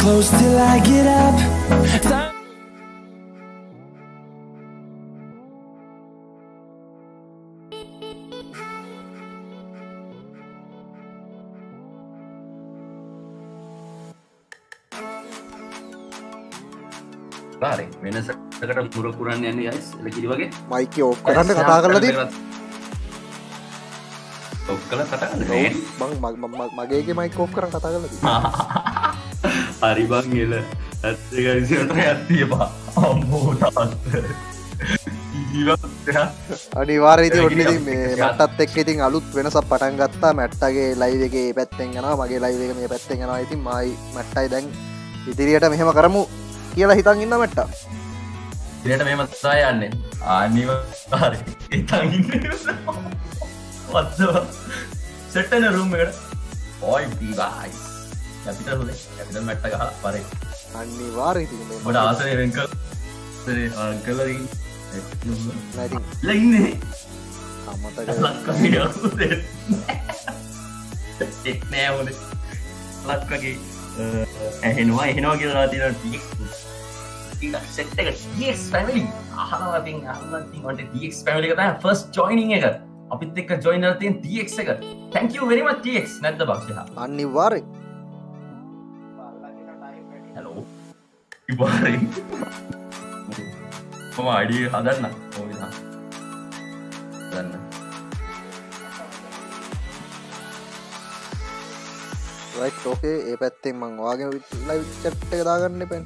close till I get up. Bari, වෙනසකට මුර පුරන්න යන්නේ guys. එල කිරි වගේ. මයික් එක ඔෆ් කරන්න කතා කරලා තියෙනවා. ඔෆ් කරලා කතා කරන්නේ. මම මගේගේ මයික් ඔෆ් කරන් කතා කරලා තියෙනවා. හරි බං එල. ඇත්ත එක විසිරට යත්තියපා. අම්මෝ තාත්ත. අනිවාර්යයෙන් ඉතින් ඔන්න ඉතින් මේ මටත් එක්ක ඉතින් අලුත් වෙනසක් පටන් ගත්තා. මැට්ටගේ ලයිව් එකේ මේ පැත්තෙන් යනවා, මගේ ලයිව් එක මේ පැත්තෙන් යනවා. ඉතින් මායි මැට්ටයි දැන් ඉදිරියට මෙහෙම කරමු කියලා හිතන් ඉන්න මැට්ටා. ඉතින් මෙහෙම තමයි යන්නේ. අනිවාර්යයෙන් හිතන් ඉන්නේ. වත්ද සෙට් වෙන රූම් එකට. ඔයි බීබයි. කැපිටල් හොදේ. කැපිටල් මැට්ට ගහලා පරේ. අනිවාර්යයෙන් ඉතින් මේ මට ආසනේ වෙන්කල්. අංකල් ඉතින් නැතින් ලයින්නේ. අමතක ලක්කගේ යන්නේ. එක් නෑ හොදේ. ලක්කගේ එහෙනවා කියලා තියෙනවා සෙට් එක DX family අහනවා ඉතින් අහන්න ඔන්ට DX family එක තමයි first joining එක අපිත් එක්ක join කරලා තියෙන DX එක thank you very much DX නැද්ද බක්ෂා අනිවාර්යෙන් hello ඉබාරේ කොහොම ID හදන්න ඕනේ හදන්න රයිට් ඕකේ ඒ පැත්තෙන් මං ඔයාගේ ලයිව් chat එක දාගන්න එපා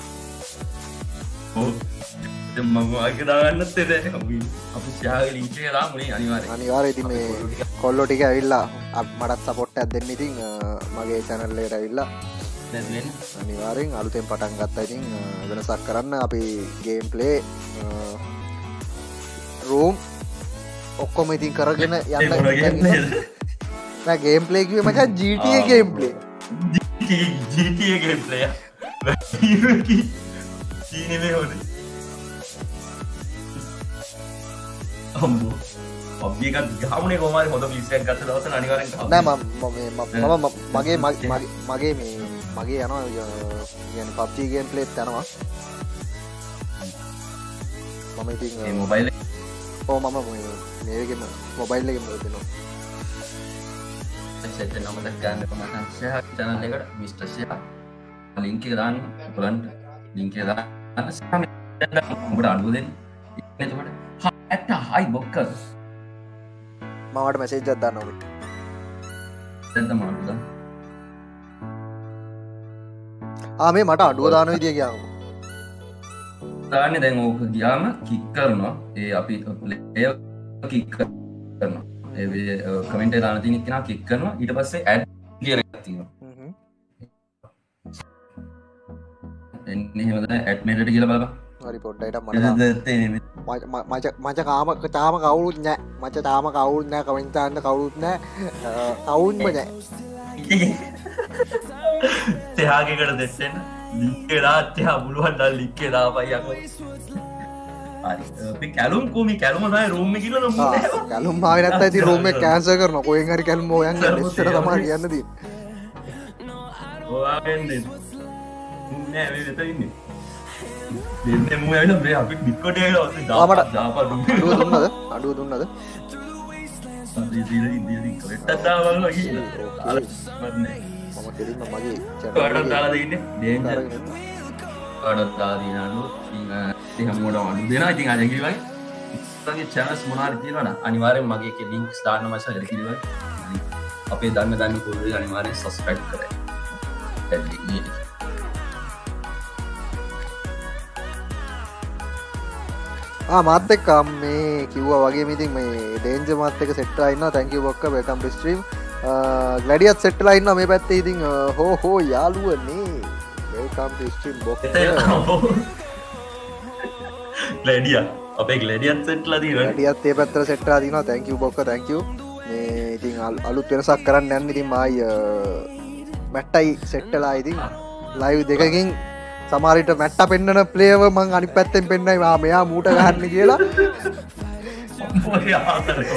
මම ආගේ දාගන්නත් එද අපි ෂාගේ ලින්ක් එක දාමුනේ අනිවාර්යයෙන් ඉතින් මේ කොල්ලෝ ටික ඇවිල්ලා මටත් සපෝට් එකක් දෙන්න ඉතින් මගේ channel එකට ඇවිල්ලා දැන් වෙන්නේ අනිවාර්යෙන් අලුතෙන් පටන් ගත්තා ඉතින් වෙනසක් කරන්න අපි ගේම් ප්ලේ රූම් ඔක්කොම ඉතින් කරගෙන යන්න නෑ ගේම් ප්ලේ කිව්වේ මචං GTA game play GTA game play සීනේ හොදේ අම්බෝ පබ්ජි එකක් ගහමුනේ කොහොම හරි හොඳ පිස් එකක් ගත්ත දවසට අනිවාර්යෙන් ගහමු නෑ මගේ මගේ යනවා කියන්නේ PUBG ගේම් ප්ලේත් යනවා මම ඉතින් මේ මොබයිල් ඔව් මම මේකෙම මොබයිල් එකෙම දෙනවා සෙට් එක නම දැක්කන්න කොහොමද ෂෙයා channel එකට මිස්ටර් ෂෙයා ලින්ක් එක දාන්න ඔයගලන්ට ලින්ක් එක දාන්න උඹට අනුව දෙන්න එතකොට ඇත්ත හයි බොක්ක මමට මැසේජ් එකක් දාන්න ඕනේ දැන් තමයි මේ මට අඩුව දාන විදිය කියන්න දාන්නේ දැන් ඕක ගියාම කික් කරනවා ඒ අපි ප්ලේයර් කික් කරනවා ඒ කමෙන්ට් එක දාන තියෙන කෙනා කික් කරනවා ඊට පස්සේ ඇඩ් කියලා එකක් තියෙනවා එන්නේ එහෙම තමයි ඇඩ් මෙතඩ් කියලා බලපන් හරි පොඩ්ඩයිට මච තාම කවුරුත් නෑ මච තාම කවුරුත් නෑ කමෙන්ට් දාන්න කවුරුත් නෑ කවුන්ම නෑ තෙහාගෙකට දෙස්සෙන් ලින්ක් එක දාත්‍යා පුළුවන් දැන් ලින්ක් එක දාපයි යකෝ හරි අපි කැලුම් කොමි කැලුම තමයි රූම් එකේ කියලා නමුත් නෑ කැලුම් ආවේ නැත්නම් ඉතින් රූම් එක කැන්සල් කරනවා කොහෙන් හරි කැලුම් හොයන්න ඉස්සර තමයි කියන්න තියෙන්නේ ඔයා වෙන්නේ නෑ මේ විතර ඉන්නේ දෙන්නේ මම ඇවිල්ලා මේ අපි ඩිස්කෝඩ් එකට ඔස්සේ දාපා අඩුව දුන්නද දීදී කොහෙටද දාවල්ලා කියලා මම කෙලින්ම මගේ චැනල් දාලා දෙන්නේ ඩේන්ජර් කාඩක් දාලා දිනාලු ඉතින් හැමෝටම අඩු දෙනවා ඉතින් අද කිව්වා ඉස්සරගේ channels මොනවාරි තියෙනවනම් අනිවාර්යෙන් මගේ එකේ links දාන්න මාසෙ හරි කිව්වා අපේ දන්න කුරුලේ අනිවාර්යෙන් subscribe කරන්න මාත් එක්ක මේ කිව්වා වගේ ඉතින් මේ ඩේන්ජර් මාත් එක්ක සෙට් වෙලා ඉන්නවා thank you බොක්ක welcome to stream ග්ලැඩියත් සෙට් වෙලා ඉන්නවා මේ පැත්තේ ඉතින් හෝ යාළුවනේ welcome to stream බොක්ක ග්ලැඩියා අපේ ග්ලැඩියත් සෙට් වෙලා තියෙනවා ග්ලැඩියත් මේ පැත්තට සෙට් වෙලා තියෙනවා thank you බොක්ක thank you මේ ඉතින් අලුත් වෙනසක් කරන්න යන්න ඉතින් මායි මැට්ටයි සෙට් වෙලා ඉතින් live දෙකකින් සමහරවිට මැට්ටා පෙන්නන ප්ලේයර් මං අනිත් පැත්තෙන් පෙන්නයි මෙයා මූට ගහන්න කියලා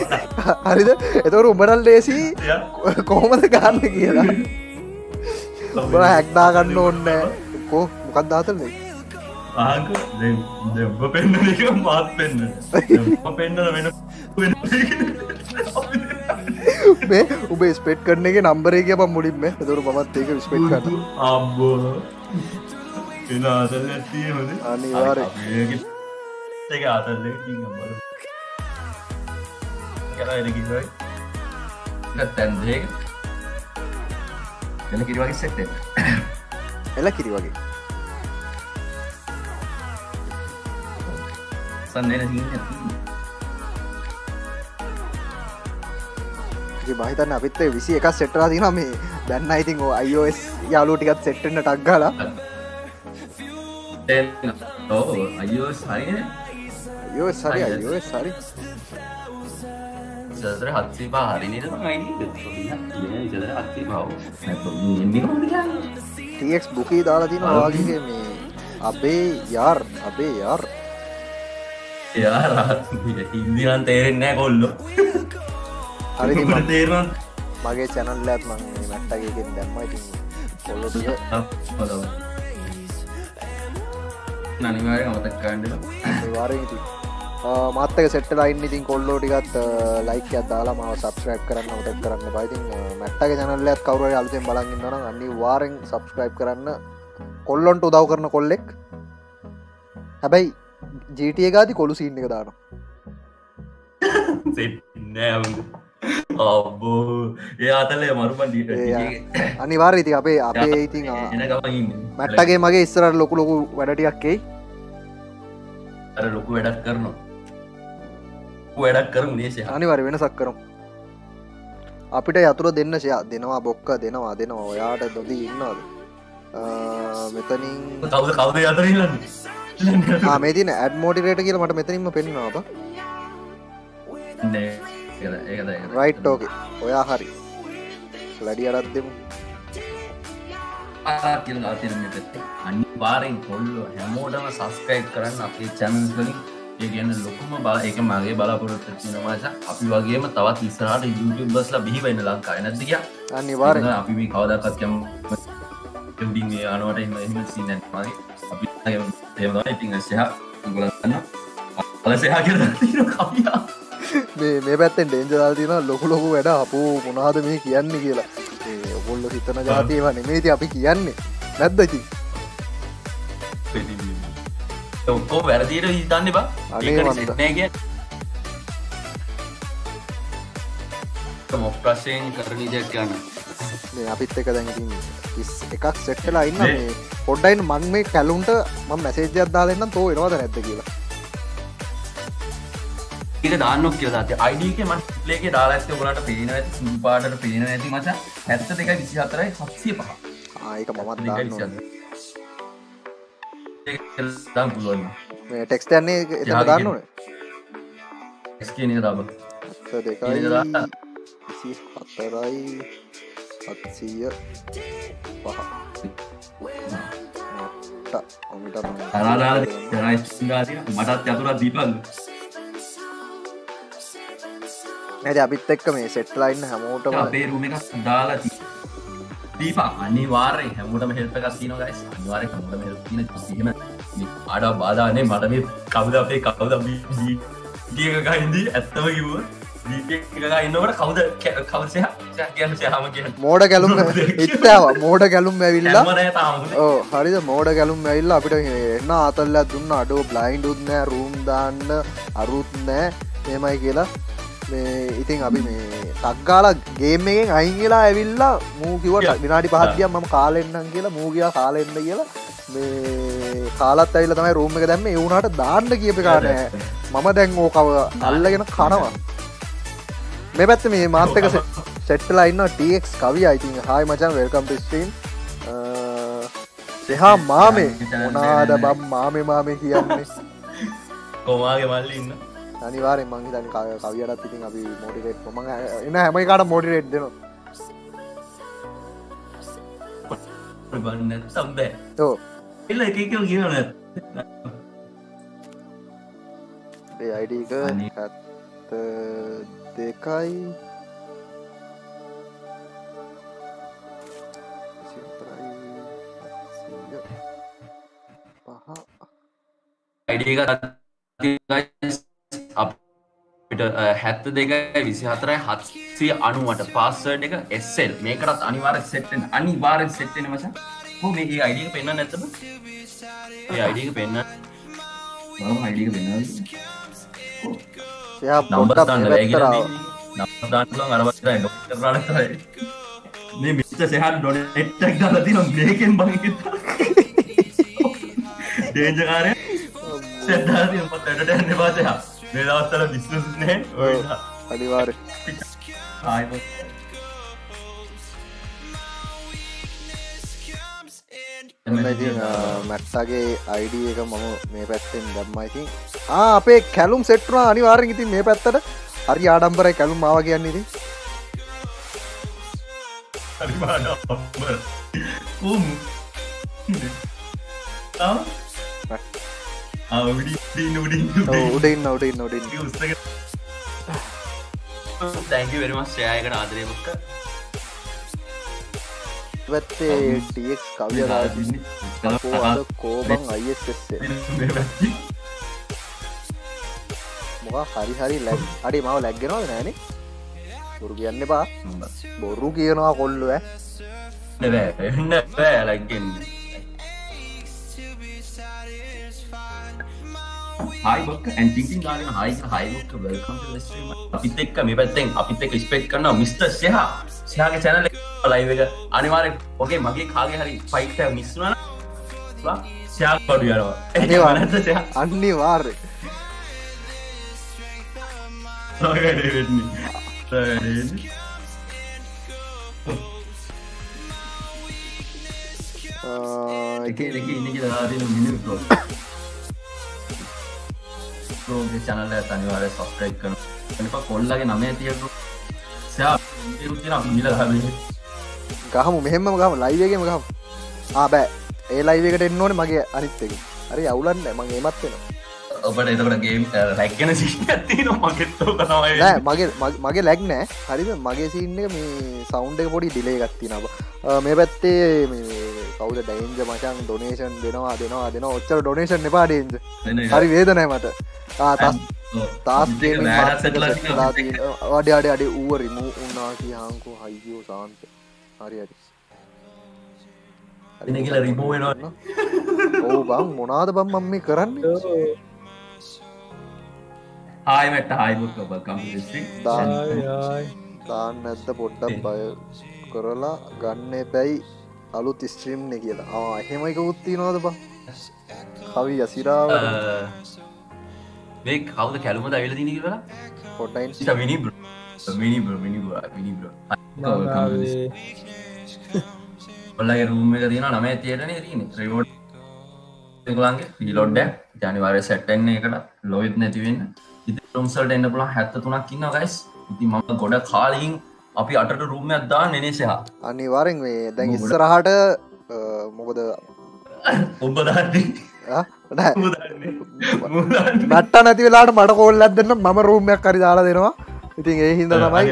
හරිද එතකොට උඹට ලේසි කොහොමද ගන්න කියලා බ හැක්දා ගන්න ඕන්න කෝ මොකක් දාතන්නේ ආක දෙබ්බ පෙන්න්න එක මාත් පෙන්න්න පෙන්න්න වෙන මේ උබේ ස්පෙට් කරන එක නම්බරේ කිය පම් මුලින්ම දරු මත් ඒක ස්පෙට් කරන අබ්බෝ එන ආතල් ඇතිය හොද අනිවාර එක ආතල්ල බල කරකියි තැන්දේ එල කිරි වගේ සෙට්ට එල කිරි වගේ සන්නන මහිතන්න අපිත් විසි එකක් සෙට්රා තින මේ දැන්න ඉතින් අයිෝස් යාලු ටිකත් සෙට්ටන්න ටක්ගල අයෝ සයි යෝ සරි අයෝ සරි සදර හත්සේ පා හරිනිට හත්සේ පව ටක් බුකී දාලා තින වාගේ මේ අපේ යාර් යාරත් ඉන්දිරන් තේරෙන්නෑ කොල්ලො හරි තේරන් මගේ චැනල්ලත් මං මැට්ටගේෙන් දැම්මයි කොල්ලොට නනිවාරය අමතක් කාණ්ඩල වාරති මත්තක සෙට්ටලා ඉන්න ඉතින් කොල්ලෝ ටිකත් ලයික් අදාලා මාව සබස්ක්‍රයිබ් කරන්න මතක් කරන්න පයිතින් මැට්ටගේ චැනල්ලත් කවුර අලුතෙන් බලගන්නන අනි වාරෙන් සබස්ක්‍රයිබ් කරන්න කොල්ලොන්ට උදව් කරන කොල්ලෙක් හැබැයි ජීටිය ගාති කොළු සිීන්න එක දාන අබෝ ඒ අතලේ මරුපන්ඩීට අනිවාර්ය ඉති අපේ අපේ ඉතින් මැට්ටගේ මගේ ඉස්සරට ලොකු ලොකු වැඩටියක්කේ අර ලොකු වැඩක් කරනවා වැඩක් කරම දේශය අනිවර වෙනසක් කරම් අපිට යතුර දෙන්න ශය දෙනවා බොක්ක දෙනවා දෙනවා ඔයාට දොදී ඉන්නවාද මෙතනින් කවද කවද අතරන්න මේතින ඇඩ් මෝටිරේට කියල මට මෙතනින්ම පෙන්වා අප රයිට් ෝකේ ඔයා හරි ලඩි අරත් දෙමු අනි පාරෙන් කොල්ල හැමෝටම සස්කයි් කරන්න අපේ චැනස් වලින් ඒ ගැන ලොකුම බල එක මගේ බලාපොරොත්ත නවාස අපි වගේම තවත් ඉස්සරට YouTube බස්ලා බිහිවෙන්න ලංකායි නැති කිය අනිවාර අපි මේ කවදක්ත් කැම ඩිගේ අනුවට එම එහම සිීනැ මගේ අපි ඒවා ඉතිං සහ ගොලන්න අලසයා කියල කපියා මේ පැත්තෙන් ඩේන්ජරල් තින ලොකු ලොකු වැඩ අපෝ මොනාද මේ කියන්න කියලා ඔගොල්ල හිතන ජාතියව නෙමේති අපි කියන්නේ නැද්දචි ඔක්කෝ වැරදිට හිතන්න බා අනේ මොක් ප්‍රශයෙන් කරණී දෙයක් යන්න මේ අපිත් එක දැඟින් එකක් සෙට්ටලා ඉන්න මේ පොඩ්ඩයින් මං මේ කැලුන්ට ම මැසේජයක් දාලන්න තෝ එනවාද නැද්ද කියලා ඒක දාන්නක් කියලා දාතේ අයිඩ එක මන් ප්ලේගේ දාලා ඇත්තේ ඔයාලට පේන ඇති සුදු පාටට පේන ඇති මචං 72 24 705 ඒක මමත් දාන්න ඒක දාන්න පුළුවන් මේ ටෙක්ස්ට් යන්නේ එතන දාන්න ඕනේ ටෙක්ස්ට් කියන එක දාපන් 72 මටත් යතුරක් දීපන් නැති අපිත් එක්ක මේ සෙට්ලයින්න හැමෝටම අපේ රුම එක දාලා දීපා අනිවාර්ය හැමෝටම හෙල්ප් එකක් තියෙනවා ගයිස් අනිවාර්ය හැමෝටම හෙල්ප් තියෙන කිසිම ආඩ බාධානේ මට මේ කවුද අපේ කවුද ගියක ගහින්දී ඇත්තම කිව්වොත් ඉන්නවට කවුද කවසය කියන්න සහම කිය මෝඩ ගැලුම් ඉත්තාව මෝඩ ගැලුම් ඇවිල්ලා හරිද මෝඩ ගැලුම් ඇවිල්ලා අපිට එන්න අතල්ල දුන්න අඩෝ බ්ලයින්ඩ් උත්නෑ රූම් දාන්න අරුත් නෑ ඒමයි කියලා මේ ඉතින් අපි මේ තක්ගාල ගේමෙන් අයිංගලා ඇවිල්ලා මූකිවට විනාඩි පහත්තියක් මම කාලෙන්න්නම් කියලා මූගයා කාලෙන්න කියලා මේ කාලත් ඇවිල්ල තමයි රූම එක දැම්ම එවුණට දාන්න කියප කානෑ මම දැන් ඕකව අල්ලගෙන කනවා මේ පැත්ත මේ මාත්තක සෙට්ටලා ඉන්න ටක් කවිය ඉතින් හායි මචන් වෙල්කම් ස්ටීන් සහා මාමේ මොනාද බම් මාමේ කියන්නේ කොමාගේ මල්ලි ඉන්න අනිවාරෙන් මං හිතන්නේ කවියටත් ඉතින් අපි මොටිවේට් මම එන හැම එකාට මොටිවේට් දෙනවා බන්න සම්බෑ ඔව් එල එක එක කියවන ඒ ID එක 72යි අයිඩිය එක අපිට 72.24.790ට පාස්වර්ඩ් එක SL මේකටත් අනිවාර්යෙන් සෙට් වෙන මචං කොහොම මේ අයිඩිය එක පෙන්නන්න නැත්තද මේ අයිඩිය එක පෙන්නන්න මම අයිඩිය එක පෙන්නනවා එයා පොඩ්ඩක් මෙතර නම්බර් දාන්න පුළුවන් අර වගේ ඩොක්ටර් රාලක් තමයි මේ මිස්ටර් සෙහන් ඩොනේට් එකක් දාලා තියෙනවා මේකෙන් බං හිතා ඩේන්ජර් කාර්යය සෙට් දාලා තියෙනවා පොඩ්ඩට යන්න එපා සෙහන් මේ දවස්වල බිස්නස් නැහැ ඔය අනිවාර්ය ආයි ඉතින් මැට්ටගේ ID එක මම මේ පැත්තෙන් දැම්මා ඉතින් අපේ කැලුම් සෙට් වුණා අනිවාර්යෙන් ඉතින් මේ පැත්තට හරි ආඩම්බරයි කැලුම් ආවා කියන්නේ ඉතින් හරි ආඩම්බර උඩින් thank you very much ශ්‍රේයා එකට ආදරේ මොක්ක පැත්තේ TX කවිය දාලා කෝබන් ISS මොකක් හරි ලැග් අඩේ මාව ලැග් වෙනවද නෑනේ බොරු කියන්න එපා බොරු කියනවා කොල්ලෝ බෑ ලැග් වෙන්නේ hi book and thinking දාගෙන hi book welcome to the stream අපිත් එක්ක මේ පැත්තෙන් අපිත් එක්ක ස්පෙක්ට් කරනවා මිස්ටර් ෂෙහාගේ channel එක ලයිව් එක අනිවාර්යෙන් ඔගේ මගේ කාගේ හරි ෆයිට් එක මිස් වුණා නම් ෂෙහා කඩු යනවා අනිවාර්යෙන් channel එක අනිවාර්යෙන් subscribe කරන්න. එනිපා කොල්ලගේ නමේ තියපු ෂෙයා ඉතින් අපි මිල ගහමු මෙහෙම්ම ගහමු ලයිව් එකේම ගහමු. බෑ. ඒ ලයිව් එකට එන්න ඕනේ මගේ අනිත් එක. හරි අවුලක් නැහැ මම එමත් වෙනවා. ඔබට එතකොට ගේම් ලැග් වෙන සීන් එකක් තියෙනවා මගෙත් ඔක තමයි. නෑ මගේ ලැග් නෑ. හරිද? මගේ සීන් එක මේ සවුන්ඩ් එක පොඩි ඩිලේ එකක් තියෙනවා. මේ පැත්තේ මේ කවුද ඩේන්ජර් මචං ඩොනේෂන් දෙනවා ඔච්චර ඩොනේෂන් එපා ඩේන්ජර්. හරි වේදනයි මට. තාස් ගේමින් අඩේ ඌව රිමූව් වුණා කියහන්කෝ අයියෝ සාන්ත. හරි ඉතින් කියලා රිමූව් වෙනවා. ඔව් බං මොනවාද බං මම මේ කරන්නේ? hi මට hi book welcome to the stream දාන්න නැද්ද පොඩ්ඩක් බය කරලා ගන්න එපැයි අලුත් ස්ට්‍රීම් නේ කියලා. එහෙම එකකුත් තියනවද බං? කවි අසිරාව මේ කවුද කැලුමද ඇවිල්ලා තියෙන්නේ කියලා? පොඩ්ඩක් ඉත මිනි බ්‍රෝ ඔයාලගේ රූම් එක තියෙනවා 9:30ට නේ තියෙන්නේ. රිවෝඩ් ඒගොල්ලන්ගේ රීලෝඩ් එක ජනවාරි සෙට් වෙන්නේ එකට ලොයිඩ් නැති වෙන්න. ඉතින් රූම්ස් වලට එන්න පුළුවන් 73ක් ඉන්නවා ගයිස්. ඉතින් මම ගොඩ කාලෙකින් අපි 8ට රූම් එකක් දාන්නේ නේ සහ. අනිවාර්යෙන් මේ දැන් ඉස්සරහට මොකද ඔබ දාන්නේ බට්ට නැති වෙලාට මට කෝල්ලක් දෙන්න මම රූම් එකක් හරි දාලා දෙනවා. ඉතින් ඒ හින්දා තමයි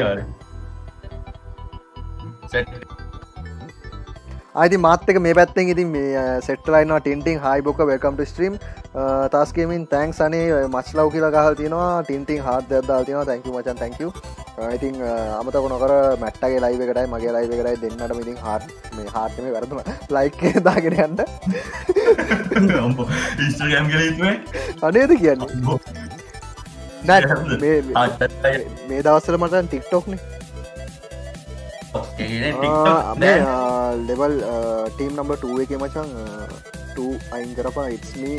ආයිති මාත් එක මේ පැත්තෙන් ඉතින් මේ සෙට්ලා ඉන්නවා ටින්ටින් හයි බොක වෙල්කම් ටු ස්ට්‍රීම් තාස් ගේමින් තෑන්ක්ස් අනේ මච් ලව් කියලා ගහලා තියෙනවා ටින්ටින් හાર્ට් දෙකක් දාලා තියෙනවා thank you මචන් thank you ඉතින් අමතක නොකර මැට්ටගේ ලයිව් එකටයි මගේ ලයිව් එකටයි දෙන්නටම ඉතින් හાર્ට් මේ හાર્ට් මේ වැරදුනා ලයික් එක දාගෙන යන්න ඉන්ස්ටාග්‍රෑම් ගලේ ඉතුවේ අනේද කියන්නේ නෑ මේ දවස්වල මට ටික්ටොක් නේ ලෙවල් ටීම් නම්බ 2 එක මචන් 2 අයින් කරපා ඉත්මී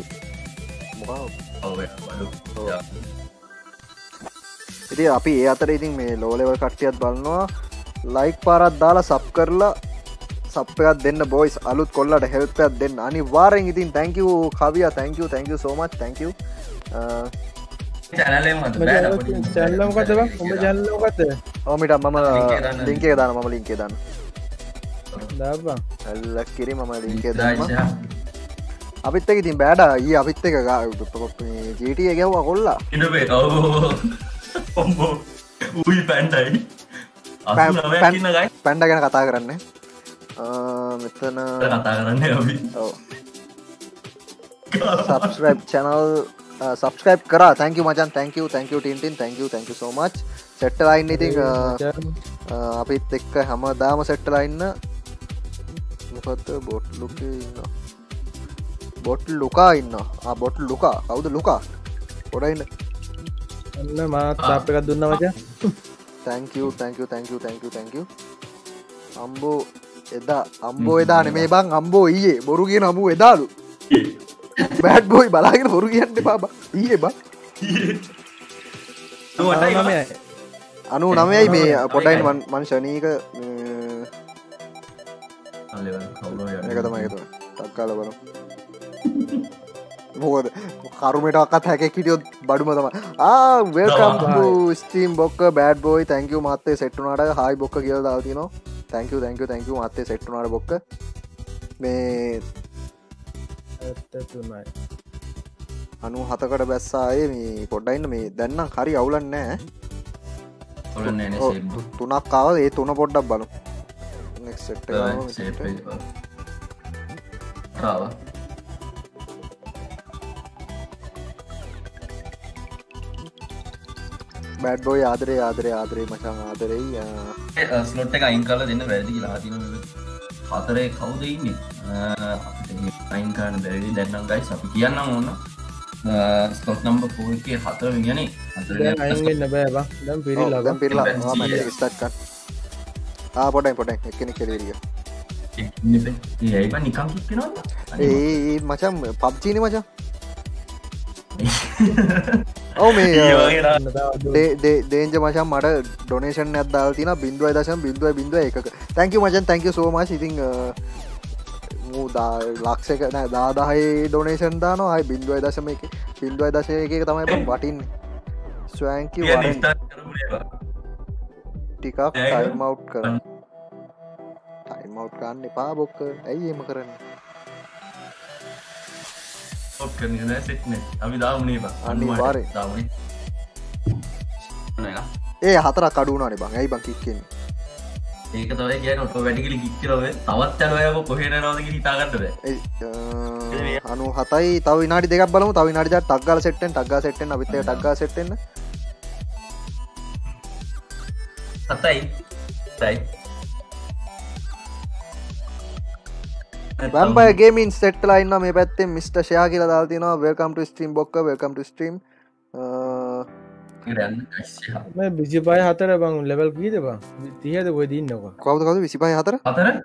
ඉති අපි ඒ අතර ඉතින් මේ ලෝලෙවල් කට්ටියත් බලන්නවා ලයික් පාරත් දාලා සබ් කරලා සප්පයක් දෙන්න බොයිස් අලුත් කොල්ලට හෙල්පයක් දෙන්න අනිවාර්යෙන් ඉතින් thank you කවියා thank you so much thank you channel එක මත බෑ channel එක මොකද බං උඹ channel එක මොකද ඔමිට මම link එක දානවා මම link එක දානවා දාපන් අල්ලක් කිරි මම link එක දානවා අපිත් එක ඉතින් බෑඩා ඊ අපිත් එක GTA ගැව්වා කොල්ලා ඉනබේ ඔව් ඔම්බෝ උයි පැන්ඩයි 89 කින්න ගයි පැන්ඩ ගැන කතා කරන්නේ මෙතන කතා කරන්නේ අපි ඔව් subscribe channel subscribe කරා thank you මචන් thank you Tintin thank you so much set වෙලා ඉන්න ඉතින් අපිත් එක්ක හැමදාම set වෙලා ඉන්න මොකද්ද බොට් ලුකේ ඉන්නවා බොට් ලුකා ඉන්නවා බොට් ලුකා කවුද ලුකා පොඩ ඉන්න අන්න මාත් ටැප් එකක් දුන්නා මචං thank you අම්බෝ එදා නෙමේ බං අම්බෝ ඊයේ බොරු කියන අම්බෝ එදාලු බෑඩ් බොයි බලාගෙන බොරු කියන්න එපා බං ඊයේ බං 99යි මේ පොඩ්ඩයි මන් ශනීක මේක තමයි ටක්කාල බලමු මොකද කරුමට අක්කත් හැකෙක් හිටියොත් බඩුම තමයි welcome to stream බොක්ක bad boy thank you මාත්තේ සෙට් වුණාට hi බොක්ක කියලා දාලා තිනවා thank you මාත්තේ සෙට් වුණාට බොක්ක මේ 97කට බැස්සායේ මේ පොඩ්ඩයි ඉන්න මේ දැන් නම් හරි අවුලක් නැහැ තුනක් ආවා ඒ තුන පොඩ්ඩක් බලමු next set එක ආවා බෑඩ් බොයි ආදරේ මචං ආදරෙයි ස්ලොට් එක අයින් කරලා දෙන්න වැරදි කියලා තියෙනවා හතරේ කවුද ඉන්නේ අපිට අයින් කරන්න බැරි දැන් නම් ගයිස් අපි කියන්නම් ඕන ස්ලොට් නම්බර් 4 එකේ 4 වෙනියනේ 4 වෙනිය අයින් වෙන්න බෑ බං දැන් පිරිලා මම ස්ටාර්ට් කරන්න පොඩ්ඩයි එක්කෙනෙක් කෙලෙරිය ඒයි බං නිකන් කික් වෙනවද ඒ මචං PUBG නේ මචං ඔව් මේ දේන්ජ මචන් මට ඩොනේෂන් ඇත්දාල් තින 0.0.01 thank you මචන් thank you so much ඉතින් ලක්ෂක නෑ දාදාහයි ඩොනේෂන් දානවා අයි 0.1 තමයි වටින් ස්වෑන්කි වරෙන් ටිකක් ටයිම් අවුට් කරන්න ටයිම් අවුට් කරන්න එපා බොක්ක ඇයි එම කරන්න ඒ හතරක් අඩුනානේ බං ඇයි බං කික්කෙන්නේ ඒක තමයි කියන්නේ ඔටෝ වැඩිකලි කික් කරව තවත් යනවා කොහේ යනවද කියලා හිතා ගන්න බෑ 97යි තව විනාඩි දෙකක් බලමු තව විනාඩි දෙකක් ටක් ගාලා සෙට් වෙන්න අපිත් ඒක ටක් ගාලා සෙට් වෙන්න 7යි Vampire Gaming set වෙලා ඉන්නවා මේ පැත්තේ මිස්ටර් ෂයා කියලා දාලා තියෙනවා welcome to stream බොක්ක welcome to stream මේ 25 බං ලෙවල් කීයද බං 30ද කොහෙද ඉන්නකො කවුද 25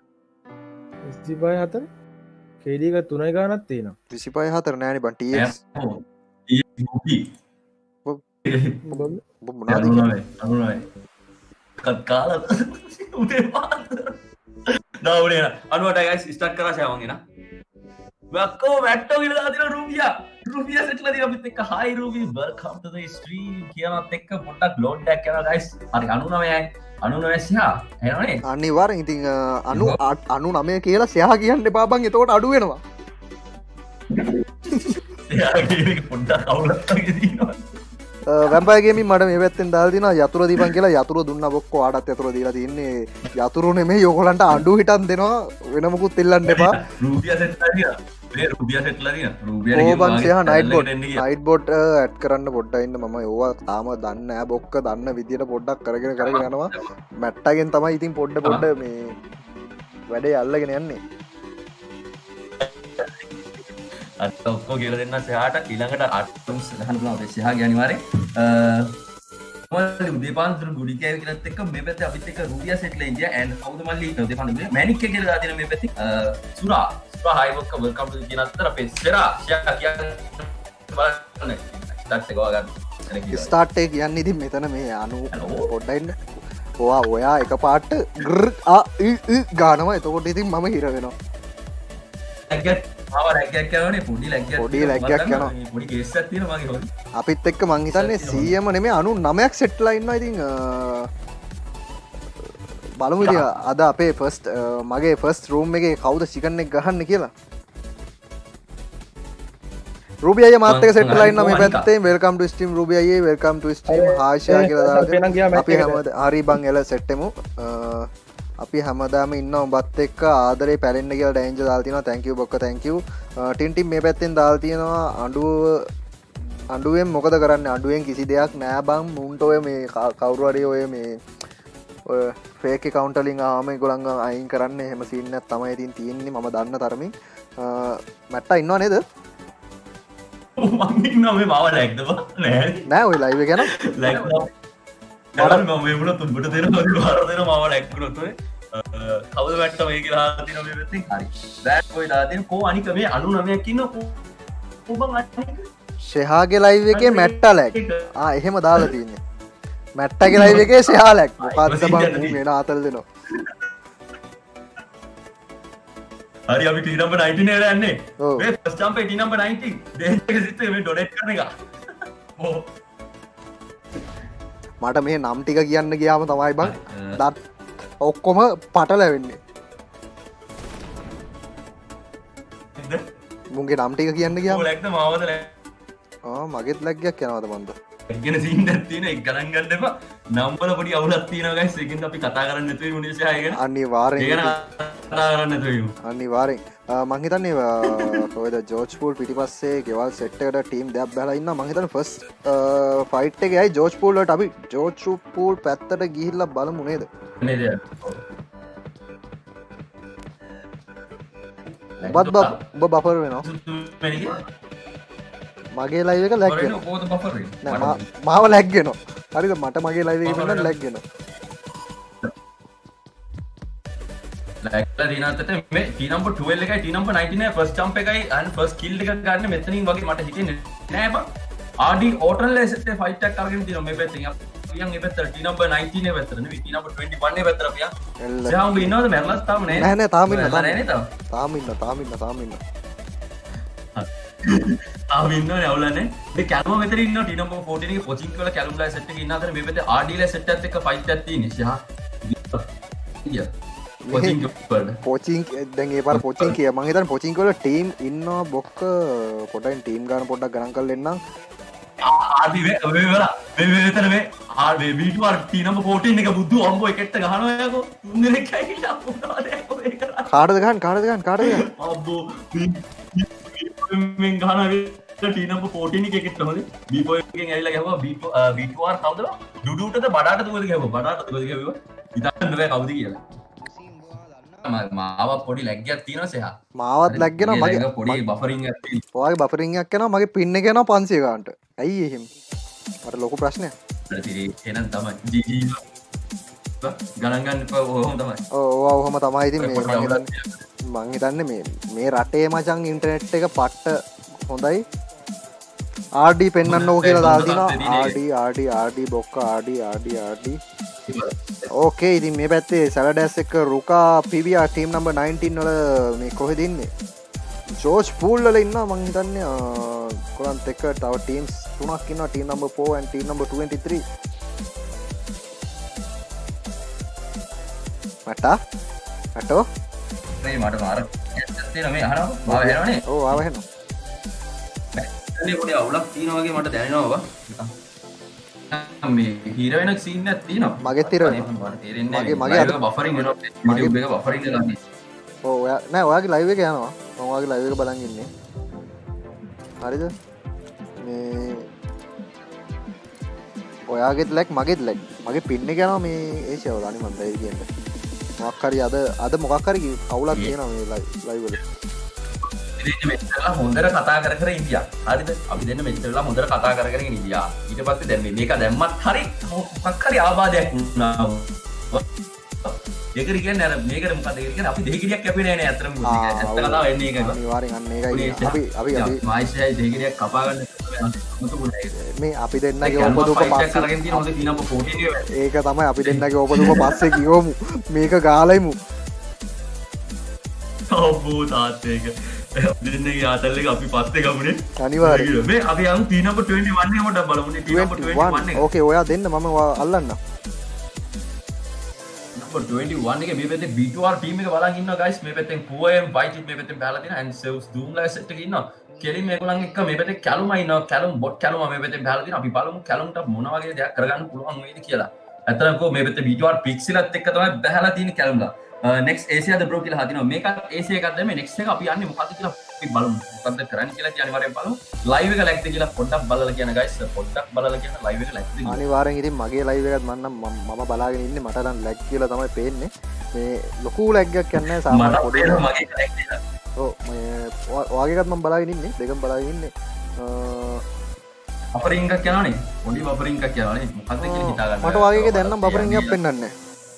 25 KD එක 3යි ගානක් තියෙනවා 25 නෑනේ බං TX කාලා උදේ දවුනේ අනුවට ගයිස් ස්ටාර්ට් කරා ෂාවන් එන වක්කෝ වැට්ටෝ කියලා දාලා රුපියා සෙට්ලා දින අපිත් එක්ක hi Ruby welcome to the stream කියනත් එක්ක පොඩ්ඩක් ලෝඩ් එකක් කරනවා ගයිස් හරි 99යි ෂා එනවනේ අනිවාර්යෙන් ඉතින් 99 කියලා ෂයා කියන්න එපා බං එතකොට අඩු වෙනවා ෂයා කියන්නේ පොඩ්ඩක් අවුලක් වගේ දිනවා Vampire Gaming මට මේ පැත්තෙන් දාලා තිනවා යතුරු දීපන් කියලා යතුරු දුන්නා බොක්කෝ ආඩත් යතුරු දීලා තින්නේ යතුරු නෙමෙයි ඔයගොල්ලන්ට අඬු හිටන් දෙනවා වෙන මොකුත් ඉල්ලන්න එපා රුපියා සෙට්ලා දිනා මේ රුපියා සෙට්ලා දිනා රුපියා ඕබන් සහ නයිට් බොට් ඇඩ් කරන්න පොඩ්ඩක් ඉන්න මම ඕවා තාම දන්නේ නැහැ බොක්ක දන්න විදියට පොඩ්ඩක් කරගෙන යනවා මැට්ටගෙන් තමයි ඉතින් පොඩ්ඩ මේ වැඩේ අල්ලගෙන යන්නේ ඔක්කො කියල දෙන්න සහට ඊළඟට අටම් සහන පුලාව සහගේ අනිවාරේ උදේපාන්තර ගුඩිකෑ කියලත් එක්ක මේ පැත්තේ අපිත් එක්ක රුපියා සෙට්ලා ඉන්දියා ඇන්ඩ් කවුද මල්ලි උදේපාන්තර මැනික් එක කියලා දාලා මේ පැත්තේ සුරා හයි බොක්ක වෙල්කම් ටු කියන අතර අපේ සෙරා ෂයා කියන්නේ බලන්න ස්ටාර්ට් එක වගන්න ස්ටාර්ට් එක කියන්නේ ඉතින් මෙතන මේ පොඩ්ඩක් ඉන්න ඔයා එක පාට ගානවා එතකොට ඉතින් මම හිර වෙනවා පොඩි ලැග්ගයක් යනවා අපිත් එක්ක මං හිතන්නේ 100ම නෙමෙයි 99ක් සෙට්ලා ඉන්නවා ඉතින් බලමු ඉතින් අද අපේ මගේ ෆස්ට් රූම් එකේ කවුද චිකන් එක ගහන්න කියලා රූබි අයියා මාත් එක්ක සෙට්ලා ඉන්නවා මේ පැත්තේ වෙල්කම් ටු ස්ට්‍රීම් රූබි අයියේ වෙල්කම් ටු ස්ට්‍රීම් හාෂා කියලා දාලා අපි හැමෝද හරි බං එල සෙට් එමු අපි හැමදාම ඉන්න ඔබත් එක්ක ආදරේ පැලෙන්න කියලා ඩේන්ජර් දාලා තිනවා thank you බොක්ක thank you ටින් මේ පැත්තෙන් දාලා තිනවා අඬුවෙන් මොකද කරන්නේ අඬුවෙන් කිසි දෙයක් නෑ බං මුන්ට ඔය මේ කවුරු හරි ඔය මේ ඔය ෆේක් account වලින් ආවම ඒගොල්ලන් අයින් කරන්න එහෙම සීන් එකක් තමයි ඉතින් තියෙන්නේ මම දන්න තරමින් මැට්ටා ඉන්නව නේද මම ඉන්නවා මේ මාව ලැග්ද බා නෑ නෑ ඔය ලයිව් එක යනවා ලැග්ද මම මේ මුල තුඹට දෙනවා වාර දෙනවා මාව ලැග්ුණොත් ඔය කවුද මැට්ටා මේ කියලා දාලා තිනවා මේ පැත්තෙන් හරි බෑඩ් බොයි දාලා තියෙන කෝ අනික මේ 99ක් ඉන්න කෝ බං අනික ෂෙහාගේ ලයිව් එකේ මැට්ටා ලැග් එහෙම දාලා තියෙන්නේ මැට්ටාගේ ලයිව් එකේ ෂෙහා ලැග් මොකද්ද බං මූ වෙන ආතල් දෙනවා හරි අපි ටී නම්බර් 19 එකට යන්නේ මේ ෆස්ට් ජම්ප් ටී නම්බර් 19 දෙන්න එක සිස්ටම් මේ ඩොනේට් කරන එක ඕ මට මේ නම් ටික කියන්න ගියාම තමයි බං දත් ඔක්කොම පටලැවෙන්නේ මුන්ගේ නම් ටික කියන්න ගියාම ලැග්ද මාවද මගෙත් ලැග්ගයක් යනවාද මන්ද එක්ගෙන සීන් එකක් තියෙන එක ගණන් ගන්න එපා නම් වල පොඩි අවුලක් තියෙනවා ගයිස් ඒකෙන්ද අපි කතා කරන්න නැතුව ඉමු නිසාය ගැන අනිවාර්යෙන් කතා කරන්න නැතුව ඉමු අනිවාර්යෙන් මං හිතන්නේ කොහෙද ජෝර්ජ් පූල් පිටිපස්සේ ගෙවල් සෙට් එකට ටීම් දෙකක් බහලා ඉන්නවා මං හිතන්නේ ෆස්ට් ෆයිට් එකේ ඇයි ජෝර්ජ් පූල් වලට අපි ජෝර්ජ් පූල් පැත්තට ගිහිල්ලා බලමු නේද නේද ඔබ බෆර් වෙනවා මගේ ලයිව එක ලැග්ගෙන මාව ලැක්ගෙන හරිද මට මගේ ලයිව වෙන ලැක්ගෙන දිනතට මේ ටීනම්බර් 12 එකයි ටීනම්බර් 19 ෆස්ට් ජම්ප් එකයි and ෆස්ට් කිල් එක ගන්න මෙතනින් වගේ මට හිතෙන්නේ නෑ බං RD ඕටල් ලෙසෙත් ෆයිට් එකක් අරගෙන තියෙනවා මේ පැත්තෙන් අපියන් මේ පැත්තට ටීනම්බර් 19 පැත්තට නෙවෙයි ටීනම්බර් 21 පැත්තට අපියන් සෑම් ඉන්නවද මැරලස් තාම නෑ නෑ තාම ඉන්න ආවින්න නවලන්නේ මේ කැලුම මෙතන ඉන්නවා ටී නම්බර් 14 එකේ පොචින්ක් වල කැලුම් ලයි සෙට් එකේ ඉන්න අතර මේ පැත්තේ RD ලයි සෙට් එකත් එක්ක ෆයිට් එකක් තියෙන්නේ ෂා පොචින්ක් දැන් ඒ පාර පොචින්ක් කිය මං හිතන්නේ පොචින්ක් වල ටීම් ඉන්නවා බොක්ක පොඩෙන් ටීම් ගන්න පොඩ්ඩක් ගණන් කරලා එන්නම් RD මේ මෙතන මේ RD B2R ටී නම්බර් 14 එක බුදු අම්බෝ එකෙක්ට ගහනවා යකෝ තුන් දෙනෙක් ඇවිල්ලා මොනවද යකෝ ඒක කාටද ගන්න අම්බෝ මෙන් ගහන ටී නම්බර් 14 එකෙක්ට හොලේ B4 එකෙන් ඇවිල්ලා ගැහුවා B2R කවුද ඩුඩුටද බඩාට තුවද ගැහුවා බඩාට තුවද ගැහුවා හිතන්න බෑ කවුද කියලා මාව පොඩි ලැග්ගයක් තියෙනවා සෙහා මාවත් ලැග්ගෙනවා මගේ පොඩි බෆරින් එකක් තියෙනවා ඔයාගේ බෆරින් එකක් යනවා මගේ පින් එක යනවා 500 ගන්නට ඇයි එහෙම මට ලොකු ප්‍රශ්නයක් එහෙනම් තමයි GG ගණන් ගන්න එපා ඔහොම තමයි ඔහොම තමයි ඉතින් මේ මං හිතන්නේ මේ රටේ මචං ඉන්ටර්නෙට් එක පට්ට හොඳයි RD පෙන්වන්න ඕක කියලා දාලා තිනවා RD බොක්ක RD ඕකේ ඉතින් මේ පැත්තේ සැලඩැස් එක රුකා PBR ටීම් නම්බර් 19 වල මේ කොහෙද ඉන්නේ ජෝර්ජ් පූල් වල ඉන්නවා මං හිතන්නේ කොලන්ත් එක්ක තව ටීම්ස් තුනක් ඉන්නවා team number 4 and team number 23 මටෝ මේ මට මාර තියෙන මේ අහනවා මාව හෙනවනේ ඔව් ආව හෙනවා මේ පොඩි අවුලක් තියෙනවා වගේ මට දැනෙනවා මේ හීර වෙන සීන් එකක් තියෙනවා මගෙත් හිර වෙනවා මගේ බෆරින් වෙනවා YouTube එක බෆරින් වෙලා තියෙනවා ඔව් නෑ ඔයාගේ ලයිව් එක යනවා මම ඔයාගේ ලයිව් එක බලන් ඉන්නේ හරිද මේ ඔයාගෙත් ලැග් මගෙත් ලැග් මගේ පින් එක යනවා මේ ඒ ෂවල අනේ මම දැයි කියන්නේ මොකක් හරි අද මොකක් හරි අවුලක් තියෙනවා මේ ලයිව් වල ඉතින් මෙච්චරලා හොඳට කතා කර කර ඉඳියා හරිද අපි දෙන්න මෙච්චරලා හොඳට කතා කර කර ඉඳියා ඊට පස්සේ දැන් මේක දැම්මත් හරි මොකක් හරි ආබාධයක් වුණා ඒකරි කියන්නේ අර මේකට මොකද කියන්නේ අපි දෙහිගිරියක් කැපෙන්නේ නැහැ අතරම ඇත්ත කතාව එන්නේ ඒකයි අනිවාර්යෙන් අන්න ඒකයි අපි මායිෂයි දෙහිගිරියක් කපා ගන්න මේ අපි දෙන්නගේ ඕපදුක පස්සේ කරගෙන තියෙන හොඳ ටීම් නම්බර් 14 ඒක තමයි අපි දෙන්නගේ ඕපදුක පස්සේ ගියෝමු මේක ගාලයිමු ඔබෝ තාත්තේක දෙන්නගේ ආතල් එක අපි පස්සේ ගමුනේ අනිවාර්යෙන් මේ අපි යන් ටීම් නම්බර් 21 එක පොඩ්ඩක් බලමුනේ ටීම් නම්බර් 21 එක ඕකේ ඔයා දෙන්න මම අල්ලන්න නම්බර් 21 එකේ මේ පැත්තේ B2R ටීම් එක බලන් ඉන්නවා guys මේ පැත්තෙන් POM Fight මේ පැත්තෙන් බහලා තියෙනවා and Zeus Doom live set එකේ ඉන්නවා කෙලින් මේගොල්ලන් එක්ක මේ පැත්තේ කැලුම ඉන්නවා කැලුම් බොට් කැලුම මේ පැත්තෙන් බහලා තියෙනවා අපි බලමු කැලුම්ට මොන වගේ දෙයක් කරගන්න පුළුවන් වෙයිද කියලා ඇතරකෝ මේ වෙත වීඩියෝ පික්සිලත් එක්ක තමයි බහැලා තියෙන කැලුම්ලා next Asia the bro කියලා හදිනවා මේකත් Asia එකක් දැම්මේ next එක අපි යන්නේ මොකද්ද කියලා අපි බලමු මොකද්ද කරන්න කියලා ඉතින් අනිවාර්යෙන් බලමු live එක ලැග්ද කියලා පොඩ්ඩක් බලලා කියන guys පොඩ්ඩක් බලලා කියන live එක ලැග්ද කියලා අනිවාර්යෙන් ඉතින් මගේ live එකත් මම බලාගෙන ඉන්නේ මට නම් ලැග් කියලා තමයි පේන්නේ මේ ලොකු ලැග් එකක් යන්නේ සාමාන්‍ය පොඩි මගේ ලැග් එක ඔව් මේ වාගේකත් මම බලාගෙන ඉන්නේ දෙකම බලාගෙන ඉන්නේ බෆරින් එකක් යනවනේ පොඩි බෆරින් එකක් යනවනේ මොකද්ද කියලා හිතා ගන්න මට වාගේක දැන් නම් බෆරින් එකක් පෙන්වන්නේ නැහැ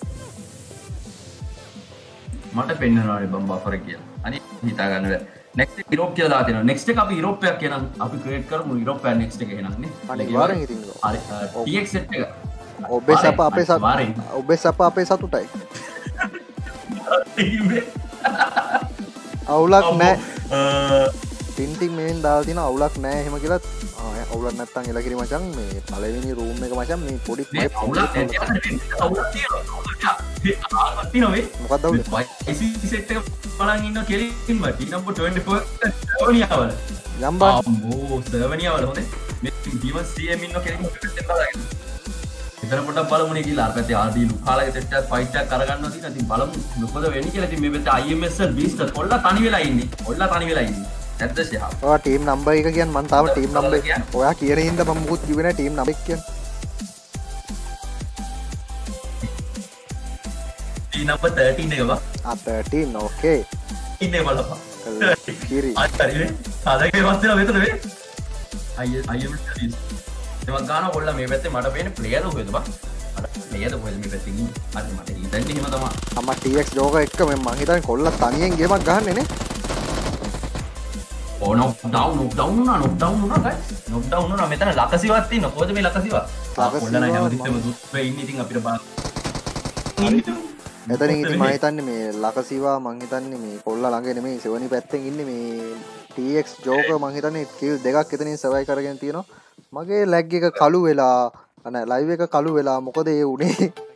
මට පෙන්වනවානේ බෆර් කියලා අනිත් හිතා ගන්න බෑ next යුරෝප් කියලා දාලා තියෙනවා next එක අපි යුරෝප් එකක් කියනම් අපි ක්‍රියේට් කරමු යුරෝප් එක next එක එහෙනම් නේ අනිවාර්යෙන් ඉතින් හරි TX set එක ඔබේ සප අපේ සතුටයි අවුලක් නැහැ ටින්ටින් මෙන් දාලා තියෙන අවුලක් නැහැ එහෙම කියලා අවුලක් නැත්තම් එලා කිරි මචං මේ පළවෙනි රූම් එක මචං මේ පොඩි අවුලක් තියෙනවා මොකක්ද අවුල IC set එක බලන් ඉන්න කෙලින්ම T number 24 සර්වනියාවල යම්බා අම්මෝ සර්වනියාවල හොඳේ මේ D1 CM ඉන්න කෙලින්ම පිටෙන් බලගෙන ඉතන පොඩක් බලමුනේ කියලා අර පැත්තේ RD ලුකාලගේ සෙට් එකක් ෆයිට් එකක් කරගන්නවා තියෙනවා ඉතින් බලමු මොකද වෙන්නේ කියලා ඉතින් මේ පැත්තේ IMSL බීස්ට් කොල්ලා තනි වෙලා ඉන්නේ නැද්ද ෂහා ඔයා ටීම් නම්බර් එක කියන්නේ මම තාම ටීම් නම්බර් ඔයා කියන හින්දා මම මුකුත් කිව්වේ නැහැ ටීම් නම්බර් එක කියන්නේ T number 13 එක බා 13 ඕකේ ඉන්නේ බලපන් කිරි හරිනේ සාදගේ වස්තන මෙතන වේ අයියම සීස් ඒවා ගාන කොල්ලා මේ පැත්තේ මට පේන්නේ ප්ලේයර් හොයද බා මට ප්ලේයර් හොයද මේ පැත්තේ ඉන්නේ හරි මට හිතන්නේ එහෙම තමයි අම්මා TX ජෝකර් එක්ක මම හිතන්නේ කොල්ලා තනියෙන් ගේමක් ගහන්නේ නේ ඕ knock down වුණා guys knock down වුණා මෙතන ලකසිවක් තියෙනවා කොහෙද මේ ලකසිව කොල්ලා නෑ හැමතිස්සෙම දුක් වෙ ඉන්නේ ඉතින් අපිට බලන්න එතනින් ඉතින් මම හිතන්නේ මේ ලකසිවා මං හිතන්නේ මේ කොල්ලා ළඟ නෙමෙයි සෙවනි පැත්තෙන් ඉන්නේ මේ TX ජෝකර් මං හිතන්නේ කිල් දෙකක් එතනින් සර්වයිව් කරගෙන තියෙනවා මගේ ලැග් එක කළු වෙලා අනේ ලයිව් එක කළු වෙලා මොකද ඒ උනේ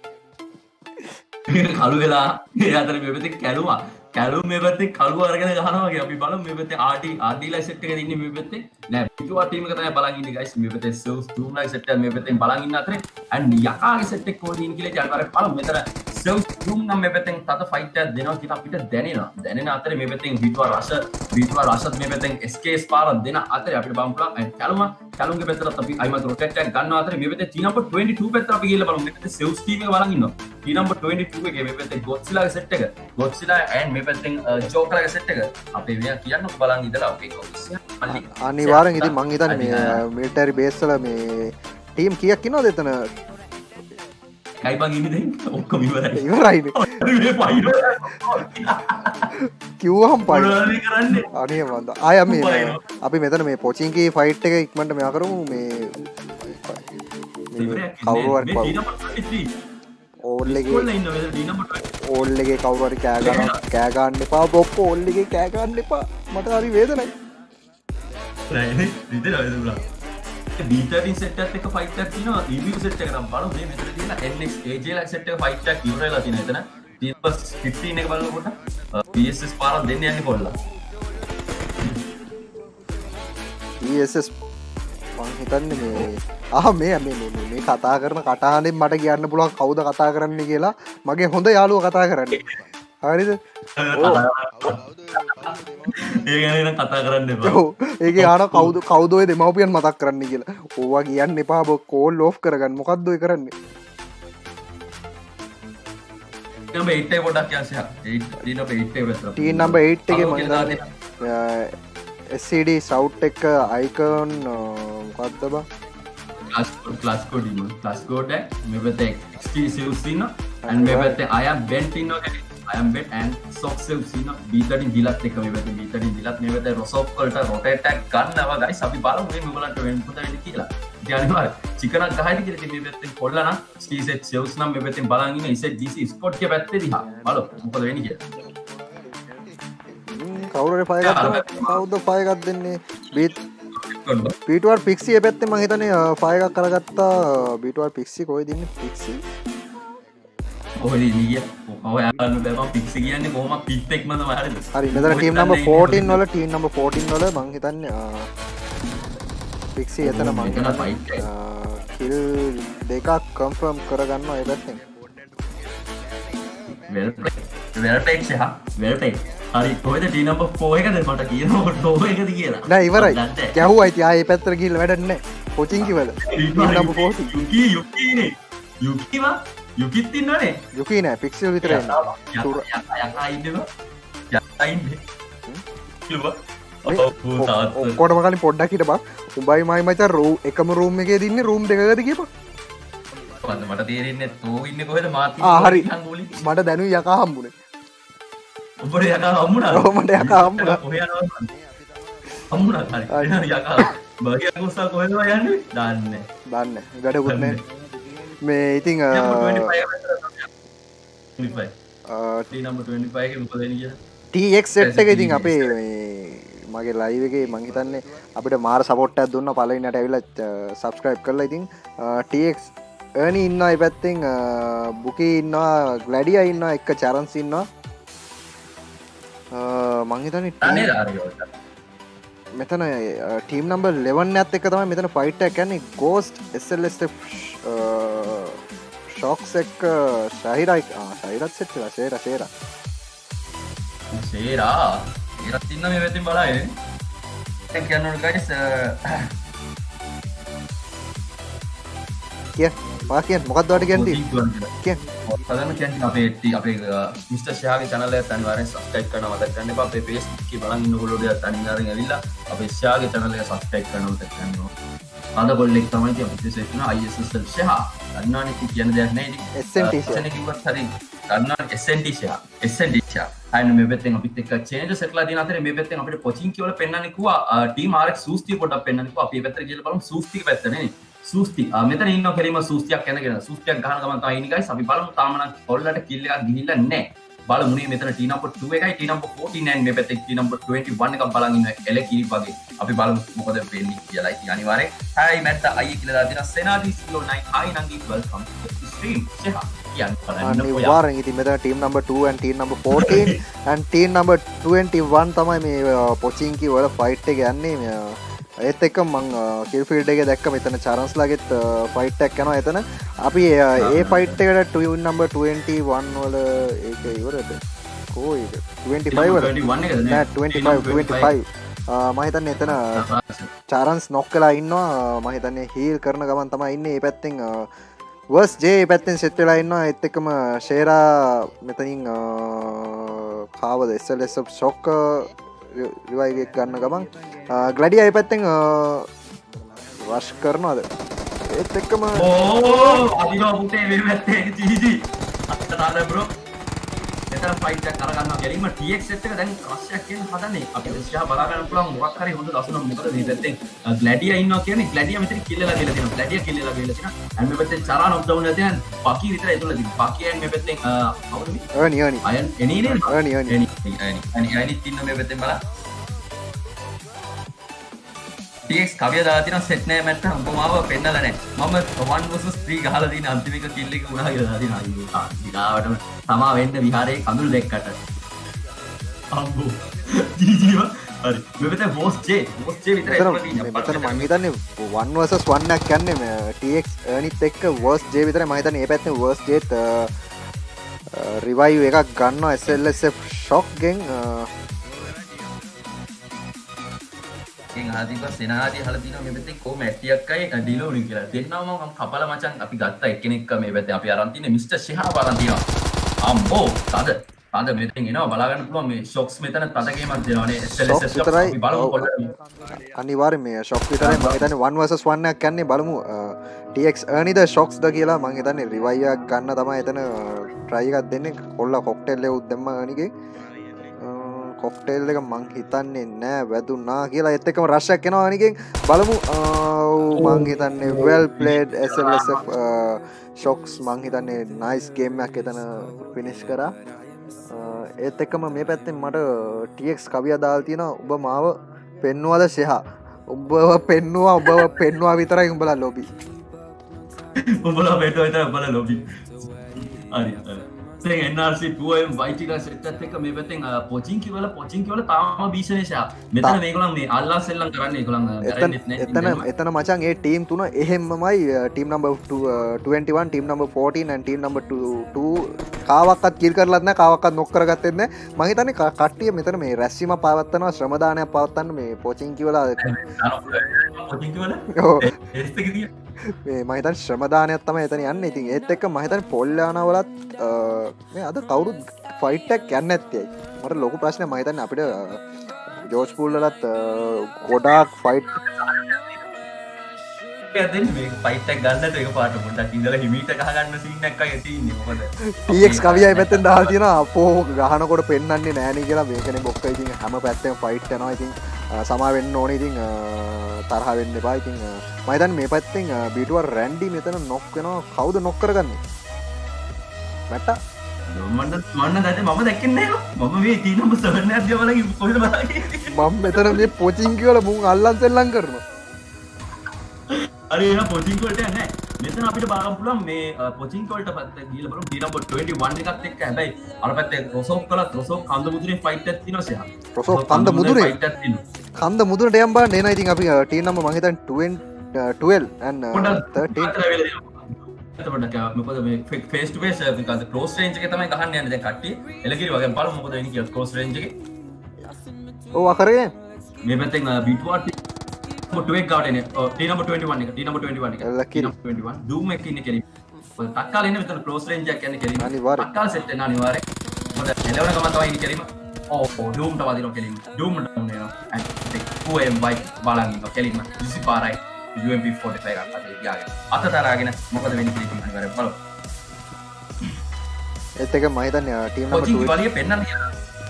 කළු වෙලා ඒ අතර මේ පැත්තේ කැලුවා කැලුම් මේ පැත්තේ කළු අරගෙන ගහනවා වගේ අපි බලමු මේ පැත්තේ RD ලයි සෙට් එකේ ඉන්නේ මේ පැත්තේ නෑ පිටුවා ටීම් එක තමයි බලන් ඉන්නේ guys මේ පැත්තේ සර්ව්ස් ටූම් ලයි සෙට් එක මේ පැත්තෙන් බලන් ඉන්න අතරේ and යකාගේ සෙට් එක කොහොමද ඉන්නේ කියලා ජල්වරේ බලමු මෙතන සර්ව්ස් ටූම් නම් මේ පැත්තෙන් තද ෆයිට් එකක් දෙනවා කියලා අපිට දැනෙන අතරේ මේ පැත්තෙන් පිටුවා රෂත් මේ පැත්තෙන් SK ස්පාරක් දෙන අතරේ අපිට බලමු පුළුවන් කැලුම්ගේ පැත්තට අපි අයිමත් රොටේට් එකක් ගන්නවා අතරේ මේ පැත්තේ T number 22 පැත්තට අපි ගිහලා බලමු මේ පැත්තේ සර්ව්ස් ටීම් එක බලන් ඉන්නවා T number 22 එකේ මේ පැත්තේ ගොඩ්සිලාගේ සෙට් එක ගොඩ්සිලා and මේ පැත්තෙන් ජෝකරගේ සෙට් එක අපේ මෙයා කියන්න බලන් ඉඳලා අපේ අනිවාර්යෙන් ඉතින් මං හිතන්නේ මේ මිලිටරි බේස් වල මේ ටීම් කීයක් ඉන්නවද එතන කයි බං ඉන්නේ දැන් ඔක්කොම ඉවරයි ඉවරයිනේ මේ පයින් කිව්වහම පයින් මොනවද කරන්නේ අනේ මන්ද ආය අපි මෙතන මේ පොචින්කී ෆයිට් එක ඉක්මනට මෙයා කරමු මේ කවුරු හරි ඕල් එකේ කවුරු හරි කෑ ගන්න එපා බොක්කෝ ඕල් එකේ කෑ ගන්න එපා මට හරි වේදනයි නෑ ඉතින් නේද B13 set එකත් එක්ක ෆයිට් එකක් තියෙනවා EVU set එක නම් බලමු මේ මෙතන තියෙන NX AJ ලා set එක ෆයිට් එකක් ඉවරලා තියෙනවා එතන TPS 15 එක බලනකොට PSS පාරක් දෙන්න යන්නේ කොල්ලා PSS මං හිතන්නේ මේ කතා කරන කටහඬෙන් මට කියන්න පුළුවන් කවුද කතා කරන්නේ කියලා මගේ හොඳ යාළුවා කතා කරන්නේ හරිද ඒ ගැන නම් කතා කරන්න එපා ඒකේ ආන කවුද ඔය දෙමව්පියන් මතක් කරන්න කියලා ඕවා කියන්න එපා කෝල් ඕෆ් කරගන්න මොකද්ද ඔය කරන්නේ නම්බර් 8 එක පොඩ්ඩක් කියන්සයා 8 නම්බර් 8 එක විතර ටීම් නම්බර් 8 එකේ මම SCD සවුට් එක අයිකන් මොකද්ද බා class code මේ පැත්තේ exclusives ඉන්නවා and මේ පැත්තේ I am bent ඉන්නවා I am bent and soft cells ඉන්නවා B13 දිලත් එක මේ පැත්තේ B13 දිලත් මේ පැත්තේ රොසොප් වලට rotate එකක් ගන්නවා guys අපි බලමු මේ මොකලන්ට වෙන්න පුතේ කියලා ඉතින් අනිවාර්ය චිකනක් ගහයිද කියලා ඉතින් මේ පැත්තෙන් කොල්ලා නම් ස්ටීසෙට් සෙල්ස් නම් මේ පැත්තෙන් බලන් ඉන්න ඉසෙට් DC ස්පොට් එක පැත්තේ දිහා බලමු මොකද වෙන්නේ කියලා කවුරුරේ ෆයර් එකක් කවුද ෆයර් එකක් දෙන්නේ B2R Pixie පැත්තේ මම හිතන්නේ ෆයර් එකක් කරගත්තා B2R Pixie කොහෙද ඉන්නේ Pixie කොහෙද ඉන්නේ කියලා ඔය අහන්න බෑ මම Pixie කියන්නේ කොහොම පිට් එකම තමයි හරිද හරි මෙතන ටීම් නම්බර් 14 වල ටීම් නම්බර් 14 වල මම හිතන්නේ Pixie එතන මම කිල් දෙකක් කම්ෆර්ම් කරගන්න ඒ පැත්තෙන් වෙල්පෙක් සහ වෙල්පෙක් හරි කොහෙද ටී නම්බර් 4 එකද මට කියනකොට 4 එකද කියලා නෑ ඉවරයි ගැහුවා ඉතින් ආයේ පැත්තට ගිහිල්ලා වැඩක් නෑ කොචින් කිවල නම්බර් 40 යුකීනේ යුකිත් ඉන්නවනේ යුකී නෑ පික්සල් විතරයි යකා ඉන්නවා යකා ඉන්නේ කිව්වා ඔක්කොටම කලින් පොඩ්ඩක් හිටපන් උඹයි මයි මචං එකම රූම් එකේ දින්නේ රූම් දෙකකද කියපන් මට තේරෙන්නේ තෝ ඉන්නේ කොහෙද මාත් හරි මට දැනුයි යකා හම්බුනේ උඹට යකා හම්බුණා මට යකා හම්බුණා කොහේ යනවද හම්බුණා හරි යකා බගිය ගොස්සා කොහෙද යන්නේ දන්නේ වැඩකුත් නෑ මේ ඉතින් TX සෙට් එක ඉතින් අපේ මගේ ලයිව් එකේ මං හිතන්නේ අපිට මාර සපෝට් එකක් දුන්නා පළවෙනියට ඇවිල්ලා සබ්ස්ක්‍රයිබ් කරලා ඉතින් TX එර්නි ඉන්නවා ඒ පැත්තෙන් බුකී ඉන්නවා ග්ලැඩියා ඉන්නවා එක චරන්ස් ඉන්නවා මං හිතන්නේ මෙතන ටීම් නම්බර් 11 එකත් එක තමයි මෙතන ෆයිට් එකක් යන්නේ ගෝස්ට් SLSF ෂොක්ස් එක ශහිරයි ශහිරත් සෙට් වෙලා ශේරා ඒරත් ඉන්න මේ වෙතින් බලයි දැන් කියන්න ඕන ගයිස් කියන්න මොකක්ද ඔයාලට කියන්නේ කියන්න පදම කියන්නේ අපේ මිස්ටර් ෂාගේ channel එකට අනිවාර්යෙන් subscribe කරන්න මතක ගන්න එපා අපේ Facebook එකේ බලන් ඉන්න ඔයගොල්ලෝ අනිවාර්යෙන් ඇවිල්ලා අපේ ෂාගේ channel එක subscribe කරන්න මතක ගන්න ඕන අද කොල්ලෙක් තමයි අපි විශේෂ කරන ISSL ෂා අන්නානේ කියන දෙයක් නෑ ඉතින් SNT ෂා කිව්වත් හරි අන්නානේ SNT ෂා අන්න මේ පැත්තෙන් අපිත් එක්ක changes එකලා දින අතරේ මේ පැත්තෙන් අපිට පොචින්කි වල පෙන්නන්නේ කිව්වා ටීම් RX සූස්තිය පොඩ්ඩක් පෙන්නන්නේ කිව්වා අපි මේ පැත්තට ගිහලා බලමු සූස්තික පැත්ත නේ සූස්ති මෙතන ඉන්න කෙලිම සූස්තියක් ඇඳගෙන සූස්තියක් ගහන ගමන් තමයි ඉන්නේ guys අපි බලමු තාම නම් කොල්ලට කිල් එකක් ගිහිල්ලා නැහැ බලමු නේ මෙතන ටී නම්බර් 2 එකයි ටී නම්බර් 49 මේ පැත්තේ ටී නම්බර් 21 එකක් බලන් ඉන්න එලකිරි වගේ අපි බලමු මොකද වෙන්නේ කියලා ඉතින් අනිවාර්යෙන් හයි මැට්ට අයියේ කියලා දාලා දෙනවා සෙනාඩි 09 හයි නංගි වෙල්කම් ටු ස්ට්‍රීම් ෂෙහා අනිවාර්යෙන් ඉතින් මෙතන team number 2 and team number 14 and team number 21 තමයි මේ පොචින්කි වල ෆයිට් එක යන්නේ ඒත් එක්ක මං කිල් ෆීල්ඩ් එකේ දැක්ක මෙතන චරන්ස්ලාගෙත් ෆයිට් එකක් යනවා එතන අපි ඒ ෆයිට් එකට ටීම් නම්බර් 21 වල ඒක ඉවරද කොයි 25 වල නෑ 25 මම හිතන්නේ එතන චරන්ස් නොක් වෙලා ඉන්නවා මම හිතන්නේ හීල් කරන ගමන් තමයි ඉන්නේ මේ පැත්තෙන් වර්ස් ජේ පැත්තෙන් සෙට් වෙලා ඉන්නවා ඒත් එක්කම ෂේරා මෙතනින් කාවද SLS ෂොක් රිවයිව් එක ගන්න ගමන් ග්ලැඩියා ඒ පැත්තෙන් රෂ් කරනවාද ඒත් එක්කම අදිනවා පුතේ මේ පැත්තේ ජීජි අතට බ්‍රෝ එතන ෆයිට් එකක් අරගන්නවා ගැලීම TX සෙට් එක දැන් රෂ්යක් කියන හදන්නේ අපි ශ්‍රා බලා ගන්න පුළුවන් මොකක් හරි හොඳ ලස්සන මොකද මේ පැත්තෙන් ග්ලැඩියා ඉන්නවා කියන්නේ ග්ලැඩියා මෙතන කිල්ලලා කියලා දෙනවා ග්ලැඩියා කිල්ලලා කියලා තියෙනවා and මේ පැත්තෙන් චරා නොක් ඩවුන් එකෙන් පකි විතර එතුල දින පකියෙන් මේ පැත්තෙන් කවුද මේ අනි අයන් එනීනේ අනි තින්න මේ පැත්තෙන් බලන්න TX කවිය දාලා තියෙනවා සෙට් නෑ මැට්ට උඹ මාව පෙන්නලා නෑ මම 1 vs 3 ගහලා තියෙන අන්තිම එක කිල් එක වුණා කියලා දාලා තියෙනවා අයියෝ ඊගාවටම තමා වෙන්න විහාරයේ කඳුළු දැක්කට අම්බෝ ජීජීව හරි මේ පැත්තේ වොස් ජේ විතරයි මෙතන මම හිතන්නේ 1 vs 1 එකක් යන්නේ TX එර්නිත් එක්ක වොස් ජේ විතරයි මම හිතන්නේ මේ පැත්තේ වොස් ජේත් රිවයිව් එකක් ගන්නවා SLSF ෂොක් ගෙන් ආදීප සෙනාදී අහලා තියෙනවා මේ පැත්තේ කො මැට්ටියක්කයි ඩිලෝනි කියලා. දෙන්නම මම කපලා මචං අපි ගත්තා එක්කෙනෙක් මේ පැත්තේ අපි අරන් තින්නේ මිස්ටර් ෂෙහාබ් අරන් තියෙනවා. අම්බෝ තද මෙතෙන් එනවා බලා ගන්න පුළුවන් මේ ෂොක්ස් මෙතන තද ගේමක් දෙනවානේ SLS ෂොක්ස් අපි බලමු පොඩ්ඩක්. අනිවාර්යෙන් මේ ෂොක් විතරයි මම හිතන්නේ 1 vs 1 එකක් යන්නේ බලමු. TX එර්නිද ෂොක්ස් ද කියලා මම හිතන්නේ රිවයිව් එකක් ගන්න තමයි එතන try එකක් දෙන්නේ. කොල්ලා කොක්ටේල් එක උද්දම්ම එර්නිගේ කොක්ටේල් එක මං හිතන්නේ නෑ වැදුනා කියලා ඒත් එක්කම රෂ්යක් එනවා අනිකෙන් බලමු මං හිතන්නේ well played SLSF ෂොක්ස් මං හිතන්නේ nice game එකක් එතන finish කරා ඒත් එක්කම මේ පැත්තෙන් මට TX කවියා දාලා තියෙනවා ඔබ මාව පෙන්නුවද ෂෙහා ඔබව පෙන්නුවා විතරයි උඹලා ලොබි උඹලා පෙන්නුවා විතරයි උඹලා ලොබි හරි NRC 2M YT ලා සෙට් එකත් එක්ක මේ පැත්තෙන් පොචින්කි වල තාම භීෂණේෂා මෙතන මේගොල්ලන් මේ අල්ලා සෙල්ලම් කරන්නේ ඒගොල්ලන් කරන්නේත් නැහැ එතන මචං ඒ ටීම් තුන එහෙම්මමයි team number 21 team number 14 and team number 2 කාවක්වත් කිල් කරලත් නැහැ කාවක්වත් නොක් කරගත්තෙත් නැහැ මම හිතන්නේ කට්ටිය මෙතන මේ රැස්වීම පවත්වනවා ශ්‍රම දානයක් පවත්වන්න මේ පොචින්කි වල මේ මම හිතන්නේ ශ්‍රම දානයක් තමයි එතන යන්නේ ඉතින් ඒත් එක්ක මම හිතන්නේ පොල්යානා වලත් මේ අද කවුරුත් ෆයිට් එකක් යන්නේ නැත්තේ මට ලොකු ප්‍රශ්නයක් මම හිතන්නේ අපිට ජෝර්ජ් පූල් වලත් ගොඩාක් ෆයිට් මේ ෆයිට් එක ගන්නට එක පාට පොඩ්ඩක් ඉඳලා හිමීට ගහ ගන්න සීන් එකක් අය තියෙන්නේ මොකද TX කවියයි පැත්තෙන් දාලා තියෙනවා අපෝ ගහනකොට පෙන්වන්නේ නෑනේ කියලා මේකනේ බොක්ක ඉතින් හැම පැත්තෙම ෆයිට් යනවා ඉතින් සමා වෙන්න ඕනේ ඉතින් තරහ වෙන්න එපා ඉතින් මම හිතන්නේ මේ පැත්තෙන් බීටුවර් රැන්ඩි මෙතන නොක් වෙනවා කවුද නොක් කරගන්නේ මට මන්න දැන් මම දැක්කේ නෑ මම මේ ටීම් නම්බර් 7 එකක් දිහා බලන් කොහෙද බලන්නේ මම මෙතන මේ පොචින්කි වල මුන් අල්ලන් සෙල්ලම් කරනවා අර එන පොචින්කි වලට නෑ මෙතන අපිට බලන්න පුළුවන් මේ පොචින්කි වලට පැත්ත ගිහලා බලමු ටීම් නම්බර් 21 එකත් එක්ක හැබැයි අර පැත්තේ රොසෝක් කළත් රොසෝක් කන්ද මුදුනේ ෆයිට් එකක් තියෙනවා සයා රොසෝක් කන්ද මුදුනේ ෆයිට් එකක් තියෙනවා කන්ද මුදුනට යම් බලන්න එනවා ඉතින් අපි ටීම් නම්බර් මම හිතන්නේ 12 and 13 එතකොට මොකද මේ face to face because close range එකේ තමයි ගහන්න යන්නේ දැන් කට්ටිය එලගිරි වගේ බලමු මොකද වෙන්නේ කියලා ක්ලෝස් රේන්ජ් එකේ ඔව් අකරේ මේ පැත්තෙන් B2R නම්බර් 2 එක ගාවට එන්නේ ටී නම්බර් 21 එක ටී නම්බර් 21 එක ටී නම්බර 21 ඩූම් එකේ ඉන්නේ කෙලින් තක්කාල ඉන්නේ මෙතන ක්ලෝස් රේන්ජ් එකක් යන්නේ කෙලින් අනිවාර්යයෙන් තක්කාල සෙට් වෙන අනිවාර්යයෙන් මොකද එළවන ගමන් තමයි ඉන්නේ කෙලින් ඕ ඩූම්ට වදිනවා කෙලින් ඩූම්ට ඩවුන් වෙනවා and 2MY බලන් ඉන්නවා කෙලින්ම 25යි UMP 45 එකක් අතේ තියාගෙන අත තරාගෙන මොකද වෙන්නේ කියලා අනිවාර්යයෙන් බලමු ඒත් එක මම හිතන්නේ ටීම් නම්බර් 2 වලිය පෙන්නන්න කියලා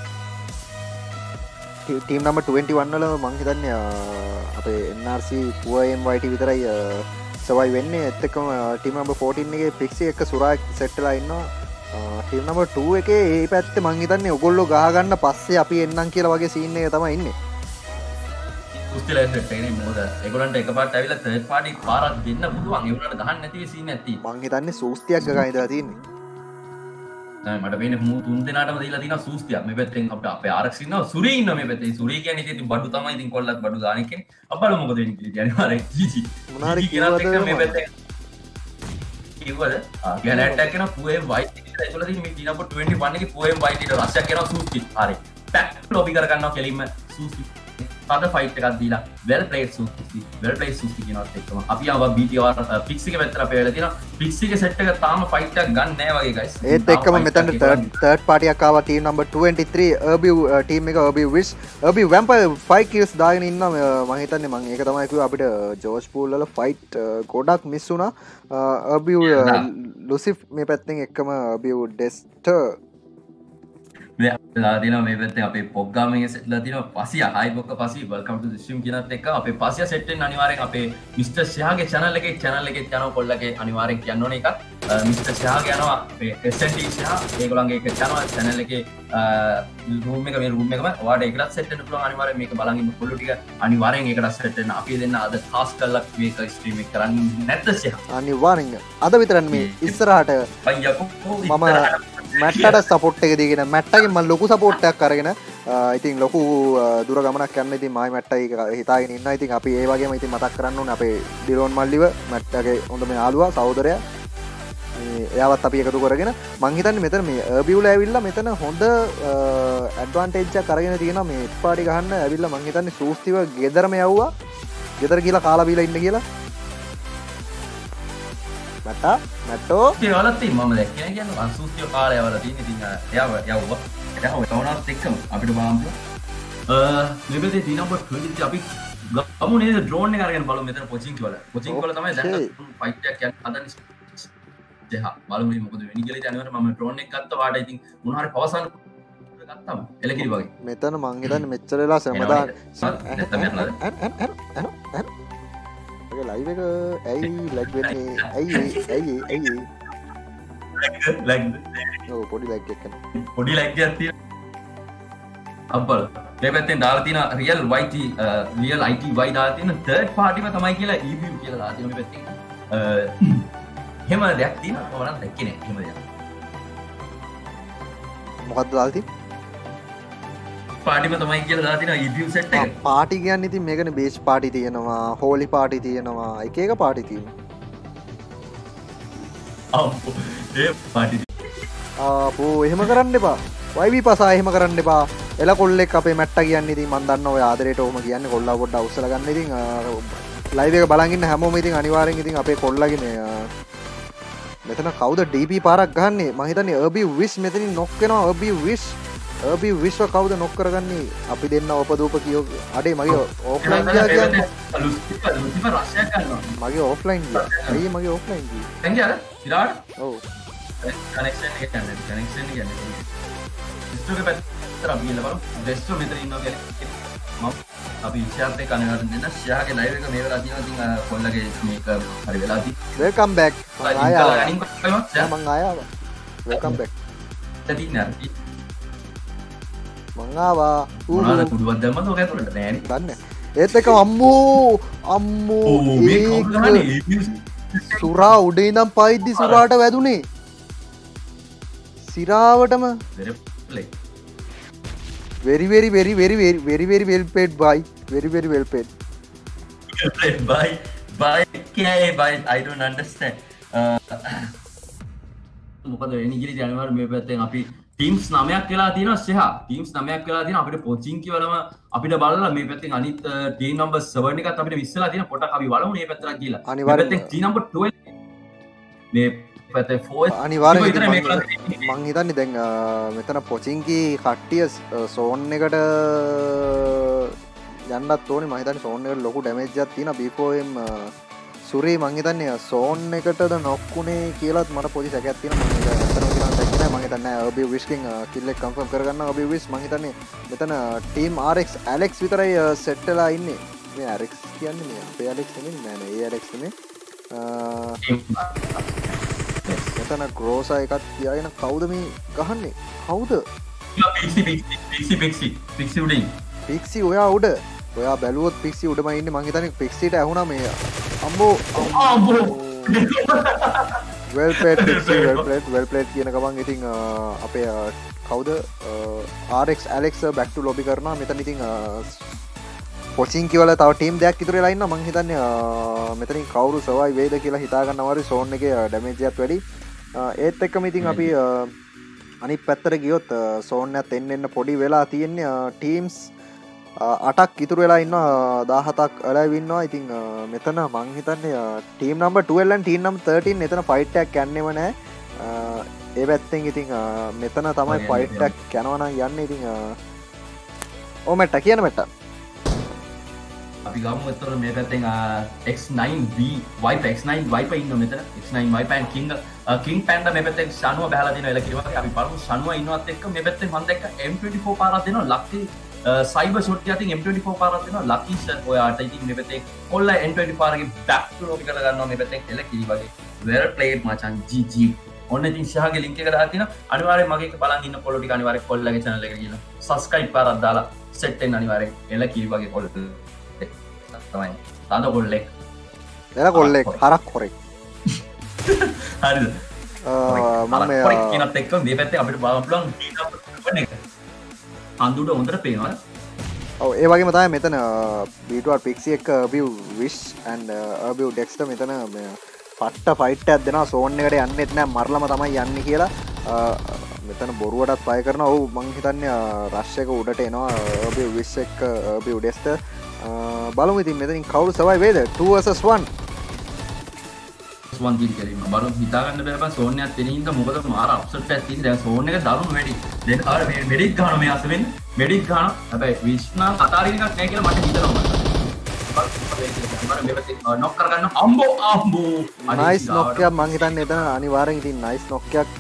ටීම් නම්බර් 21 වල මම හිතන්නේ අපේ NRC 4MYT විතරයි සවයි වෙන්නේ ඒත් එක්කම ටීම් නම්බර් 14 එකේ පික්සි එක සුරා සෙට් වෙලා ඉන්නවා ටීම් නම්බර් 2 එකේ ඒ පැත්තේ මම හිතන්නේ ඔයගොල්ලෝ ගහ ගන්න පස්සේ අපි එන්නම් කියලා වගේ සීන් එක තමයි ඉන්නේ උස්තිලා සෙට් එකේ මොකද ඒගොල්ලන්ට එකපාරට ඇවිල්ලා තර්ඩ් පාටි පාරක් දෙන්න පුළුවන් ඒ උනාට ගහන්න නැති සීන් එකක් තියෙනවා මං හිතන්නේ සූස්තියක් ගගා ඉඳලා තියෙන්නේ නෑ මට වෙන්නේ මූ තුන් දෙනාටම දීලා තියෙනවා සූස්තියක් මේ පැත්තෙන් අපේ ආරක්ෂක ඉන්නවා සුරී ඉන්නවා මේ පැත්තේ සුරී කියන්නේ ඉතින් බඩු තමයි ඉතින් කොල්ලත් බඩු දාන එකනේ අප්පල මොකද වෙන්නේ කියලා කියන්නේ අර ජීජි මොනාරි කියලාද මේ පැත්තේ කිව්වද ගැලැට් එකක් කරන 4MY කියලා ඒකවල තියෙන මේ නම්බර් 21 එකේ 4MY ට රෂ්යක් කරනවා සූස්ති හරි පැක් ලොබි කර ගන්නවා කෙලින්ම සූස්ති අද ෆයිට් එකක් දීලා වෙල් ප්ලේඩ් සූස්ති කියනවත් එක්කම අපි ආවා BTR පික්ස් එකේ පැත්තට අපේ වෙලා තියෙනවා පික්ස් එකේ සෙට් එක තාම ෆයිට් එකක් ගන්න නැහැ වගේ guys ඒත් එක්කම මෙතන තර්ඩ් පාටියක් ආවා ටීම් නම්බර් 23 අර්බිව් ටීම් එක අර්බිව් විස් අර්බිව් වැම්පයර් 5 kills දාගෙන ඉන්නවා මම හිතන්නේ මම ඒක තමයි කිව්වා අපිට ජෝර්ජ් පූල් වල ෆයිට් ගොඩක් මිස් වුණා අර්බිව් ලුසිෆ් මේ පැත්තෙන් එක්කම අර්බිව් ඩෙස්ටර් ලාදින මේ පැත්තේ අපේ පොග්ගාමයේ සෙට්ලා තියෙනවා පසිය හයි බොක්ක පසිය වෙල්කම් ටු ද ස්ට්‍රීම් කියනත් එක්ක අපේ පසිය සෙට් වෙන අනිවාර්යෙන් අපේ මිස්ටර් ෂයාගේ channel එකේ යනවා කොල්ලගේ අනිවාර්යෙන් කියන්න ඕනේ එකක් මිස්ටර් ෂයාගේ යනවා අපේ SNT ෂයා ඒගොල්ලන්ගේ එක channel එකේ රූම් එක මේ රූම් එකම ඔයාලට ඒකටත් සෙට් වෙන්න පුළුවන් අනිවාර්යෙන් මේක බලන් ඉන්න කොල්ලෝ ටික අනිවාර්යෙන් ඒකටත් සෙට් වෙන්න අපි දෙන්න අද ඛාස් කරලා මේක ස්ට්‍රීම් එක කරන්නේ නැද්ද ෂයා අනිවාර්යෙන් අද විතරක් මේ ඉස්සරහට මම මැට්ටට සපෝට් එක දීගෙන මැට්ටගෙන් මම ලොකු සපෝට් එකක් අරගෙන ඉතින් ලොකු දුර ගමනක් යන්න ඉතින් මායි මැට්ටයි හිතාගෙන ඉන්නවා ඉතින් අපි ඒ වගේම ඉතින් මතක් කරන්න ඕනේ අපේ ඩිලෝන් මල්ලිව මැට්ටගේ හොඳම යාළුවා සහෝදරයා එයාවත් අපි එකතු කරගෙන මං හිතන්නේ මෙතන මේ අර්බිව්ල ඇවිල්ලා මෙතන හොඳ ඇඩ්වාන්ටේජ් එකක් අරගෙන තියෙනවා මේ පාටි ගහන්න ඇවිල්ලා මං හිතන්නේ සූස්තිව ගෙදරම යවුවා ගෙදර ගිහලා කාලා බීලා ඉන්න කියලා මැට්ටෝ ඒවලත් තියෙනවා මම දැක්කේ කියන්නේ සූස්තිව කාලා යවලා තියෙන ඉතින් එයාව යවුවා එයා වුණාත් එක්කම අපිට බලන්න මෙබෙදේ දී නම්බර් 23 අපි ගමු නේද ඩ්‍රෝන් එක අරගෙන බලමු මෙතන පොචින්කි වල තමයි දැන් ෆයිට් එකක් යන්න හදන්නේ දෙහා බලමු මොකද වෙන්නේ කියලා ඉතින් අනිවාර්යයෙන් මම ඩ්‍රෝන් එක ගත්තා වාට ඉතින් මොන හරි පවසන්න ගත්තාම එලකිරි වගේ මෙතන මං හිතන්නේ මෙච්චර වෙලා සමදාන ඔය ලයිව් එක ඇයි ලැග් වෙන්නේ ඇයි ලැග් ඔව් පොඩි ලැග් එකක් කරනවා පොඩි ලැග් එකක් තියෙනවා අම්බල මේ පැත්තෙන් දාලා තියෙන රියල් ITY දාලා තියෙන තර්ඩ් පාටිම තමයි කියලා EView කියලා දාලා තියෙන මේ පැත්තෙන් එහෙම දෙයක් තියෙනවා මම නම් දැක්කේ නෑ එහෙම දෙයක් මොකක්ද දාල්ති පාටිම තමයි කියලා දාලා තියෙනවා EPU set එක. පාටි කියන්නේ ඉතින් මේකනේ බේස් පාටි තියෙනවා හෝලි පාටි තියෙනවා එක එක පාටි තියෙනවා අම්පෝ ඒ පාටි ආපෝ එහෙම කරන්න එපා වයිවි පසා එහෙම කරන්න එපා එල කොල්ලෙක් අපේ මැට්ට කියන්නේ ඉතින් මන් දන්නවා ඔය ආදරේට ඔහම කියන්නේ කොල්ලා පොඩ්ඩක් අවුස්සලා ගන්න ඉතින් ලයිව් එක බලන් ඉන්න හැමෝම ඉතින් අනිවාර්යෙන් ඉතින් අපේ කොල්ලාගෙන මෙතන කවුද DP පාරක් ගහන්නේ මම හිතන්නේ අර්බි විස් මෙතනින් නොක් වෙනවා අර්බි විස්ව කවුද නොක් කරගන්නේ අපි දෙන්න ඔපදූප කියෝ අඩේ මගේ ඕෆ්ලයින් ගියා කියන්නේ ලුසිෆර් රෂ්යක් ගන්නවා. මගේ ඕෆ්ලයින් ගියා අයියේ මගේ ඕෆ්ලයින් ගියා දැන් ගියාද? ඉරාට? ඔව් කනෙක්ෂන් එක ගන්න කනෙක්ෂන් එක ගන්න. ඉස්ටෝගේ පැත්තට අපි ගිහලා බලමු. වෙස්ටෝ මෙතන ඉන්නවා කියන්නේ මම අපි ඉෂාත් එක්ක අනිවාර්යෙන් දෙන්න ෂයාගේ ලයිව් එක මේ වෙලාව තියෙනවා ඉතින් කොල්ලගේ මේක හරි වෙලා තියෙනවා. වෙල්කම් බෑක් මම ආවා වෙල්කම් බෑක් තදින්න මං ආවා මොනවාද කුඩුවක් දැම්මද ඔක ඇතුළට නෑනේ දන්නේ ඒත් එක අම්මෝ මේ කවුද ගහන්නේ සුරා උඩ ඉඳන් පයිද්දි සුරාට වැදුනේ සිරාවටම very well paid bye very well paid bye I don't understand මොකද වෙන්නේ ඉංග්‍රීසි අනිවාර්ය මේ පැත්තෙන් අපි ටීම්ස් 9ක් වෙලා තියෙනවා සහ ටීම්ස් 9ක් වෙලා තියෙනවා අපිට පොචින්කි වලම අපිට බලලා මේ පැත්තෙන් අනිත් ටීම් නම්බර් 7 එකත් අපිට විශ්සලා තියෙන පොටක් අපි බලමු මේ පැත්තට ගිහලා අනිවාර්යෙන් මේ පැත්තෙන් ටීම් නම්බර් 12 මේ පැත්තේ 4 අනිවාර්යෙන් මං හිතන්නේ දැන් මෙතන පොචින්කි කට්ටිය සෝන් එකට යන්නත් ඕනේ මම හිතන්නේ සෝන් එකට ලොකු ඩැමේජ් එකක් තියෙනවා B4M සුරේ මං හිතන්නේ සෝන් එකටද නොක්ුනේ කියලාත් මට පොඩි සැකයක් තියෙනවා මම ඒක අතරම කියනවා දැක්කේ මම හිතන්නේ අබි විස්කින් කිල් එක කන්ෆර්ම් කරගන්න අබි විස් මං හිතන්නේ මෙතන ටීම් RX ඇලෙක්ස් විතරයි සෙට් වෙලා ඉන්නේ මේ RX කියන්නේ මේ අපේ ඇලෙක්ස් නෙමෙයි නෑ ඒ ඇලෙක්ස් නෙමෙයි මෙතන ග්‍රෝසා එකක් තියාගෙන කවුද මේ ගහන්නේ කවුද පික්සි උඩින් පික්සි ඔයා උඩ ඔයා බැලුවොත් පික්සි උඩම ඉන්නේ මං හිතන්නේ පික්සිට ඇහුණා මේ අම්බෝ well played පික්සි well played කියන ගමන් ඉතින් අපේ කවුද RX Alex back to lobby කරනවා මෙතන ඉතින් පොචින්කි වල තව ටීම් දෙකක් ඉතුරු වෙලා ඉන්නවා මං හිතන්නේ මෙතනින් කවුරු සර්වයිව් වෙයිද කියලා හිතා ගන්න අමාරුයි සෝන් එකේ ඩැමේජ් එකක් වැඩි ඒත් එක්කම ඉතින් අපි අනිත් පැත්තට ගියොත් සෝන් එකත් එන්න පොඩි වෙලා තියෙන්නේ ටීම්ස් 8ක් ඉතුරු වෙලා ඉන්නවා 17ක් අලයිව් ඉන්නවා ඉතින් මෙතන මං හිතන්නේ team number 12 and team number 13 එතන ෆයිට් එකක් යන්නෙම නැහැ ඒ පැත්තෙන් ඉතින් මෙතන තමයි ෆයිට් එකක් යනවා නම් යන්නේ ඉතින් ඕ මැට්ටා කියන මැට්ටා අපි ගමු එතකොට මේ පැත්තෙන් X9V Viper X9 Viper ඉන්නවා මෙතන X9 Viper and King Panda මේ පැත්තෙන් ෂනුව බහලා දෙනවා එල කිව්වා අපි බලමු ෂනුව ඉන්නවත් එක්ක මේ පැත්තෙන් මම දැක්ක M24 පාරක් දෙනවා ලක්කි සයිබර් ෂොට් යටින් M24 පාරක් දෙනවා ලකි සර් ඔයාට ඉතින් මේ පැත්තේ කොල්ල N24 පාරගේ බෑක් ටු ලොබි කරලා ගන්නවා මේ පැත්තෙන් එල කිරි වගේ well played මචං GG ඔන්න ඉතින් ෂහගේ ලින්ක් එක දාලා තිනවා අනිවාර්යෙන් මගේ එක බලන් ඉන්න කොල්ලෝ ටික අනිවාර්යෙන් කොල්ලගේ channel එකට ගිහලා subscribe පාරක් දාලා set වෙන්න අනිවාර්යෙන් එල කිරි වගේ කොල්ල තමයි තද කොල්ලෙක් එල කොල්ලෙක් හරක් හොරෙක් හරිද මම හරක් කියනත් එක්ක මේ පැත්තේ අපිට බලන්න පුළුවන් ටීම් එක අන්දුට හොඳට පේනවා ඔව් ඒ වගේම තමයි මෙතන B2R Pixie එක view wish and view Dexter මෙතන පට්ට ෆයිට් එකක් දෙනවා සෝන් එකට යන්නෙත් නෑ මරලම තමයි යන්නේ කියලා මෙතන බොරුවටත් ෆයි කරනවා ඔව් මං හිතන්නේ රෂ් එක උඩට එනවා view wish එක view Dexter බලමු ඉතින් මෙතනින් කවුරු සර්වයිව් වෙයිද 2 vs 1 1 කිල් කරීම බලමු හිතා ගන්න බෑ බා සෝන් එකත් එනින් ඉඳ මොකද මාර අප්සෙට් එකක් තියෙන දැන් සෝන් එක දරුණු වැඩි දැන් ආර මෙඩික් ගන්නවා මේ අසෙන් මෙඩික් ගන්නවා හැබැයි විශ්නා අතාරින එකක් නෑ කියලා මට හිතෙනවා මේ පැත්තේ නොක් කරගන්න අම්බෝ නයිස් නොක් එකක් මං හිතන්නේ එතන අනිවාර්යෙන් ඉතින් නයිස් නොක් එකක්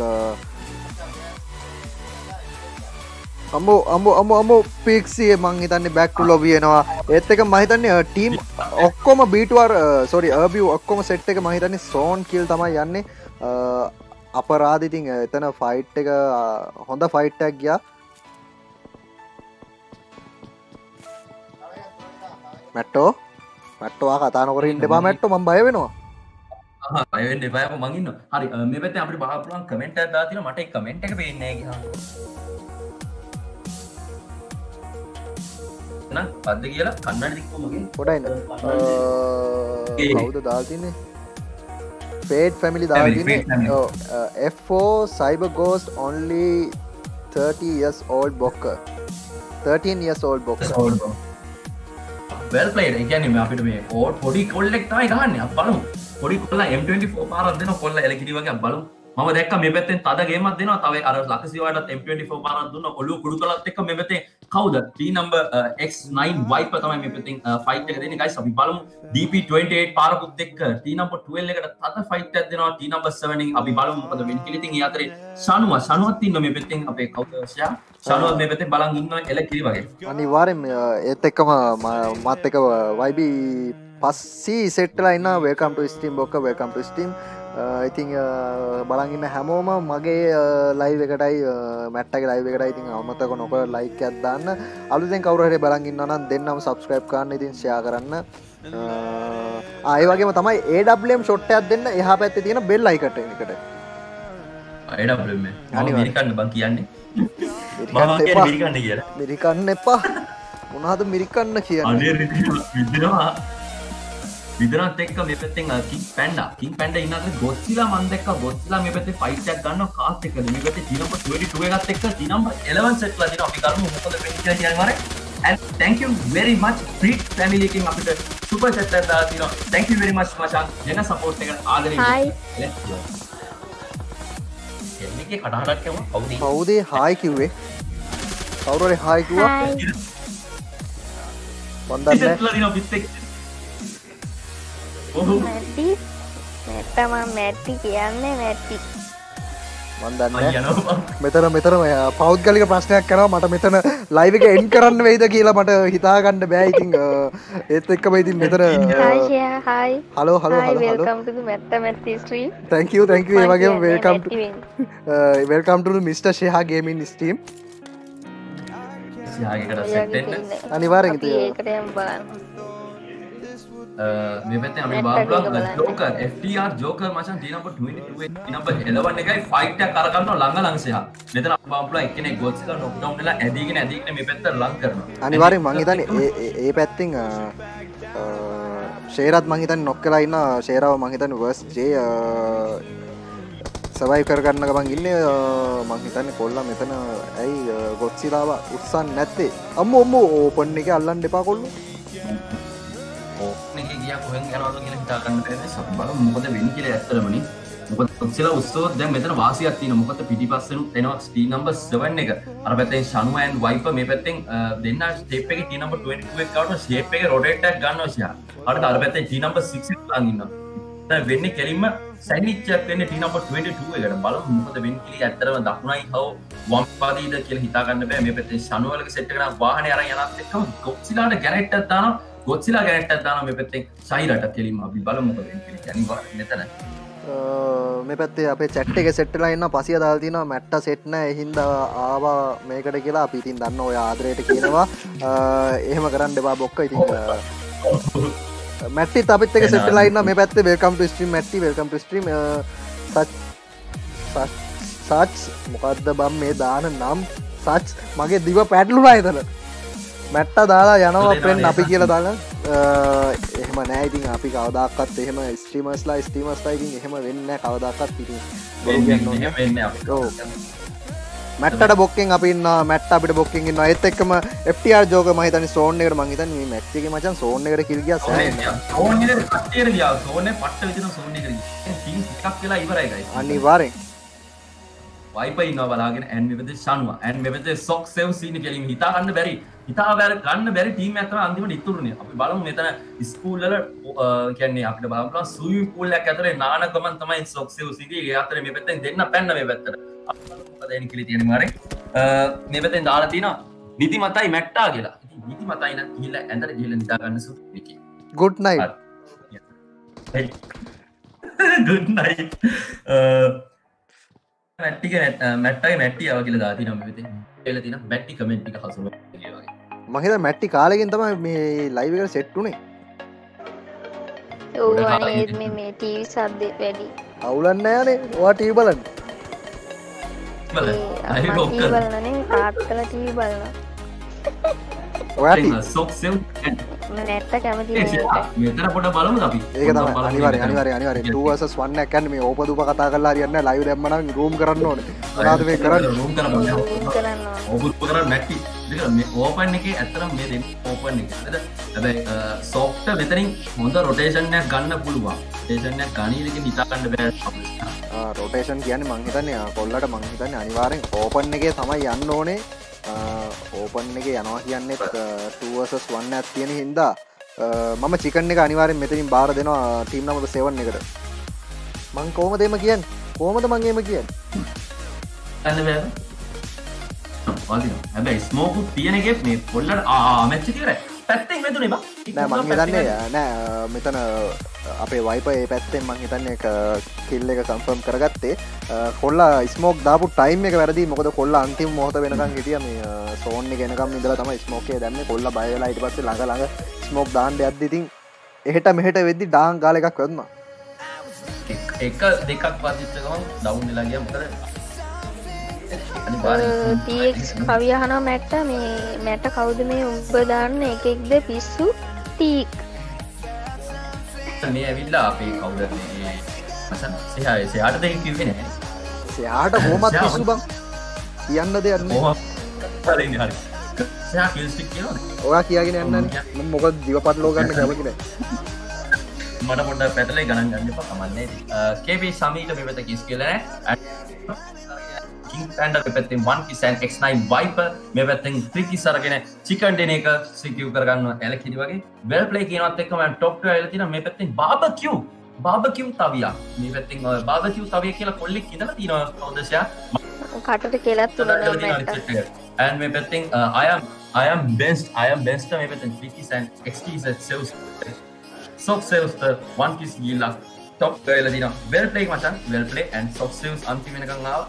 අම්බෝ පික්සිය මං හිතන්නේ බැක් ටු ලොබි එනවා ඒත් එක මම හිතන්නේ ටීම් ඔක්කොම B2R sorry අර්බියු ඔක්කොම සෙට් එක මම හිතන්නේ සෝන් කිල් තමයි යන්නේ අපරාධ ඉතින් එතන ෆයිට් එක හොඳ ෆයිට් එකක් ගියා මැට්ටෝ ආ කතා නොකර ඉන්න එපා මැට්ටෝ මම බය වෙනවා බය වෙන්න එපා මං ඉන්නවා හරි මේ පැත්තේ අපිට බලන්න පුළුවන් කමෙන්ට් එකක් දාලා තියෙනවා මට ඒ කමෙන්ට් එක පේන්නේ නැහැ ගියා නම් පද්ද කියලා කන්නඩි දික්කෝ මගේ පොඩයින්න කවුද දාලා තින්නේ Fate family දාලා තින්නේ F4 cyber ghost only 30 years old bocker 13 years old bocker well played ඒ කියන්නේ අපිට මේ පොඩි කොල්ලෙක් තමයි ගහන්නේ අපි බලමු පොඩි කොල්ලා M24 පාරක් දෙනවා කොල්ලා එලකිරි වගේ අපි බලමු මම දැක්ක මේ පැත්තෙන් තද ගේමක් දෙනවා තව අර ලකසිවාටත් M24 පාරක් දුන්නා ඔළුව කුඩු කළත් එක්ක මේ පැත්තේ කවුද T number X9 Viper තමයි මේ පැත්තෙන් ෆයිට් එක දෙන්නේ guys අපි බලමු DP28 පාරකුත් එක්ක T number 12 එකට තද ෆයිට් එකක් දෙනවා T number 7 එකෙන් අපි බලමු මොකද වෙන්නේ කියලා. ඉතින් ඒ අතරේ ශනුවත් ඉන්න මේ පැත්තෙන් අපේ කවුද ශනුවත් මේ පැත්තේ බලන් ඉන්නවා එලකිරි වගේ. අනිවාර්යෙන්ම ඒත් එක්කම මාත් එක්ක YB පස්සී සෙට්ලා ඉන්න welcome to stream බොක්ක welcome to stream ඉතින් බලගන්න හැමෝම මගේ ලයිව් එකටයි මැට්ටගේ ලයිව් එකටයි ඉතින් අමතක නොකර ලයික් එකක් දාන්න අලුතෙන් කවුරු හරි බලන් ඉන්නවා නම් දෙන්නම subscribe කරන්න ඉතින් share කරන්න ඒ වගේම තමයි AWM shot එකක් දෙන්න එහා පැත්තේ තියෙන bell icon එකට AWM මිරිකන්න බං කියන්නේ මම කියන්නේ මිරිකන්න කියලා මිරිකන්න එපා මොනවද මිරිකන්න කියන්නේ අනේ විදරත් එක්ක මේ පැත්තෙන් කිං පැන්ඩා ඉන්න අතර ගොස්සිලා මන් දැක්කා ගොස්සිලා මේ පැත්තේ ෆයිට් එකක් ගන්නවා කාත් එක්කද මේ පැත්තේ T number 22 එකත් එක්ක T number 11 සෙට්ලා දෙනවා අපි කරමු මොකද වෙන්නේ කියලා කියන්නේ මාරේ and thank you very much Freak family එකෙන් අපිට super chat එකක් දාලා තිනවා thank you very much මචං දෙන support එකට ආදරේ එන්නේකේ කඩහඩක් කියවම කවුද හායි කිව්වේ කවුරු හරි හායි කිව්වා මන් දන්නේ සෙට්ලා දිනවා පිටෙක් මැට්ටි කියන්නේ මැට්ටි මන් දන්නේ මෙතන පෞද්ගලික ප්‍රශ්නයක් කරනවා මට මෙතන ලයිව් එක එන්ඩ් කරන්න වෙයිද කියලා මට හිතා ගන්න බෑ ඉතින් ඒත් එක්කම ඉතින් මෙතන hi hello welcome to the Matti stream thank you ඒ වගේම welcome to Mr. Sheha gaming stream ශියාගේකට සෙට් වෙන්න අනිවාර්යෙන් ඉතින් ඒකට යම් බලන්න මේ පැත්තෙන් අපි බලමු ජෝකර් FTR ජෝකර් මචං T number 22 T number 11 එකයි ෆයිට් එකක් අර ගන්නවා ළඟ සහ මෙතන බලමු එක්කෙනෙක් ගොස්ලා නොක් ඩවුන් වෙලා ඇදීගෙන මේ පැත්ත ලං කරනවා අනිවාර්යෙන් මං හිතන්නේ ඒ පැත්තෙන් ෂේරත් මං හිතන්නේ නොක් කරලා ඉන්න ෂේරාව මං හිතන්නේ වර්ස් J සර්වයිව් කරගන්න ගමන් ඉන්නේ මං හිතන්නේ කොල්ලා මෙතන ඇයි ගොස්ලාව උත්සන්න නැත්තේ අම්මෝ ඕපන් එකේ අල්ලන්න එපා කොල්ලෝ ඕපන් එකේ ගියා කොහෙන් යනවද කියලා හිතා ගන්න බැහැ සබ් බලමු මොකද වෙන්නේ කියලා ඇත්තටමනේ මොකද ගොස්ලා උස්සුවොත් දැන් මෙතන වාසියක් තියෙනවා මොකද පිටිපස්සෙන් එනවා T number 7 එක අර පැත්තෙන් ශනුව and Viper මේ පැත්තෙන් දෙන්න ස්ටෙප් එකේ T number 22 එක ගාවට ෂේප් එකේ රොටේට් එකක් ගන්නවා ෂා අර පැත්තෙන් T number 6 එක ලං ඉන්නවා දැන් වෙන්නේ කෙලින්ම සැන්ඩ්විච් එකක් වෙන්නේ T number 22 එකට බලමු මොකද වෙන්නේ කියලා ඇත්තටම දකුණයි හව වම් පාදීද කියලා හිතා ගන්න බෑ මේ පැත්තෙන් ශනුවලගේ සෙට් එක නම් වාහනේ අරන් යනත් එක්කම ගොස්ලාට ගැරෙට් එකක් දානවා ගොස්සිලා ගැරෙට් එකක් දානවා මේ පැත්තෙන් ෂයිරට කෙලින්ම අපි බලමු මොකද වෙන්නේ කියලා අනිවාර්යෙන් මෙතන මේ පැත්තේ අපේ chat එකේ සෙට් වෙලා ඉන්න පසිය දාලා තිනවා මැට්ටා සෙට් නැහැ ඒ හින්දා ආවා මේකට කියලා අපි ඉතින් දන්න ඔය ආදරයට කියනවා එහෙම කරන්න එපා බොක්ක ඉතින් මැට්ටිත් අපිත් එක්ක සෙට් වෙලා ඉන්න මේ පැත්තේ welcome to stream මැට්ටි welcome to stream සච් මොකද්ද බම් මේ දාන නම් සච් මගේ දිව පැටලුණා එතන මැට්ටා දාලා යනවා ෆ්‍රෙන්ඩ් අපි කියලා දාලා එහෙම නෑ ඉතින් අපි කවදාකවත් එහෙම ස්ට්‍රීමර්ස්ලා ඉතින් එහෙම වෙන්නේ නෑ කවදාකවත් ඉතින් වෙන්නේ ඔව් මැට්ටට බොක්කෙන් අපි ඉන්නවා මැට්ට අපිට බොක්කෙන් ඉන්නවා ඒත් එක්කම FTR ජෝකර් මම හිතන්නේ සෝන් එකට මම හිතන්නේ මේ මැච් එකේ මචං සෝන් එකට කිල් ගියා සෝන් එකට කට්ටියට ගියා සෝන් එක පට්ට විදින සෝන් එකට ගියා ටීම් එකක් වෙලා ඉවරයි ගයිස් අනිවාර්යෙන් Viper ඉන්නවා බලාගෙන and මේ වෙද්දී ශනුවා and මේ වෙද්දී sock save scene කෙලින් හිතා ගන්න බැරි ටීම් එකක් තමයි අන්තිමට ඉතුරුනේ අපි බලමු මෙතන ස්කූල් වල කියන්නේ අපිට බලන්න පුළුවන් ස්විමින් pool එකක් ඇතුලේ නාන ගමන් තමයි sock save scene ඒ අතරේ මේ පැත්තෙන් දෙන්න පැන්න මේ පැත්තට මොකද එන්නේ කියලා තියෙන්නේ මාරේ මේ පැත්තෙන් දාලා තිනවා නිතිමතයි මැට්ටා කියලා ඉතින් නිතිමතයි නම් ගිහිල්ලා ඇඳට ගිහිල්ලා නිදා ගන්න සුදු එකේ good night good night මැට්ටගේ මැට්ටි ආව කියලා දාලා තිනවා මේ පැත්තේ කියලා තියෙනවා මැට්ටි කමෙන්ට් එක හසුරුවන වගේ මම හිතා මැට්ටි කාලෙකින් තමයි මේ ලයිව් එකට සෙට් උනේ ඔව් අනේ මේ ටීවී සද්දේ වැඩි අවුලන්නේ නැහනේ ඔයා ටීවී බලන්න ටීවී බලනනේ තාත්තලා ටීවී බලනවා ඔයා සොක් සෙව් නැත්ත කැමති මේකට. මෙතන පොඩ බලමු අපි. ඒක තමයි අනිවාර්යෙන් 2 vs 1 එකක් කියන්නේ මේ ඕපදුප කතා කරලා හරියන්නේ නැහැ. ලයිව් දැම්ම නම් රූම් කරන්න ඕනේ. මොනවද මේ කරන්නේ? රූම් කරන්න Zoom කරන්න ඕන. ඕපන් කරන්න නැති. ඒක මේ ඕපන් එකේ ඇත්තටම මේ දෙන්නේ ඕපන් එක. හරිද? හැබැයි සොක්ට මෙතනින් හොඳ රොටේෂන් එකක් ගන්න පුළුවන්. රොටේෂන් එකක් ගණීද කියලා හිතා ගන්න බෑ. රොටේෂන් කියන්නේ මං හිතන්නේ කොල්ලට මං හිතන්නේ අනිවාර්යෙන් ඕපන් එකේ තමයි යන්න ඕනේ. ඕපන් එක යනවා කියන්නේ 2 vs 1 එකක් තියෙන හින්දා මම චිකන් එක අනිවාර්යෙන් මෙතනින් බාර දෙනවා ටීම් නම්බර් 7 එකට. මං කොහමද එහෙම කියන්නේ? කොහමද මං එහෙම කියන්නේ? ගන්න බෑ. හැබැයි ස්මෝක් තියෙන එකේ මේ පොල්ලට මැච් එක ඉවරයි. පැත්තෙන් වැදුනේ බා. නෑ මං හිතන්නේ නෑ මෙතන අපේ වයිපර් ඒ පැත්තෙන් මං හිතන්නේ කිල් එක කන්ෆර්ම් කරගත්තේ. කොල්ලා ස්මෝක් දාපු ටයිම් එක වැරදි. මොකද කොල්ලා අන්තිම මොහොත වෙනකන් හිටියා මේ සෝන් එක එනකම් ඉඳලා තමයි ස්මෝක් එක දැම්මේ. කොල්ලා බය වෙලා ඊට පස්සේ ළඟ ස්මෝක් දාන්න යද්දි ඉතින් එහෙට මෙහෙට වෙද්දි ඩාන් ගාල එකක් වැදුනා. එක දෙකක් වාදිච්ච ගමන් ඩවුන් වෙලා ගියා. මොකද TX කවි අහනවා මැට්ට මේ මැට කවුද මේ උඹ දාන්න එකෙක්ද පිස්සු ටීක්. මේ ඇවිල්ලා අපේ කවුද මේ මචන් සයාට දෙක කිව්වේ නැහැ. සයාට කොහොමද පිස්සු බං කියන්න දෙයක් නෑ. හරි හරි. සයා කිල් ස්ටික් කියනවද? ඔයා කියාගෙන යන්නන්නේ. මම මොකද දිවපත්ලෝ ගන්න කැමති නෑ. මට පොඩ්ඩක් පැටලේ ගණන් ගන්න එපා කමන්නේ. KB සමීට මේ වෙත කිස් කියලා නැහැ. King Panda මේ පැත්තෙන් 1 kiss and X9 Viper මේ පැත්තෙන් 3 kiss අරගෙන chicken dinner එක secure කරගන්නවා එලකිරි වගේ. well play කියනවත් එක්කම top 2 ඇවිල්ලා තියෙනවා. මේ පැත්තෙන් barbecue තවියා. මේ පැත්තෙන් barbecue තවිය කියලා කොල්ලෙක් ඉඳලා තියෙනවා කවුදෂයා. කටට කෙලත් තුනනවා මැට්ට. and මේ පැත්තෙන් I am best මේ පැත්තෙන් 3 kiss and XT sales soft sales 1 kiss ගිහිල්ලා top 2 ඇවිල්ලා තියෙනවා. well play මචං well play and soft sales අන්තිම වෙනකන් ආවා.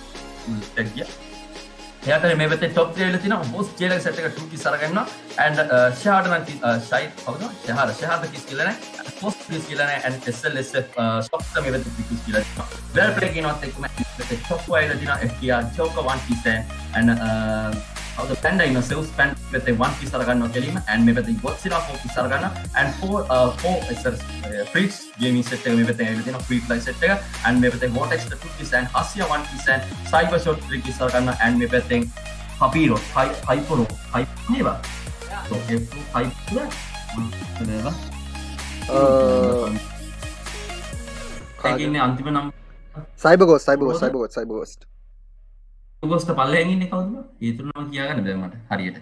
එයාට මේ පැත්තේ top 3 වෙලා තිනවා. බොස් ජේලක සෙට් එක 2 කිස් අරගන්නවා and ෂහාට නම් ෂයිත් කවුද? ෂහාට කිස් කියලා නැහැ. පොස්ට් කිස් කියලා නැහැ and SLS ෂොප් මේ පැත්තේ කිස් කියලා තියෙනවා. well play කියනවත් එක්කම මේ top 5 වෙලා තිනවා. FTR Joker 1 kiss and the Panda in a sales pen with a 1 piece aragano kelima and maybe the Godzilla 4 piece aragana and 4 Fritz gaming set maybe the free fly set and maybe the Vortex the 2 piece and Asia 1 piece and Cyber Shot 3 piece aragana and maybe the Papiro Hypero so F2 Hypero taking the antima number Cyber Ghost ගොස්ට පල්ලෙන් ඉන්නේ කවුද? ඊතුරුනම කියාගන්න බෑ මට හරියට.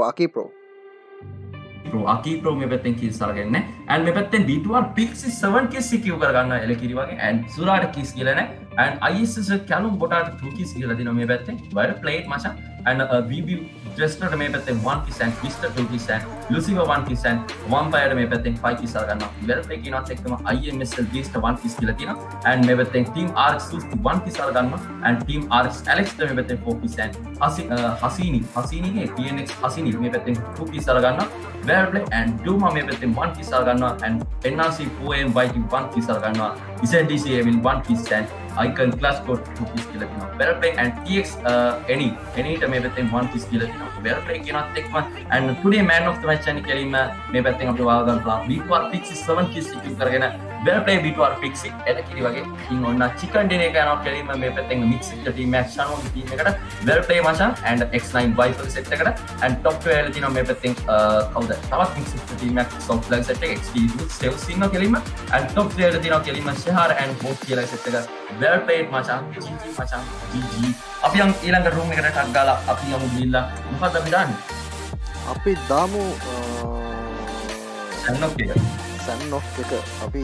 Akipro මේ පැත්තෙන් කිස් අරගෙන නැහැ. and මේ පැත්තෙන් B2R Pixie 7 කිස් secure කරගන්න එලකිරි වගේ and සුරාට කිස් කියලා නැහැ. and ISS කැලුම් බොටාට 2 කිස් කියලා දෙනවා මේ පැත්තෙන්. වල ප්ලේට් මචං and VB Dresser මේ පැත්තෙන් 1 kiss and Mr. 2 kiss and Lucifer 1 kiss and Vampire මේ පැත්තෙන් 5 kiss අරගන්නවා. well play කියනවත් එක්කම IMSL Beast 1 kiss කියලා තියෙනවා. and මේ පැත්තෙන් Team RX 1 kiss අරගන්නවා and Team RX Alex මේ පැත්තෙන් 4 kiss and Hasini ගේ TNX Hasini මේ පැත්තෙන් 2 kiss අරගන්නවා. well play and Duma මේ පැත්තෙන් 1 kiss අරගන්නවා and NRC 4AM Viking 1 kiss අරගන්නවා. ZDC will 1 kiss and Icon Clash Code 2 kiss කියලා තියෙනවා. well play and TX any මේ පැත්තෙන් 1 kiss කියලා තියෙනවා. well play කියනවත් එක්කම and today man of the match යන කෙලින්ම මේ පැත්තෙන් අපි වාව ගන්න පුළුවන්. B2R Pixie 7 kiss secure කරගෙන well play B2R Pixie එලකිරි වගේ ඉතින් ඔන්න chicken dinner එක යනවා කෙලින්ම මේ පැත්තෙන් mix එක team match යනවා team එකට well play මචං and X9 Viper set එකට and top 2 වෙලා තියෙනවා මේ පැත්තෙන් කවුද තවත් mix එක team match soft flag set එක XD sales ඉන්නවා කෙලින්ම and top 3 වෙලා තියෙනවා කෙලින්ම Shahar and both කියලා set එක well played මචං GG මචං GG අපි යම් ඊළඟ room එකට ටක් ගාලා අපි යමු ගිහිල්ලා මොකද අපි දාන්නේ අපි දාමු සන්නොක් එක අපි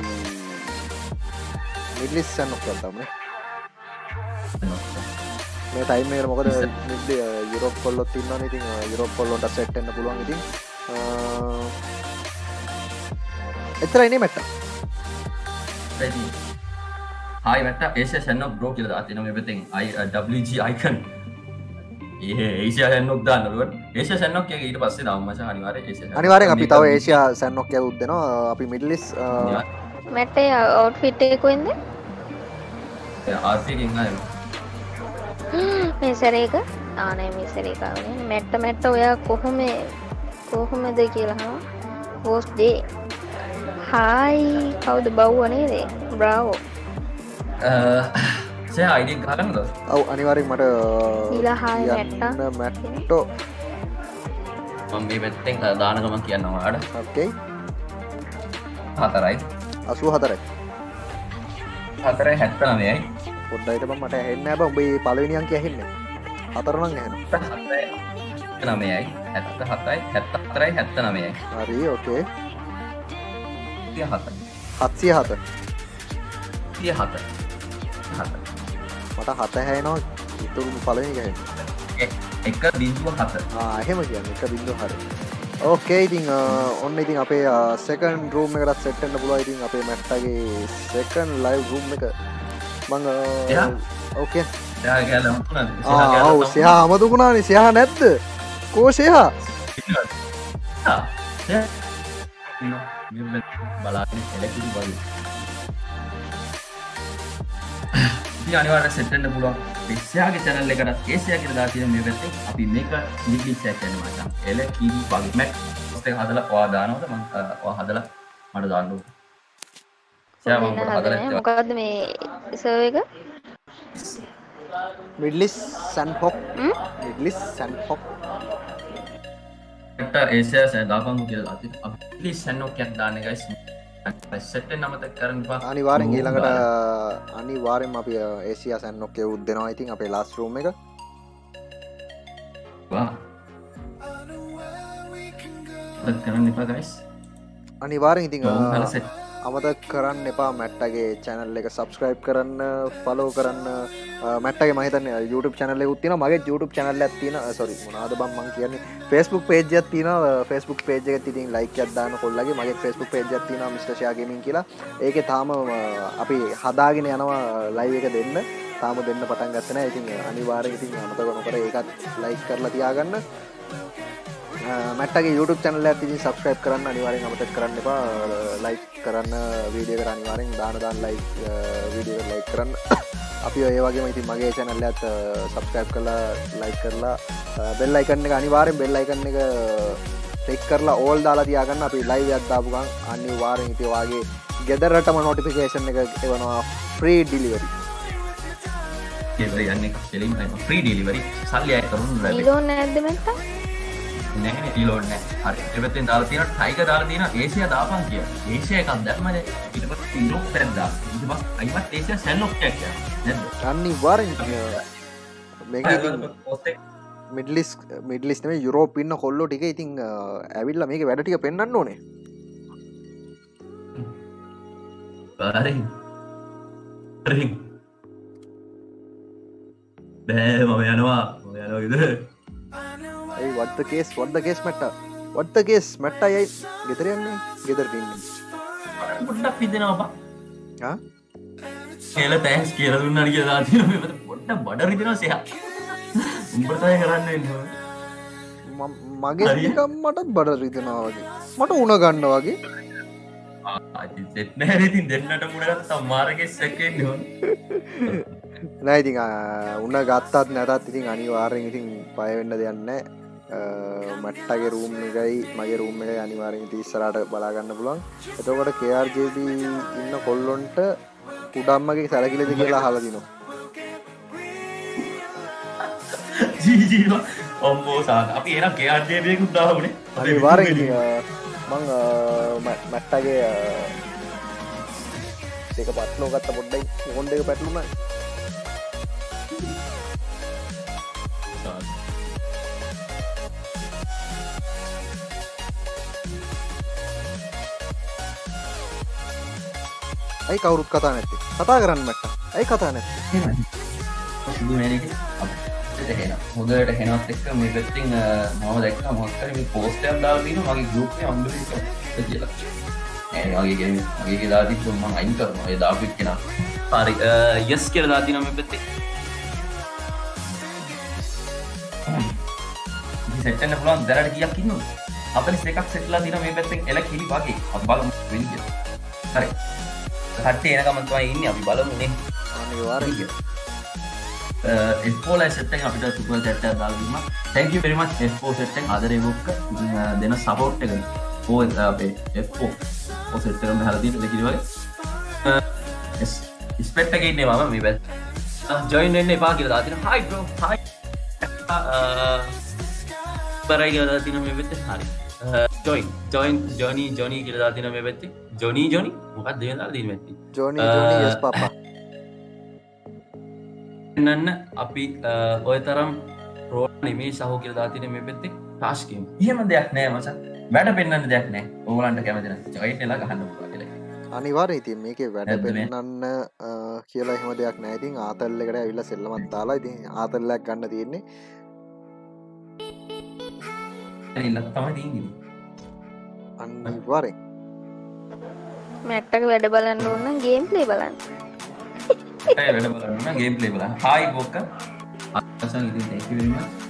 මිඩ්ලිස් සන්නොක් ගත්තාමනේ මේ ටයිම් එකට මොකද මිඩ් යුරෝප් කොල්ලොත් ඉන්නවනේ ඉතින් යුරෝප් කොල්ලොන්ට සෙට් වෙන්න පුළුවන් ඉතින් එතරයි නේ මැට්ටා ready hi මැට්ටා ඒෂියා සන්නොක් බ්‍රෝ කියලා දාලා තියෙනවා මේ පැත්තෙන් WG icon ඒෂියා සන්නොක් දාන්න ඕන ඒෂියා සන්නොක් එක ඊට පස්සේ දාමු මචං අනිවාර්යෙන් අපි තව ඒෂියා සන්නොක් එකක් දෙනවා අපි මිඩ්ලිස් මැට්ටේ අවුට්ෆිට් එක කොහෙන්ද RP එකෙන් ආවේ මේ සැරේක ආනේ මේ සැරේක ආවනේ මැට්ට ඔයා කොහොම කොහොමද කියලා පෝස්ට් දේ හායි කවුද බව්ව නේද බ්‍රාවෝ සේ අයිඩි ගහගන්නද ඔව් අනිවාර්යෙන් මට ඊලා හායි යන්න මැට්ටෝ මම මේ පැත්තෙන් දාන ගමන් කියන්නවා ඔයාලට ඕකේ 4යි 84යි 4යි 79යි පොඩ්ඩයිට මට ඇහෙන්නේ නැහැ බං උඹේ පළවෙනි අංකය ඇහෙන්නේ 4 නම් ඇහෙනවා 79යි 77යි 74යි 79යි හරි ඕකේ 37 707 37 මට 7 හැෙනවා ඉතුරු පළවෙනි එක ඇහෙන්නේ 1.7 එහෙම කියන්නේ 1.7 ඕකේ ඉතින් ඔන්න ඉතින් අපේ සෙකන්ඩ් රූම් එකටත් සෙට් වෙන්න පුළුවන් ඉතින් අපේ මැට්ටගේ සෙකන්ඩ් ලයිව් රූම් එක මම ඕකේ එයා ගෑලා මුතුනද ඔව් සෙහා අමතුකුණානේ සෙහා නැද්ද කෝ සෙහා බලාගෙන එලෙකින් වගේ ඉතින් අනිවාර්යයෙන් සෙට් වෙන්න පුළුවන් එක්ස්යාගේ channel එකටත් ඒසියා කියලා දාලා තියෙන මේ පැත්තේ අපි මේක නිග්ලිෂ් එකක් කියන්නේ මචං එලකින් වගේ මැක් පොස්ට් එක හදලා ඔයා දානවද මම ඔයා හදලා මට දාන්න ඕනේ සෑ මම පොඩ හදලා මොකද්ද මේ සර්වර් එක මිඩ්ලිස් සන්පොක් මිඩ්ලිස් සන්පොක් ඒසියා සෑ දාපන්කෝ කියලා දාති අපි මිඩ්ලිස් සන්පොක් එකක් දාන්නේ guys සෙට් එක නමතක් කරන්න එපා අනිවාර්යෙන් ඊළඟට අනිවාර්යෙන්ම අපි ඒසියා සන්පොක් එක උත් දෙනවා ඉතින් අපේ ලාස්ට් රූම් එක වා කරන්න එපා guys අනිවාර්යෙන් ඉතින් සෙට් අමතක කරන්න එපා මැට්ටගේ channel එක subscribe කරන්න follow කරන්න මැට්ටගේ මම හිතන්නේ YouTube channel එකකුත් තියෙනවා මගේ YouTube channel එකක් තියෙනවා sorry මොනවද බං මං කියන්නේ Facebook page එකක් තියෙනවා Facebook page එකත් ඉතින් like එකක් දාන්න කොල්ලගේ මගේ Facebook page එකක් තියෙනවා Mr. Shah Gaming කියලා ඒකේ තාම අපි හදාගෙන යනවා live එක දෙන්න තාම දෙන්න පටන් ගත්තේ නැහැ ඉතින් අනිවාර්යෙන් ඉතින් අමතක නොකර ඒකත් like කරලා තියාගන්න මැට්ටගේ YouTube channel එකත් ඉතින් subscribe කරන්න අනිවාර්යෙන් අමතක කරන්න එපා like කරන්න වීඩියෝ එකට අනිවාර්යෙන් දාන like වීඩියෝ එකට like කරන්න අපි ඒ වගේම ඉතින් මගේ channel එකත් subscribe කරලා like කරලා bell icon එක අනිවාර්යෙන් bell icon එක click කරලා all දාලා තියාගන්න අපි live එකක් දාපු ගමන් අනිවාර්යෙන් ඉතින් වාගේ ගෙදරටම notification එක එවනවා free delivery free delivery සල්ලි අය කරුණු ලැබෙයි ඊලෝන් නැද්ද මැට්ටා නැහැ ඊලෝන් නැහැ හරි ඒ පැත්තෙන් දාලා තියෙනවා ටයිගර් දාලා තියෙනවා ඒසියා දාපන් කියලා ඒසියා එකක් දැම්මද ඊට පස්සේ ඊලෝන් පෙරක් දාලා ඊට පස්සේ අයිවත් ඒසියා සැන්ලොක් එකක් නේද අනිවාර්යෙන් මේක ඉතින් මිඩ්ලිස් නෙමෙයි යුරෝප් ඉන්න කොල්ලෝ ටික ඉතින් ඇවිල්ලා මේකේ වැඩ ටික පෙන්වන්න ඕනේ හරි බෑ මම යනවා ගෙදර Hey, what the case මැට්ටා what the case මැට්ටා යයි ගෙදර යන්නේ ගෙදරට ඉන්නේ පොඩ්ඩක් පිදෙනවා බා හා කියලා තෑන්ක්ස් කියලා දුන්නා කියලා දාලා තියෙනවා මේ පොඩ්ඩක් බඩ රිදෙනවා සෙහා උඹට තමයි කරන්න වෙන්නේ මගේ නිකම් මටත් බඩ රිදෙනවා වගේ මට උණ ගන්නවා වගේ සෙට් නැහැ ඉතින් දෙන්නට මුණ ගත්තා මාර්ගේ සෙකන්ඩ් ඕන නෑ ඉතින් උණ ගත්තත් නැතත් ඉතින් අනිවාර්යෙන් ඉතින් පය වෙන්න දෙයක් නැහැ මට්ටගේ රූම් එකයි මගේ රූම් එකයි අනිවාර්යෙන් ඉතින් ඉස්සරහට බලා ගන්න පුළුවන් එතකොට KRJB ඉන්න කොල්ලොන්ට කුඩම්මගේ සැලකිලිද කියලා අහලා දිනවා ජීජීවා ඔම්බෝ සාද අපි එනම් KRJB එකකුත් දාමුනේ අනිවාර්යෙන් ඉතින් මං මැට්ටගේ දෙක පට්නෝ ගත්ත පොඩ්ඩයි මොකොන් දෙක පැටලුණා ඇයි කවුරුත් කතා නැත්තේ කතා කරන්න මැට්ටා ඇයි කතා නැත්තේ සිදු මේක හොඳට හෙනවත් එක්ක මේ පැත්තෙන් මම දැක්කා මොකක් හරි මේ පෝස්ට් එකක් දාලා තියෙනවා මගේ ගෲප් එකේ අම්බුලින් කියලා. වගේ දාලා තිබ්බොත් මම අයින් කරනවා. ඒ දාපු එක්කෙනා. හරි yes කියලා දාලා තියෙනවා මේ පැත්තේ. ඉතින් සෙට් වෙන්න පුළුවන් දැනට කීයක් ඉන්නවද? 41ක් සෙට්ලා තියෙනවා මේ පැත්තෙන් එල කිලි වගේ. අපි බලමු වෙන්නේ කියලා. හරි. කට්ටිය එනකම තමයි ඉන්නේ අපි බලමු නේ. අනිවාර්යෙන්. F4 ලයි සෙට් එකෙන් අපිට සුපර් චැට් එකක් දාලා දුන්නා. Thank you very much F4 set එක ආදරේ බොක්ක. ඉතින් දෙන සපෝට් එක අපේ F4 සෙට් එකම හරලා තියෙන දෙකිලි වගේ. ස්පෙක්ට් එකේ ඉන්නේ මම මේ පැත්ත. ජොයින් වෙන්න එපා කියලා දාලා තියෙනවා. Hi bro. Hi. බරයි කියලා දාලා තියෙනවා මේ පැත්තේ. හරි. ජොනි කියලා දාලා තියෙනවා මේ පැත්තේ. ජොනි මොකක්ද දෙන්න දාලා තියෙන්නේ පැත්තේ? Johnny yes papa. එන්නන්න අපි ඔය තරම් රෝ නෙමෙයි සහෝ කියලා දාලා තියෙන්නේ මේ පැත්තේ. Task game. එහෙම දෙයක් නෑ මචං. වැඩ පෙන්නන්න දෙයක් නෑ. ඕගලන්ට කැමති නම් ජොයින් වෙලා ගහන්න පුළුවන් කියලා. අනිවාර්යයෙන් ඉතින් මේකේ වැඩ පෙන්නන්න කියලා එහෙම දෙයක් නෑ. ඉතින් ආතල් එකට ඇවිල්ලා සෙල්ලමක් දාලා ඉතින් ආතල්ලක් ගන්න තියෙන්නේ. ඇවිල්ලා තමයි තියෙන්නේ. අනිවාර්යෙන්. මැට්ටක වැඩ බලන්න ඕන නම් ගේම් ප්ලේ බලන්න. වැඩ බලන්න නම් ගේම් ප්ලේ බලන්න. හායි බොක්ක. අසන් ඉතින් thank you very much.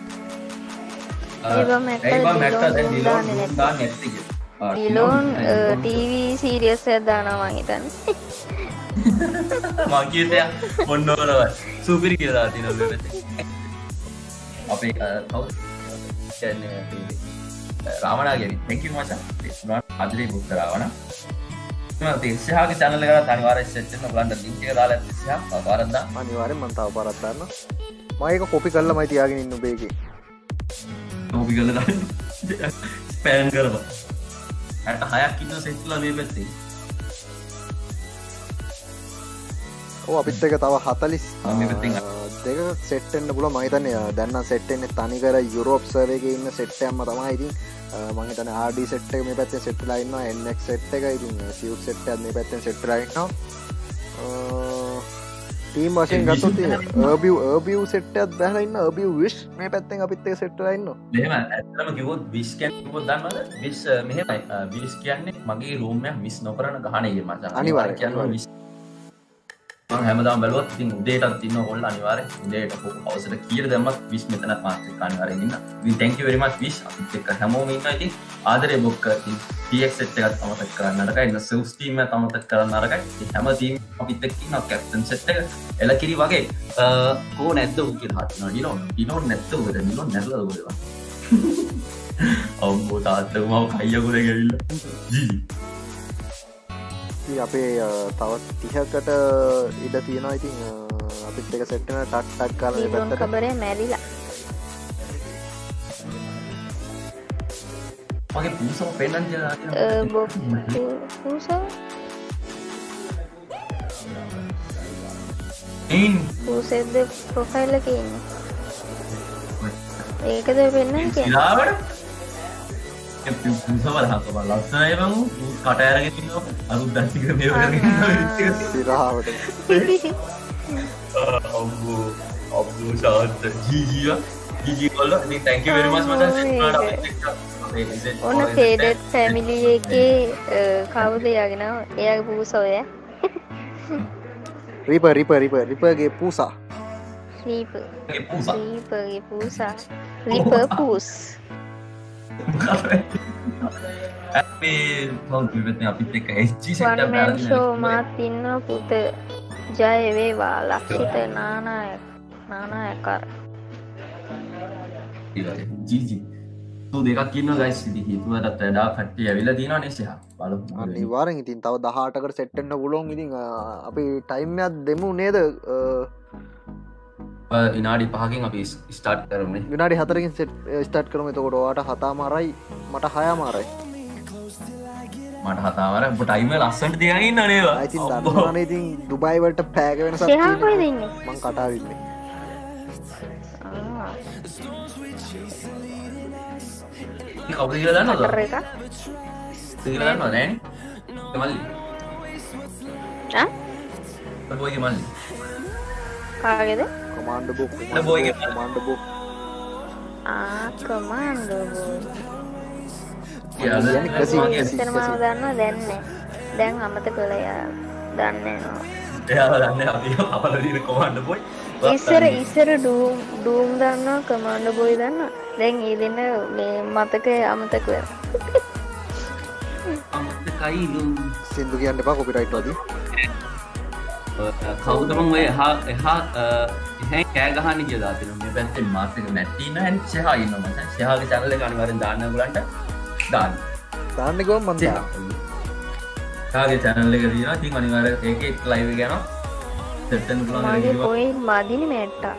ඩිලෝන් ටීවී සීරියස් එකක් දානවා මං හිතන්නේ. මං කියතේ මොන්නවලව සුපිරි කියලා දාලා තිනවා මේ පැත්තේ. අපේ කවුද? රාවණාගේ thank you මචං. අදලේ බුක් කරාවන. මම තිස්සහාගේ channel එකට අනිවාර්යයෙන් set වෙන්න බලන්න link එක දාලා තිස්සහා පාරක් දාන්න. අනිවාර්යෙන් මම තව පාරක් දාන්න. මම ඒක copy කරලාමයි තියාගෙන ඉන්න ඔබ එකේ. copy කරලා දාන්න. spam කරපන්. අර හයක් ඉන්න set ලා මේ පැත්තේ. ඔව් අපිත් එක තව 40 මේ පැත්තෙන් දෙක සෙට් වෙන්න පුළුවන්. මම හිතන්නේ දැන් නම් සෙට් වෙන්නේ තනිකර යුරෝප් සර්වර් එකේ ඉන්න සෙට් එකක්ම තමයි. ඉතින් මම හිතන්නේ RD සෙට් එක මේ පැත්තෙන් සෙට් වෙලා ඉන්නවා. NX සෙට් එක ඉතින් Suit සෙට් එකත් මේ පැත්තෙන් සෙට් වෙලා ඉන්නවා. ටීම් වශයෙන් ගත්තොත් Urbiu සෙට් එකත් බහලා ඉන්න. Urbiu Wish මේ පැත්තෙන් අපිත් එක සෙට් වෙලා ඉන්නවා. මෙහෙම ඇත්තටම කිව්වොත් Wish කියන්නේ කිව්වොත් දන්නවද? Wish මෙහෙමයි. Wish කියන්නේ මගේ රූම් එක මිස් නොකරන ගහන එක මචං. අනිවාර්යයෙන් කියනවා Wish මම හැමදාම බැලුවත් ඉතින් උදේටත් ඉන්න ඕගොල්ලෝ අනිවාර්යෙන් උදේට අවසර කීයට දැම්මත් විශ් මෙතනත් මාත් එක්ක අනිවාර්යෙන් ඉන්න. ඉතින් thank you very much විශ් අපිත් එක්ක හැමෝම ඉන්නවා. ඉතින් ආදරේ බොක්ක ඉතින් TX set එකත් අමතක කරන්න නරකයි. ඉන්න සෙව්ස් ටීම් එකත් අමතක කරන්න නරකයි. ඉතින් හැම ටීම් අපිත් එක්ක ඉන්නවා කැප්ටන් set එක. එලකිරි වගේ කෝ නැද්ද උන් කියලා හත්නවා. ඩිනෝන් නැද්ද උද? ඩිනෝන් නැරලා උද? අම්මෝ තාත්තෝ මම කයියකුලේ ගිහිල්ලා. ජීජි අපේ තව 30කට ඉඩ තියෙනවා. ඉතින් අපිත් එක සෙට් වෙන ටක් කාලා මේ පැත්තට කබරේ මැරිලා. මගේ පූසව පෙන්නන්න කියලා පූසව පූසෙද්ද ප්‍රොෆයිල් එකේ ඉන්නේ. ඒකද පෙන්නන්න කියන්නේ. පුසවල හතම ලස්සනයි බං කට ඇරගෙන ඉන්නවා අරුත් දැක්ක මේ වගේ සිරාවට අම්බෝ ශාන්ත ජීජි වල ඉතින් thank you very much මචං ඔන්න ෆේඩඩ් ෆැමිලි එකේ කවුද යාගෙන එයාගේ පූසව රිපර්ගේ පූසා රිපර්ගේ පූසා රිපර් පූස් අපිත් එක්ක SG set එක වන්මන් ෂෝ මාත් ඉන්න පුත ජය වේවා ලක්ෂිත නානායකර ජීජි තු දෙකක් ඉන්නවා ගයිස්. ඉතින් හිතුවටත් වඩා කට්ටිය ඇවිල්ලා තියෙනවා නේ සහ බලමු. අනිවාර්යෙන් ඉතින් තව 18කට සෙට් වෙන්න පුළුවන්. ඉතින් අපි ටයිම් එකක් දෙමු නේද? විනාඩි 5කින් අපි ස්ටාර්ට් කරමු නේ. විනාඩි 4කින් ස්ටාර්ට් කරමු. එතකොට ඔයාට 7:00යි මට 6:00යි. මට 7:00යි. ඔබ ටයිමර් ලස්සනට තියාගෙන ඉන්න නේද? I think දන්නවනේ ඉතින් දුබයි වලට පැයක වෙනසක් තියෙනවා. කොහෙද ඉන්නේ? මං කටාවේ ඉන්නේ. කවුද කියලා දන්නවද? කටර් එක. කියලා දන්නවද නේ? මල්ලි. බොයිගේ මල්ලි. කාගේද? Commander book. බොයිගේ කමාන්ඩර් බුක්. Commander book. කියන්නේ කසි මම දන්නවා දැන් නෑ. දැන් අමතක කළා යා. දන්නේ නෑ. එයාලා දන්නේ අපි අපල දින කමාන්ඩර් බොයි. ඉස්සර ඩූම් දන්නවා කමාන්ඩර් බොයි දන්නවා. දැන් ඒ දෙන්න මේ මතකය අමතක වෙනවා. අමතකයි සින්දු කියන්න එපා කොපිරයිට් වදී. කවුද මම ඔය එහා එහෙන් කෑ ගහන්න කියලා දාතිනවා මේ පැත්තේ මාත් එක මැට්ටි ඉන්නවා and ෂෙහා ඉන්නවා මචං ෂෙහාගේ channel එක අනිවාර්යෙන් දාන්න ඔයගලන්ට දාන්න ගොම් මන්ද ෂෙහාගේ channel එක තියෙනවා ඉතින් අනිවාර්යෙන් ඒකේ live එක යනවා set වෙන්න පුළුවන් මගේ පොයින්ට් මදිනේ මැට්ටා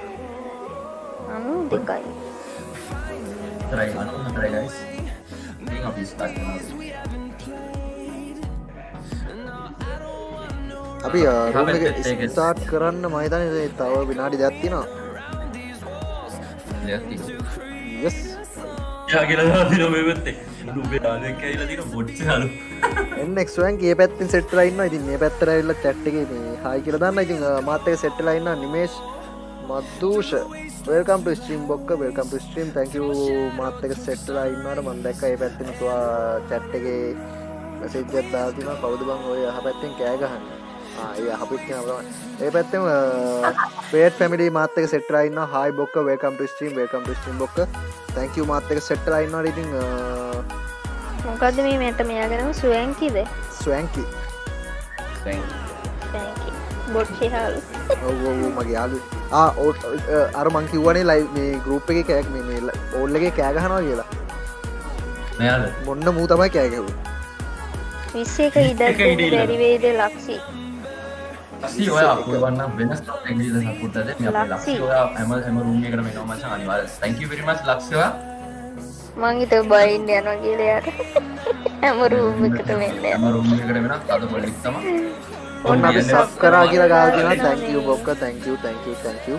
92යි try guys ඉතින් අපි start කරනවා අපි රූම් එක ස්ටාර්ට් කරන්න මම හිතන්නේ තව විනාඩි 10ක් තියෙනවා. yes යා කියලා දාලා මේ පැත්තේ නුඹේ ආලෙක් කියලා තියෙන බොට්ස් හලු NX rank මේ පැත්තෙන් සෙට් වෙලා ඉන්නවා. ඉතින් මේ පැත්තට ඇවිල්ලා chat එකේ මේ hi කියලා දාන්න. ඉතින් මාත් එක්ක සෙට් වෙලා ඉන්නවා Nimesh මද්දූෂ welcome to stream බොක්ක welcome to stream thank you මාත් එක්ක සෙට් වෙලා ඉන්නවට මම දැක්කා මේ පැත්තෙන් තුවා chat එකේ message එකක් දාලා තිනවා. කවුද බං ඔය අහ පැත්තෙන් කෑ ගහන්නේ? ඒ අපිත් කියන තමයි. ඒ පැත්තෙම පේට් ෆැමිලි මාත් එක්ක සෙට් වෙලා ඉන්නවා. hi බොක්ක welcome to stream බොක්ක. thank you මාත් එක්ක සෙට් වෙලා ඉන්නවා. ඉතින් මොකද්ද මේ මට මෙයාගෙනම ස්වැන්කිද? ස්වැන්කි. ස්වැන්කි. බොට් ෂෙහාලු. ඔව් මගේ යාළුවා. අර මං කිව්වනේ ලයිව් මේ ගෲප් එකේ කෑ මේ ඕල් එකේ කෑ ගහනවා කියලා. මෙයාද? මොන්න මූ තමයි කෑ ගැහුවේ. 21 ඉඩක් බැරි වේද ලක්ෂි. ලක්ෂි ඔය අපුවන් නම් වෙනස් ටෙක්නිකල් සපෝට් එකක් දෙන්න අපේ ලක්ෂි ඔය හැම රූම් එකකටම එනවා මචං අනිවාර්යයෙන් thank you very much ලක්ෂි ඔයා මං හිතුව බයින් යනවා කියලා යාට හැම රූම් එකටම එන්න හැම රූම් එකකට වෙනස් අද පොලික් තමයි ඔන්න අපි සබ් කරා කියලා ගාලා දෙනවා thank you බොක්ක thank you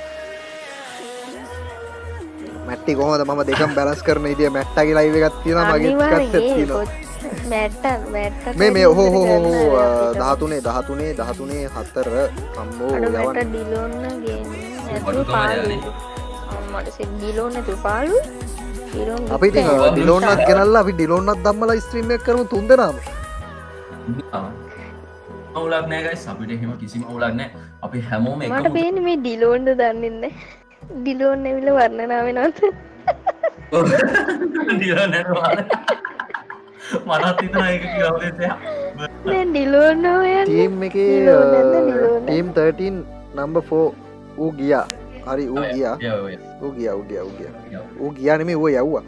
මැට්ටි කොහොමද මම දෙකම බැලන්ස් කරන ඉතින් මැට්ටාගේ ලයිව් එකක් තියෙනවා මගේ එකත් තියෙනවා මේ 13 අම්මෝ යවන්න ඩිලෝන්න ගේන්නේ නැතුව පාළු අම්මට සෙත් ඩිලෝන්න නැතුව පාළු අපි ඉතින් ඩිලෝන්නත් ගෙනල්ලා අපි ඩිලෝන්නත් දැම්මලා ස්ට්‍රීම් එකක් කරමු තුන් දෙනාම අවුලක් නෑ ගයිස් අපිට එහෙම කිසිම අවුලක් නෑ අපි හැමෝම එකම මට පේන්නේ මේ ඩිලෝන්ද දන්නේ නැහැ ඩිලෝන් ඇවිල්ලා වර්ණනා වෙනවද ඩිලෝන් නෑ මනත් හිතන එක කිව්වද නේ ඩිලෝන් ඔය ටීම් එකේ ටීම් 13 number 4 ඌ ගියා හරි ඌ ගියා නෙමෙයි ඌ යවුවා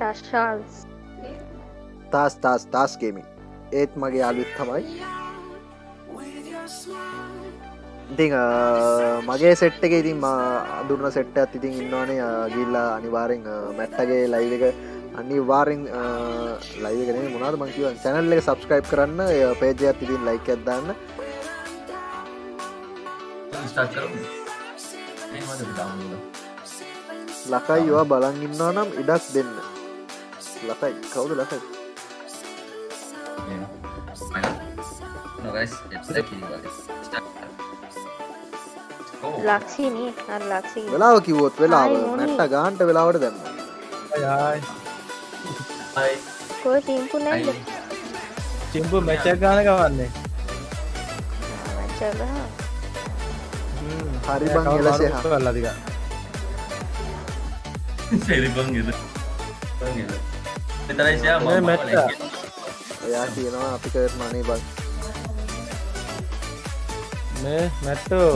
තාස් ගේමින් ඒත් මගේ යාළුවෙක් තමයි ඉතින් මගේ සෙට් එකේ ඉතින් අඳුරන සෙට් එකක් ඉතින් ඉන්නවනේ ගිහිල්ලා අනිවාර්යෙන් මැට්ටගේ ලයිව් එක අනිවාර්යෙන් ලයිව් එක නෙමෙයි මොනවද මං කියවන්නේ channel එක subscribe කරන්න page එකත් ඉතින් like එකක් දාන්න ස්ටාර්ට් කරමු මේ මොකද ඩවුන්ලෝඩ් ලකයි ඔයා බලන් ඉන්නවා නම් ඉඩක් දෙන්න ලකයි කවුද ලකයි no guys it's the key guys ලක්ෂිනේ අර ලක්ෂි වෙලාව කිව්වොත් වෙලාව නැට්ට ගාන්ට වෙලාවට දැම්ම hi කොයි ටිම්පු නැද්ද චිම්පු මැච් එක ගන්න ගවන්නේ මචං හරි බං එලසේ කරලා ටික සෙරි බං එද මෙතනයි ෂයා මම එයා කියනවා අපි කරනවා නේ බං මේ මැට්ටෝ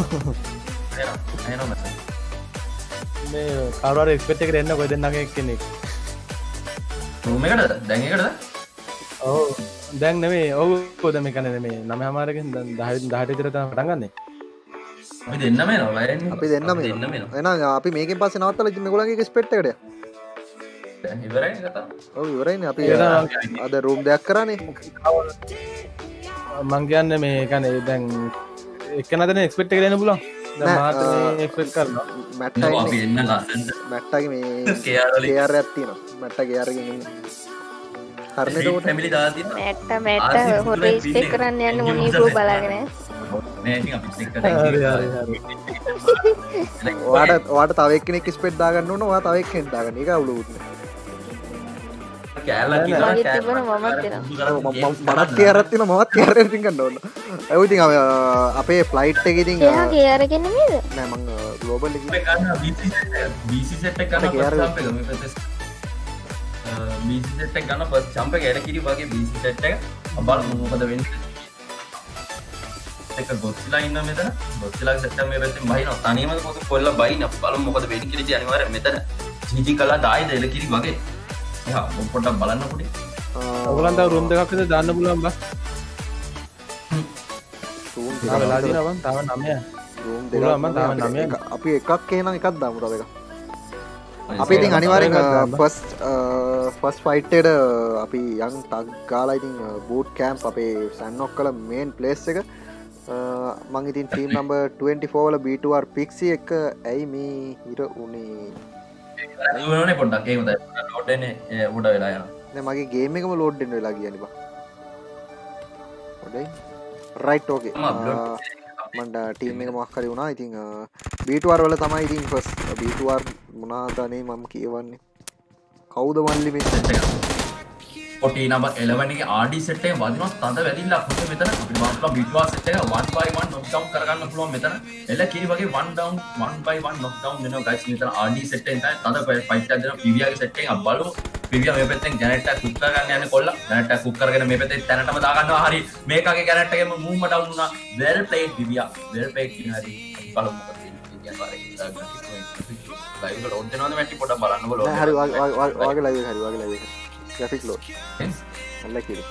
එනවා මචං මේ කවුරු හරි එක්ස්පෙක්ට් එකට එන්න කොහෙද දෙන්නගේ එක්කෙනෙක් රූම් එකටද දැන් එකටද ඔව් දැන් නෙමෙයි ඔව් කොහොද මේ කන්නේ මේ 9:00 දැන් 10 විතර තමයි පටන් ගන්නෙ අපි දෙන්නම එනවා ලයින් අපි දෙන්නම එනවා එහෙනම් අපි මේකෙන් පස්සේ නවත්තලා ඉතින් මේගොල්ලන්ගේ එක්ස්පෙක්ට් එකට ඉවරයි කතා ඔව් ඉවරයිනේ අපි අද රූම් දෙයක් කරානේ මං කියන්නේ මේ කියන්නේ දැන් එක්කෙනාට එක්ස්පෙක්ට් එක දෙන්න පුළුවන් දැන් මාත් මේ එක්ස්පෙක්ට් කරනවා අපි එන්න ලස්සනට මැට්ටාගේ මේ KR එකක් තියෙනවා මැට්ටා KR එකකින් ඉන්නේ හරිනේ එතකොට ෆැමිලි දාලා තියෙනවා මැට්ට හොරේ ස්පෙක් කරන්න යන්න මොනිකෝ බලාගෙන මේ ඉතින් අපි ස්පෙක් හරි කරලා හරි ඔයාට තව එක්කෙනෙක් ස්පෙක්ට් දාගන්න ඕන ඔයා තව එක්කෙනෙක් දාගන්න ඒක අවුලුත් නෑ කෑල්ලක් මගේ තිබුණ මමත් දෙනවා මනත් KR එකක් තියෙනවා මමත් KR එකකින් ගන්න ඕන ඒ ඉතින් අපේ ෆ්ලයිට් එකේ ඉතින් එයා KR එකේ නෙමෙයිද නෑ මං ග්ලෝබල් එකේ BC set එක ගන්න first jump එක මේ පැත්තේ BC set එක ගන්න first jump එක එඩ කිරි වගේ BC set එක බලමු මොකද වෙන්නේ එක ගොස්සිලා ඉන්න මෙතන ගොස්සිලාගේ සෙට් එක මේ පැත්තෙන් බහිනවා තනියම පොත කොල්ල බහින බලමු මොකද වෙන්නේ කියලා ඉතින් අනිවාර්යෙන් මෙතන ජීජි කළා දායිද එලකිරි වගේ එහා පොඩ්ඩක් බලන්න පොඩි ඔයගලන් තව රූම් දෙකක් විතර දාන්න පුළුවන් බා රූම් තාම වෙලා තියෙනවා බං තාම 9යි රූම් පුළුවන් බං තාම 9යි අපි එකක් එහෙනම් එකක් දාමු තව එකක් අපි ඉතින් අනිවාර්යෙන් ෆස්ට් ෆයිට් එකට අපි යන් ටග් ගාලා ඉතින් බූට් කැම්ප් අපේ සන්නොක් කළ මේන් ප්ලේස් එක මං ඉතින් ටීම් නම්බර් 24 වල B2R පික්සි එක ඇයි මේ හිර උනේ ඉවරනේ පොඩ්ඩක් ඒක උදේ ලෝඩ් වෙන්නේ උඩ වෙලා යනවා දැන් මගේ ගේම් එකම ලෝඩ් වෙන්න වෙලා ගියානේ බා හොඳයි රයිට් ඕකේ මන්ට ටීම් එක මොකක් හරි වුණා ඉතින් B2R වල තමයි ඉතින් ෆස්ට් B2R මොනවාදනේ මම කියවන්නේ කවුද මල්ලි මේ සෙට් එක පොටි නම්බර් 11 එකේ RD සෙට් එක වදිනවා තද වැදිලා පුතේ මෙතන අපිට බලන්න B2R සෙට් එක 1 by 1 knock down කරගන්න පුළුවන් මෙතන එල කිරි වගේ 1 down 1 by 1 knock down වෙනවා guys මෙතන RD සෙට් එකෙන් තමයි තද ෆයිට් එකක් දෙනවා PVR ගේ සෙට් එකෙන් බලමු PVR මේ පැත්තෙන් ගැනෙට් එක කුක් කරගන්න යන්නේ කොල්ලා ගැනෙට් එක කුක් කරගෙන මේ පැත්තේ තැනටම දා ගන්නවා හරි මේකගේ ගැනෙට් එකේම මූව්ම ඩවුන් වුණා well played PVR well played කියන හරි බලමු මොකද වෙන්නේ කියන පාරේ ලයිව් එක ලෝඩ් වෙනවද මැටි පොඩක් බලන්න බලන්න හරි වාගේ ලයිව් එක හරි වාගේ ලයිව් එක graphic load අල්ලා කිරි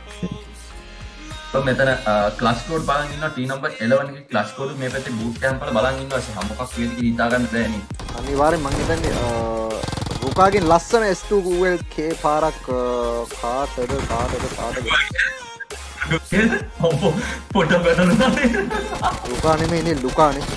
මෙතන ක්ලස් කෝඩ් බලන් ඉන්නවා T නම්බර් 11 එකේ ක්ලස් කෝඩ් මේ පැත්තේ බූට් කැම්ප් වල බලන් ඉන්නවා සහ මොකක් වේද කියලා හිතා ගන්න බෑ නේ අනිවාර්යෙන් මං හිතන්නේ රුකාගෙන් ලස්සන S2QLK පාරක් කාටද පොඩ්ඩක් බලන්න රුකා නෙමෙයි නේ ලුකානේ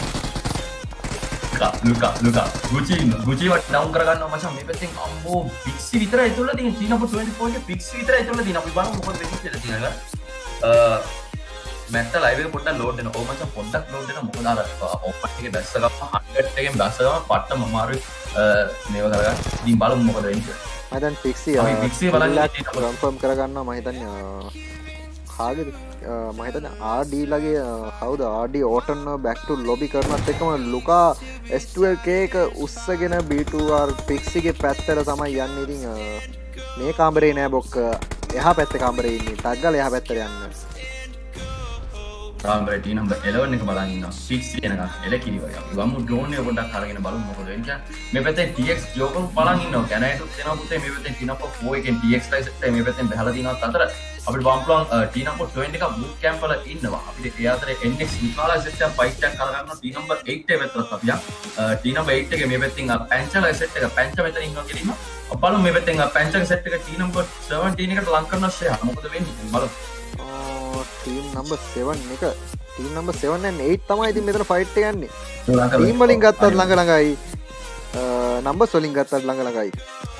ලුකා ගුචි වට ඩවුන් කරගන්නවා මචං මේ පැත්තෙන් අම්බෝ පික්සි විතරයි තුල තියෙන T නම්බර් 24 එකේ පික්සි විතරයි තුල තියෙන අපි බලමු මොකද වෙන්නේ කියලා තියෙනවා මැට්ට ලයිව් එක පොඩ්ඩක් ලෝඩ් වෙනවා. ඔව් මචං පොඩ්ඩක් ලෝඩ් වෙනවා. මොකද අර ඔපන් එකේ දැස්ස ගම 100 එකෙන් දැස්ස ගම පට්ටම අමාරුයි මේව කරගන්න. ඉතින් බලමු මොකද වෙන්නේ කියලා. මම දැන් පික්සි බලන්න කන්ෆර්ම් කරගන්නවා මම හිතන්නේ කාගේද මම හිතන්නේ RD ලගේ කවුද RD ඕටන් බෑක් ටු ලොබි කරනත් එක්කම ලුකා S12K එක උස්සගෙන B2R පික්සිගේ පැත්තට තමයි යන්නේ. ඉතින් මේ කාමරේ නෑ බොක්ක එහා පැත්තේ කාමරේ ඉන්නේ. ටග්ගල එහා පැත්තට යන්න. කාමරේ T නම්බර් 11 එක බලන් ඉන්නවා. පික්සි එනකන් එලකිරි වගේ. අපි වමු ඩ්‍රෝන් එක පොඩ්ඩක් අරගෙන බලමු මොකද වෙන්නේ. මේ පැත්තේ TX ජෝකම් බලන් ඉන්නවා. කැනයිටුත් එනවා පුතේ මේ පැත්තේ T නම්බර් 4 එකෙන් TX ලයිසෙත් මේ පැත්තෙන් බහලා දිනවත් අතර අපිට බම්පලන් T නම්බර් 20 එක බූට් කැම්ප් වල ඉන්නවා. අපිට ඒ අතරේ NX විකාලා සෙට් එක ෆයිට් එකක් කරගන්නවා T නම්බර් 8 එක පැත්තට අපි යන් T නම්බර් 8 එකේ මේ පැත්තෙන් පැන්චලා සෙට් එක පැන්ච මෙතන ඉන්නවා කියලා බලමු මේ පැත්තෙන් පැන්චගේ සෙට් එක T නම්බර් 17 එකට ලං කරනවා ෂෙයා මොකද වෙන්නේ බලමු ටීම් නම්බර් 7 එක ටීම් නම්බර් 7 and 8 තමයි ඉතින් මෙතන ෆයිට් එක යන්නේ. ටීම් වලින් ගත්තත් ළඟ ළඟයි නම්බර්ස් වලින් ගත්තත් ළඟ ළඟයි.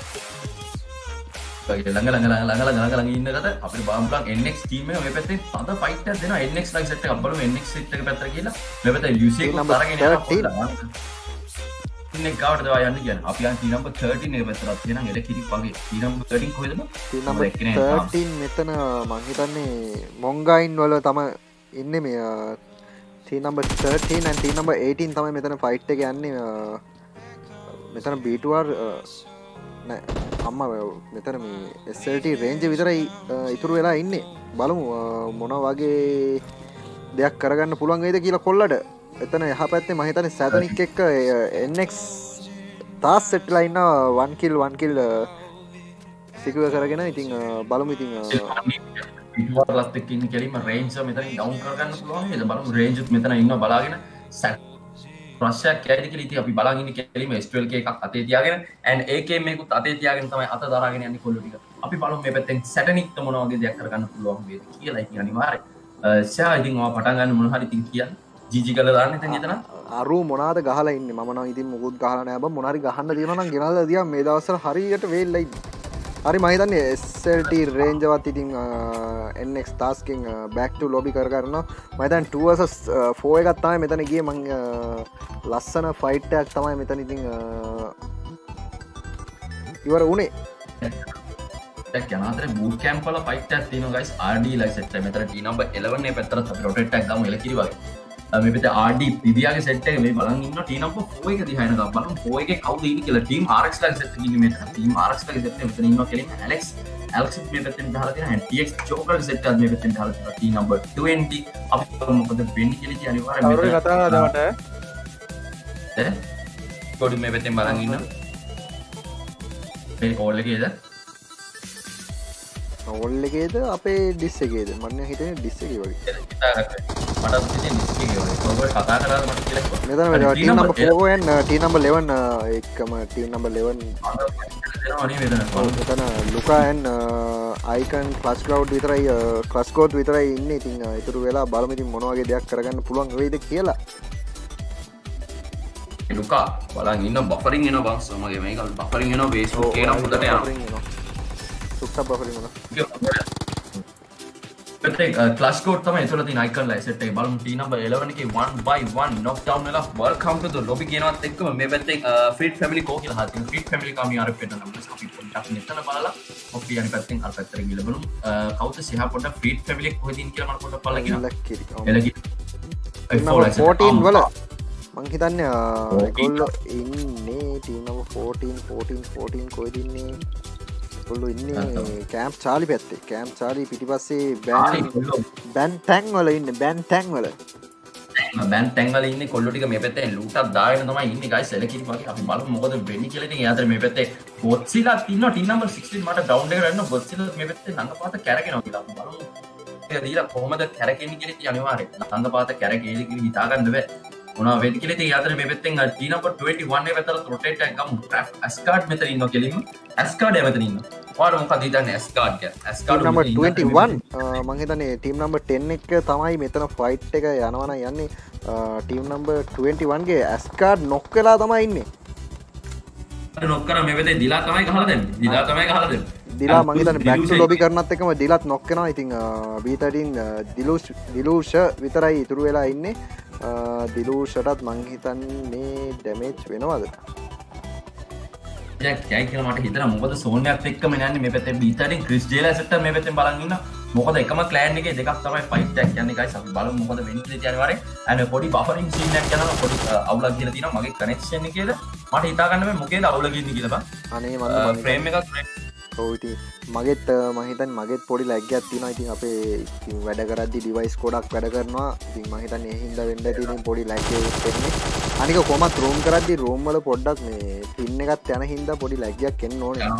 ළඟ ඉන්නකට අපිට බලමු NX ටීම් එක මේ පැත්තේ තද ෆයිට් එකක් දෙනවා NX ලයික් සෙට් එකක් බලමු NX සෙට් එක පැත්තට ගිහලා මේ පැත්තේ UC එක අරගෙන යනවා ඉන්නේ ගාවට දවා යන්න කියන්නේ අපි යන් T නම්බර් 13 එක පැත්තට තියෙනවා එල කිරි වගේ T නම්බර් 13 කොහෙද T නම්බර් 13 මෙතන මං හිතන්නේ මොන්ගයින් වල තමයි ඉන්නේ මේ T number 13 and T number 18 තමයි මෙතන ෆයිට් එක යන්නේ මෙතන B2R නෑ අම්මා මෙතන මේ SLT රේන්ජ් විතරයි ඉතුරු වෙලා ඉන්නේ බලමු මොන වගේ දෙයක් කරගන්න පුළුවන් වේද කියලා කොල්ලට එතන එහා පැත්තේ මම හිතන්නේ සැතනික් එක්ක NX තාස් සෙට්ලා ඉන්නවා 1 kill සිකුව කරගෙන ඉතින් බලමු ඉතින් පිටුවලත් එක්ක ඉන්න කෙලින්ම රේන්ජ් එක මෙතනින් ඩවුන් කරගන්න පුළුවන් නේද බලමු රේන්ජ් උත් මෙතන ඉන්නවා බලාගෙන ප්‍රශ්නයක් කැයිද කියලා ඉතින් අපි බලන් ඉන්නේ කෙලින්ම S12K එකක් අතේ තියාගෙන and AK මේකුත් අතේ තියාගෙන තමයි අත දරාගෙන යන්නේ කොල්ලෝ ටික අපි බලමු මේ පැත්තෙන් සැටනික්ට මොන වගේ දෙයක් කරගන්න පුළුවන් වේද කියලා ඉතින් අනිවාර්යයෙන් ෂා ඉතින් ඔයා පටන් ගන්න මොන හරි ඉතින් කියන්න ජීජි කරලා දාන්න ඉතින් එතන අරු මොනවාද ගහලා ඉන්නේ මම නම් ඉතින් මොකුත් ගහලා නෑ බං මොන හරි ගහන්න තියෙනවා නම් ගෙනල්ලා දියා මේ දවස්වල හරියට වේල්ලා ඉන්නේ හරි මම හිතන්නේ SLT රේන්ජ් එකවත් ඉතින් NX ටාස්කින් බෑක් ටු ලොබි කර ගන්නවා මම හිතන්නේ 2 vs 4 එකක් තමයි මෙතන ගියේ මම ලස්සන ෆයිට් එකක් තමයි මෙතන ඉතින් ඉවර වුණේ දැන් යන අතරේ බූට් කැම්ප් වල ෆයිට් එකක් තියෙනවා guys RD ලයික් සෙට් එක මෙතන T නම්බර් 11 එක පැත්තට අපි රොටේට් එකක් දාමු එලකිරි වගේ මේ පැත්තේ RD පිවියාගේ සෙට් එක මේ බලන් ඉන්නවා T නම්බර් 4 එක දිහා එනවා බලමු 4 එකේ කවුද ඉන්නේ කියලා ටීම් RX ලයික් සෙට් එකේ ඉන්නේ මෙතන ටීම් RX ලයික් සෙට් එක මෙතන ඉන්නවා කියලා ඇලෙක්ස් Alex මේ පැත්තෙන් ගහලා තියෙනවා and TX Joker set එකත් මේ පැත්තෙන් ගහලා තියෙනවා team number 20 අපි මොකද වෙන්නේ කියලා ඉතින් අනිවාර්යයෙන් කවුරු කතා කරනවද මට කොඩි මේ පැත්තෙන් බලන් ඉන්න මේ කෝල් එකේද ඕල් එකේද අපේ ඩිස් එකේද මම හිතන්නේ ඩිස් එකේ වගේ මට හිතෙන්නේ ඩිස් එකේ වගේ කවුරු කතා කරාද මට කියලා මෙතන මේ team number 4 and team number 11 එකම team number 11 මෙතන ලුකා and icon clutch cloud විතරයි clutch code විතරයි ඉන්නේ ඉතින් ඉතුරු වෙලා බලමු ඉතින් මොන වගේ දෙයක් කරගන්න පුළුවන් වෙයිද කියලා ලුකා බලන් ඉන්න බෆරින් එනවා බං සමගේ මේක බෆරින් එනවා Facebook එකේ නම් හොඳට යනවා සුක්ක බෆරින් එනවා පැත්තේ ක්ලච් කෝඩ් තමයි එතන තියෙන icon ලා set එකේ බලමු T number 11 එකේ 1 by 1 knock down වෙලා welcome to the lobby කියනවත් එක්කම මේ පැත්තේ Freed family කෝ කියලා හදලා තියෙනවා Freed family කම යාර පෙන්නන නම් අපි පොඩ්ඩක් මෙතන බලලා අපි අනිත් පැත්තෙන් අර පැත්තට ගිහලා බලමු කවුද සිහා පොඩ්ඩක් Freed family කොහෙද ඉන්නේ කියලා මම පොඩ්ඩක් බලලා කියනවා එලකි 14 වල මං හිතන්නේ ඒගොල්ලෝ ඉන්නේ team number 14 කොහෙද ඉන්නේ ඒගොල්ලෝ ඉන්නේ කැම්ප් චාලි පැත්තේ කැම්ප් චාලි පිටිපස්සේ බෑන් ටැන් වල ඉන්නේ බෑන් ටැන් වල ඉන්නේ කොල්ලෝ ටික මේ පැත්තේ ලූට්ක් දාගෙන තමයි ඉන්නේ guys එලකිරි වගේ අපි බලමු මොකද වෙන්නේ කියලා ඉතින් එයාතර මේ පැත්තේ ගොඩ්සිලා ඉන්නවා team number 16 මට ඩවුන් එකට යන්න ගොඩ්සිලා මේ පැත්තේ නංගපාත කැරගෙනවා කියලා අපි බලමු ඒක දීලා කොහමද කැරගෙන්නේ කියලා ඉතින් අනිවාර්යයෙන් නංගපාත කැරගෙයිද කියලා හිතා ගන්න බෑ මොනවා වෙයිද කියලා ඉතින් එයාතර මේ පැත්තෙන් team number 21 එක පැත්තට රොටේට් එකක් ගමු ඇස්කාඩ් මෙතන ඉන්නවා කෙලින්ම ඇස්කාඩ් මෙතන ඉන්නවා ඔයාලා මොකද හිතන්නේ ඇස්කාඩ් ගැන ඇස්කාඩ් number 21 මම හිතන්නේ team number 10 එක තමයි මෙතන ෆයිට් එක යනවා නම් යන්නේ team number 21 ගේ ඇස්කාඩ් නොක් වෙලා තමයි ඉන්නේ නොක් කරා මේ වෙලේ දිලා තමයි ගහලා දෙන්නේ දිලා මං හිතන්නේ back to lobby කරනත් එකම දිලාත් නොක් වෙනවා ඉතින් B13 දිලූෂ විතරයි ඉතුරු වෙලා ඉන්නේ දිලූෂටත් මං හිතන්නේ ඩැමේජ් වෙනවද කැයි කියලා මට හිතෙනවා මොකද සෝනියත් එක්කම යන්නේ මේ පැත්තේ B13 ක්‍රිස් ජේලා සෙට් එක මේ පැත්තෙන් බලන් ඉන්න මොකද එකම ක්ලෑන් එකේ දෙකක් තමයි ෆයිට් එකක් යන්නේ guys අපි බලමු මොකද වෙන්නේ කියලා අනිවාර්යෙන් අනේ පොඩි බෆරින් සීන් එකක් යනවා පොඩි අවුලක් කියලා තියෙනවා මගේ කනෙක්ෂන් එකේද මට හිතා ගන්න බෑ මොකේද අවුල ගින්නේ කියලා බං අනේ මම ෆ්‍රේම් එකක් ඔව් ඉතින් මගෙත් මම හිතන්නේ මගෙත් පොඩි ලැග් එකක් තියෙනවා ඉතින් අපේ ඉතින් වැඩ කරද්දි ඩිවයිස් ගොඩක් වැඩ කරනවා ඉතින් මම හිතන්නේ ඒ හින්දා වෙන්න ඇති ඉතින් පොඩි ලැග් එකක් එන්නේ අනික කොහමත් රූම් කරද්දි රූම් වල පොඩ්ඩක් මේ පින් එකත් යන හින්දා පොඩි ලැග් එකක් එන්න ඕනේ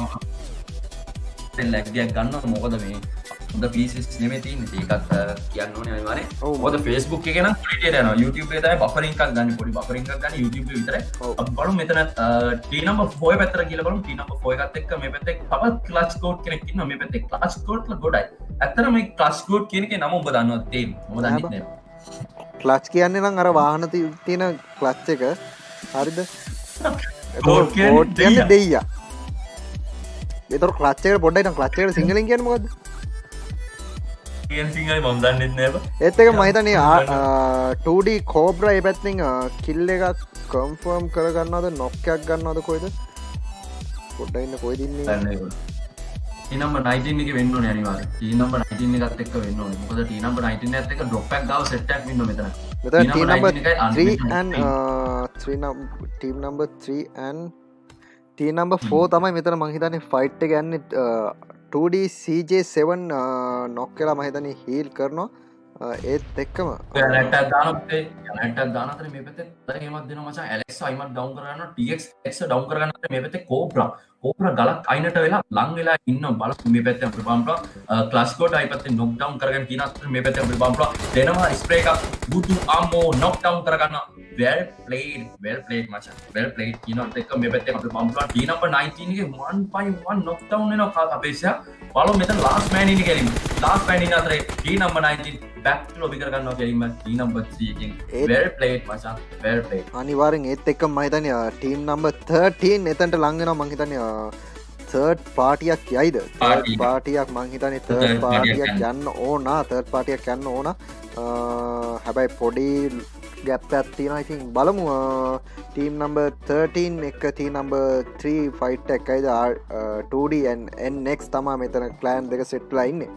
දැන් ලැග් එකක් ගන්නවා මොකද මේ හොඳ පීසස් නෙමෙයි තියෙන්නේ ඒකත් කියන්න ඕනේ අනිවාර්යෙන් මොකද Facebook එකේ නම් ක්ලියර් යනවා YouTube එකේ තමයි බෆරින් එකක් ගන්න පොඩි බෆරින් එකක් ගන්න YouTube එකේ විතරයි අපි බලමු මෙතන T number 4 පැත්තට ගිහලා බලමු T number 4 එකත් එක්ක මේ පැත්තේ තවත් ක්ලච් කෝඩ් කෙනෙක් ඉන්නවා මේ පැත්තේ ක්ලච් කෝඩ් ලා ගොඩයි ඇත්තටම මේ ක්ලච් කෝඩ් කියන එකේ නම ඔබ දන්නවද තේරෙන්නේ මම දන්නේ නැහැ ක්ලච් කියන්නේ නම් අර වාහන තියෙන ක්ලච් එක හරිද කෝඩ් කියන්නේ දෙයියා ඒතර ක්ලච් එකට පොඩ්ඩයි නම් ක්ලච් එකට සිංහලෙන් කියන්නේ මොකද්ද සිංහලෙන් මම දන්නේ නැහැ ඒත් එක මම හිතන්නේ 2D කෝබ්‍රා ඒ පැත්තෙන් කිල් එකක් කන්ෆර්ම් කරගන්නවද නොක් එකක් ගන්නවද කොයිද පොඩ්ඩයි ඉන්න කොයිද ඉන්නේ T number 19 එකේ වෙන්න ඕනේ අනිවාර්යෙන් T number 19 එකත් එක්ක වෙන්න ඕනේ මොකද T number 19 එකත් එක්ක drop එකක් ගාව set එකක් වෙන්න මෙතන මෙතන T number 3 and team number 3 and T number 4 තමයි මෙතන මං හිතන්නේ ෆයිට් එක යන්නේ 2D CJ7 නොක් වෙලා මම හිතන්නේ හීල් කරනවා ඒත් එක්කම නැට්ටක් දාන අතර මේ පැත්තේ එහෙමත් දෙනවා මචං ඇලෙක්ස් අයිමත් ඩවුන් කරගන්නවා TX X ඩවුන් කරගන්න අතර මේ පැත්තේ කෝබ්‍රා ගලක් අයිනට වෙලා ලං වෙලා ඉන්නවා බලන්න මේ පැත්තේ අපිට බලන්න ක්ලච් කෝඩ් අයි පැත්තේ නොක් ඩවුන් කරගෙන තියෙන අතර මේ පැත්තේ අපිට බලන්න දෙනවා ස්ප්‍රේ එකක් බුදු අම්මෝ නොක් ඩවුන් කරගන්නවා well played මචං well played කියනත් එක්ක මේ පැත්තේ අපිට බලන්න T number 19 එකේ 1.1 knock down වෙනවා අපේක්ෂා බලමු මෙතන last man ඉන්නේ කෙලින්ම last man ඉන්න අතරේ T number 19 back to lobby කරගන්නවා කෙලින්ම T number 3 එකෙන් well played මචං well played අනිවාර්යෙන් ඒත් එක්ක මම හිතන්නේ team number 13 එතනට ලං වෙනවා මම හිතන්නේ third party එකක් යයිද third party එකක් මම හිතන්නේ third party එකක් යන්න ඕන third party එකක් යන්න ඕන හැබැයි පොඩි ගැප් එකක් තියෙනවා ඉතින් බලමු team number 13 එක team number 3 fight එකයිද 2D and NX තමයි මෙතන clan දෙක set වෙලා ඉන්නේ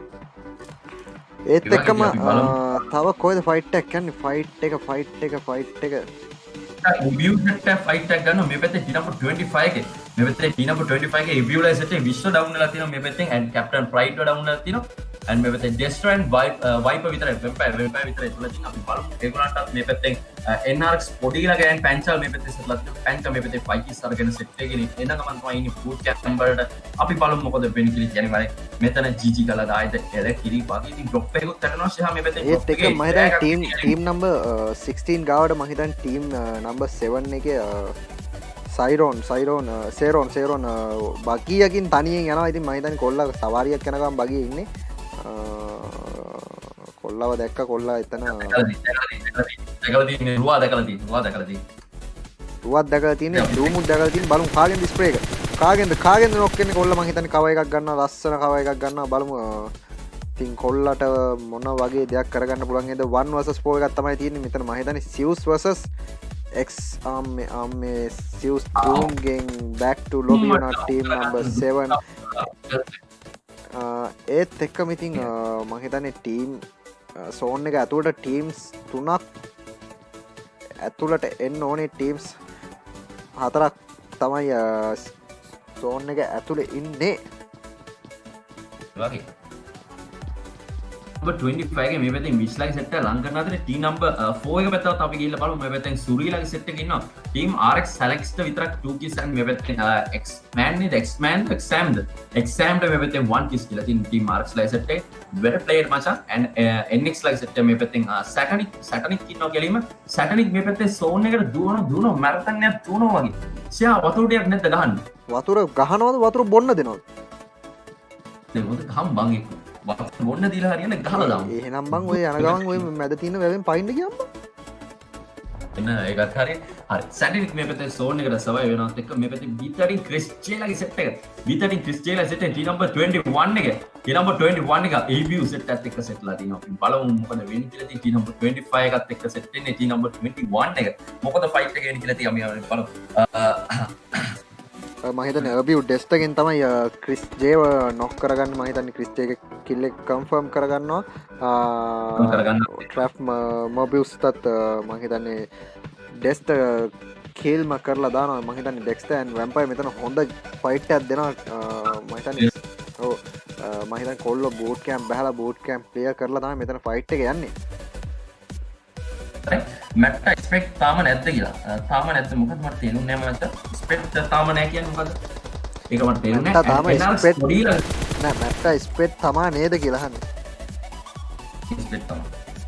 ඒත් එක්කම තව කොයිද ෆයිට් එකක් යන්නේ ෆයිට් එක ෆයිට් එක ෆයිට් එක ෆයිට් එක ගන්නවා මේ පැත්තේ T number 25 එකේ මේ පැත්තේ T number 25 එකේ review ලා set එක විශ්ව down වෙලා තියෙනවා මේ පැත්තෙන් and captain pride down වෙලා තියෙනවා and මේ පැත්තේ destroy and wiper විතරයි vampire විතරයි තුල තියෙනවා අපි බලමු ඒගොල්ලන්ටත් මේ පැත්තෙන් NRX body ලා ගෑන් පැන්චල් මේ පැත්තේ set ලා තියෙනවා පැන්චල් මේ පැත්තේ 5 keys අරගෙන set එකකින් එන ගමන් තමයි ඉන්නේ boot camp වලට අපි බලමු මොකද වෙන්නේ කියලා කියන්නේ වරේ මෙතන GG කළා දායිද එල කිරි වගේ ඉතින් drop එකකුත් කරනවා ශා මේ පැත්තේ ඒත් එක මම හිතන්නේ team number 16 ගාවට මම හිතන්නේ team number 7 එකේ සයිරෝන් බගියකින් තනියෙන් යනවා ඉතින් මම හිතන්නේ කොල්ලා සවාරියක් යනකම් බගිය ඉන්නේ කොල්ලව දැක්ක කොල්ලා එතන රුවත් දැකලා තියෙන්නේ ඩූමුත් දැකලා තියෙන්නේ බලමු කාගෙන්ද ස්ප්‍රේ එක කාගෙන්ද නොක් වෙන්නේ කොල්ලා මම හිතන්නේ කව එකක් ගන්නවා ලස්සන කව එකක් ගන්නවා බලමු ඉතින් කොල්ලට මොන වගේ දෙයක් කරගන්න පුළුවන් නේද 1 vs 4 එකක් තමයි තියෙන්නේ මෙතන මම හිතන්නේ Zeus vs X Zeus Doom gang back to lobby on team number 7 ඒත් එක්කම ඉතින් මම හිතන්නේ ටීම් සෝන් එක ඇතුළට ටීම්ස් 3ක් ඇතුළට එන්න ඕනේ ටීම්ස් 4ක් තමයි සෝන් එක ඇතුළේ ඉන්නේ වගේ number 25 එකේ මේ පැත්තෙන් 20 ලගේ සෙට් එක ලං කරන අතරේ T number 4 එක පැත්තට අපි ගිහිල්ලා බලමු මේ පැත්තෙන් සුරි ලගේ සෙට් එකේ ඉන්නවා team RX Select විතරක් 2 keys and මේ පැත්තෙන් X-Man නේද X-Man exammed මේ පැත්තෙන් 1 keys කියලා තියෙන team RX ලගේ සෙට් එකේ well played මචං and NX ලගේ සෙට් එක මේ පැත්තෙන් Satanic ඉන්නවා කියලීම Satanic මේ පැත්තේ zone එකට දුවන මැරතන් එකක් දුවනවා වගේ ෂා වතුර ටිකක් නැද්ද ගහන්න වතුර ගහනවද වතුර බොන්න දෙනවද දැන් මොකද හම් බං එක්ක වතුර බොන්න දීලා හරියන්නේ ගහලා දාමු එහෙනම් බං ඔය යන ගමන් ඔය මැද තියෙන වැවෙන් පයින්න ගියම් බං එන්න ඒකත් හරි Satanic මේ පැත්තේ zone එකට සවයි වෙනවත් එක්ක මේ පැත්තේ B13 Chris J ලගේ set එක B13 Chris J ලගේ set එක T number 21 එක T number 21 එක ABU set එකත් එක්ක set ලා තිනවා අපි බලමු මොකද වෙන්නේ කියලා තියෙන T number 25 එකත් එක්ක set වෙන්නේ T number 21 එක මොකද fight එක වෙන්නේ කියලා තියෙන අපි බලමු මම හිතන්නේ අබියු ඩෙස්ට් එකෙන් තමයි ක්‍රිස් ජේව නොක් කරගන්න මම හිතන්නේ ක්‍රිස් ජේ කිල් එක කන්ෆර්ම් කරගන්නවා ට්‍රැෆ් මොබියුස්ටත් මම හිතන්නේ ඩෙස්ට් කිල්ම කරලා දානවා මම හිතන්නේ ඩෙක්ස්ටර් ඇන් වැම්පයර් මෙතන හොඳ ෆයිට් එකක් දෙනවා මම හිතන්නේ ඔව් මම හිතන්නේ කොල්ලෝ බූට් කැම්ප් බහලා බූට් කැම්ප් ක්ලියර් කරලා තමයි මෙතන ෆයිට් එක යන්නේ මැට්ට එක්ස්පෙක්ට් තාම නැද්ද කියලා තාම නැද්ද මොකද මට තේරුන්නේ නැහැ මට එක්ස්පෙක්ට් තාම නැහැ කියන්නේ මොකද ඒක මට තේරුන්නේ නැහැ තාම එක්ස්පෙක්ට් නෑ මැට්ට එක්ස්පෙක්ට් තමා නේද කියලා අහන්නේ එක්ස්පෙක්ට් තමා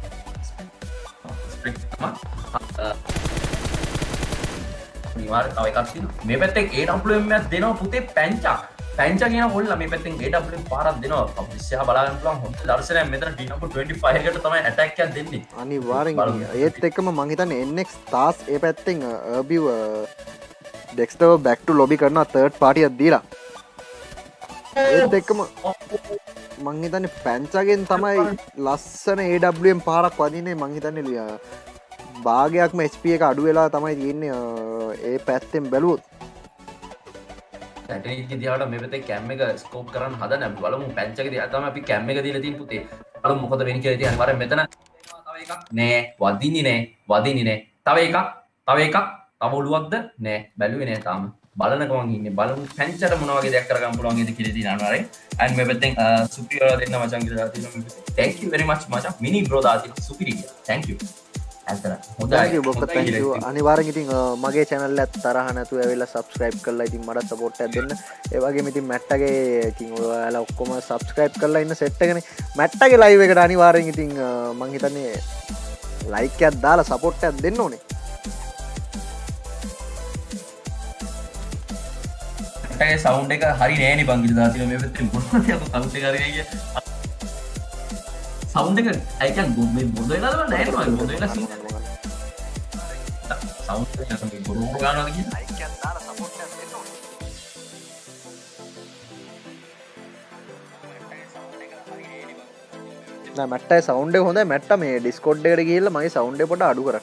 අනිවාර්ය තව එකක් තියෙනවා මේ පැත්තෙන් AWM එකක් දෙනවා පුතේ පැංචා කියන කොල්ලා මේ පැත්තෙන් AWM පාරක් දෙනවා අපි ඉස්සෙහා බලාගන්න පුළුවන් හොඳ දර්ශනයක් මෙතන T number 25 එකට තමයි ඇටැක් එකක් දෙන්නේ අනිවාර්යෙන් ඒත් එක්කම මම හිතන්නේ NX stars ඒ පැත්තෙන් අබිව් ඩෙක්ස්ටර් back to lobby කරනවා third party එකක් දීලා ඒත් එක්කම මම හිතන්නේ පැංචාගෙන් තමයි ලස්සන AWM පාරක් වදින්නේ මම හිතන්නේ භාගයක්ම HP එක අඩු වෙලා තමයි තියෙන්නේ ඒ පැත්තෙන් බැලුවොත් Satanic දිහාට මේ පැත්තේ කැම් එක ස්කෝප් කරන්න හදන අපි බලමු පැන්ච් එක දිහා තමයි අපි කැම් එක දීලා තියෙන පුතේ බලමු මොකද වෙන්නේ කියලා ඉතින් අනිවාර්යෙන් මෙතන තව එකක් නෑ වදින්නේ නෑ තව එකක් තව ඔළුවක්ද නෑ බැලුවේ නෑ තාම බලන ගමන් ඉන්නේ බලමු පැන්චට මොන වගේ දෙයක් කරගන්න පුළුවන් නේද කියලා ඉතින් අනිවාර්යෙන් and මේ පැත්තෙන් සුපිරියර් දෙන්න මචං කියලා තියෙනවා thank you very much මචං මිනි බ්‍රෝ දාති සුපිරියර් thank you අනිවාර්යෙන් ඉතින් මගේ channel එකත් තරහ නැතුව ඇවිල්ලා subscribe කරලා ඉතින් මට support එකක් දෙන්න. ඒ වගේම ඉතින් මැට්ටගේ ඉතින් ඔයාලා ඔක්කොම subscribe කරලා ඉන්න set එකනේ. මැට්ටගේ live එකට අනිවාර්යෙන් ඉතින් මම හිතන්නේ like එකක් දාලා support එකක් දෙන්න ඕනේ. මැට්ටගේ sound එක හරි නෑනේ බං ඉතින් දාතින මේ පැත්තේ මොනවද අපෝ sound එක හරි නෑ කිය. sound එක අයිකන් මේ බොඳ වෙලාද නෑ නේද බොඳ වෙලා සීන් sound එක තමයි බොරු ගන්නවා කියන්නේ අයිකන් දාලා support එකක් දෙන්න ඕනේ නෑ මැට්ටයි sound එක හොඳයි මැට්ටා මේ Discord එකට ගිහිල්ලා මගේ sound එක පොඩ්ඩක් අඩු කරන්න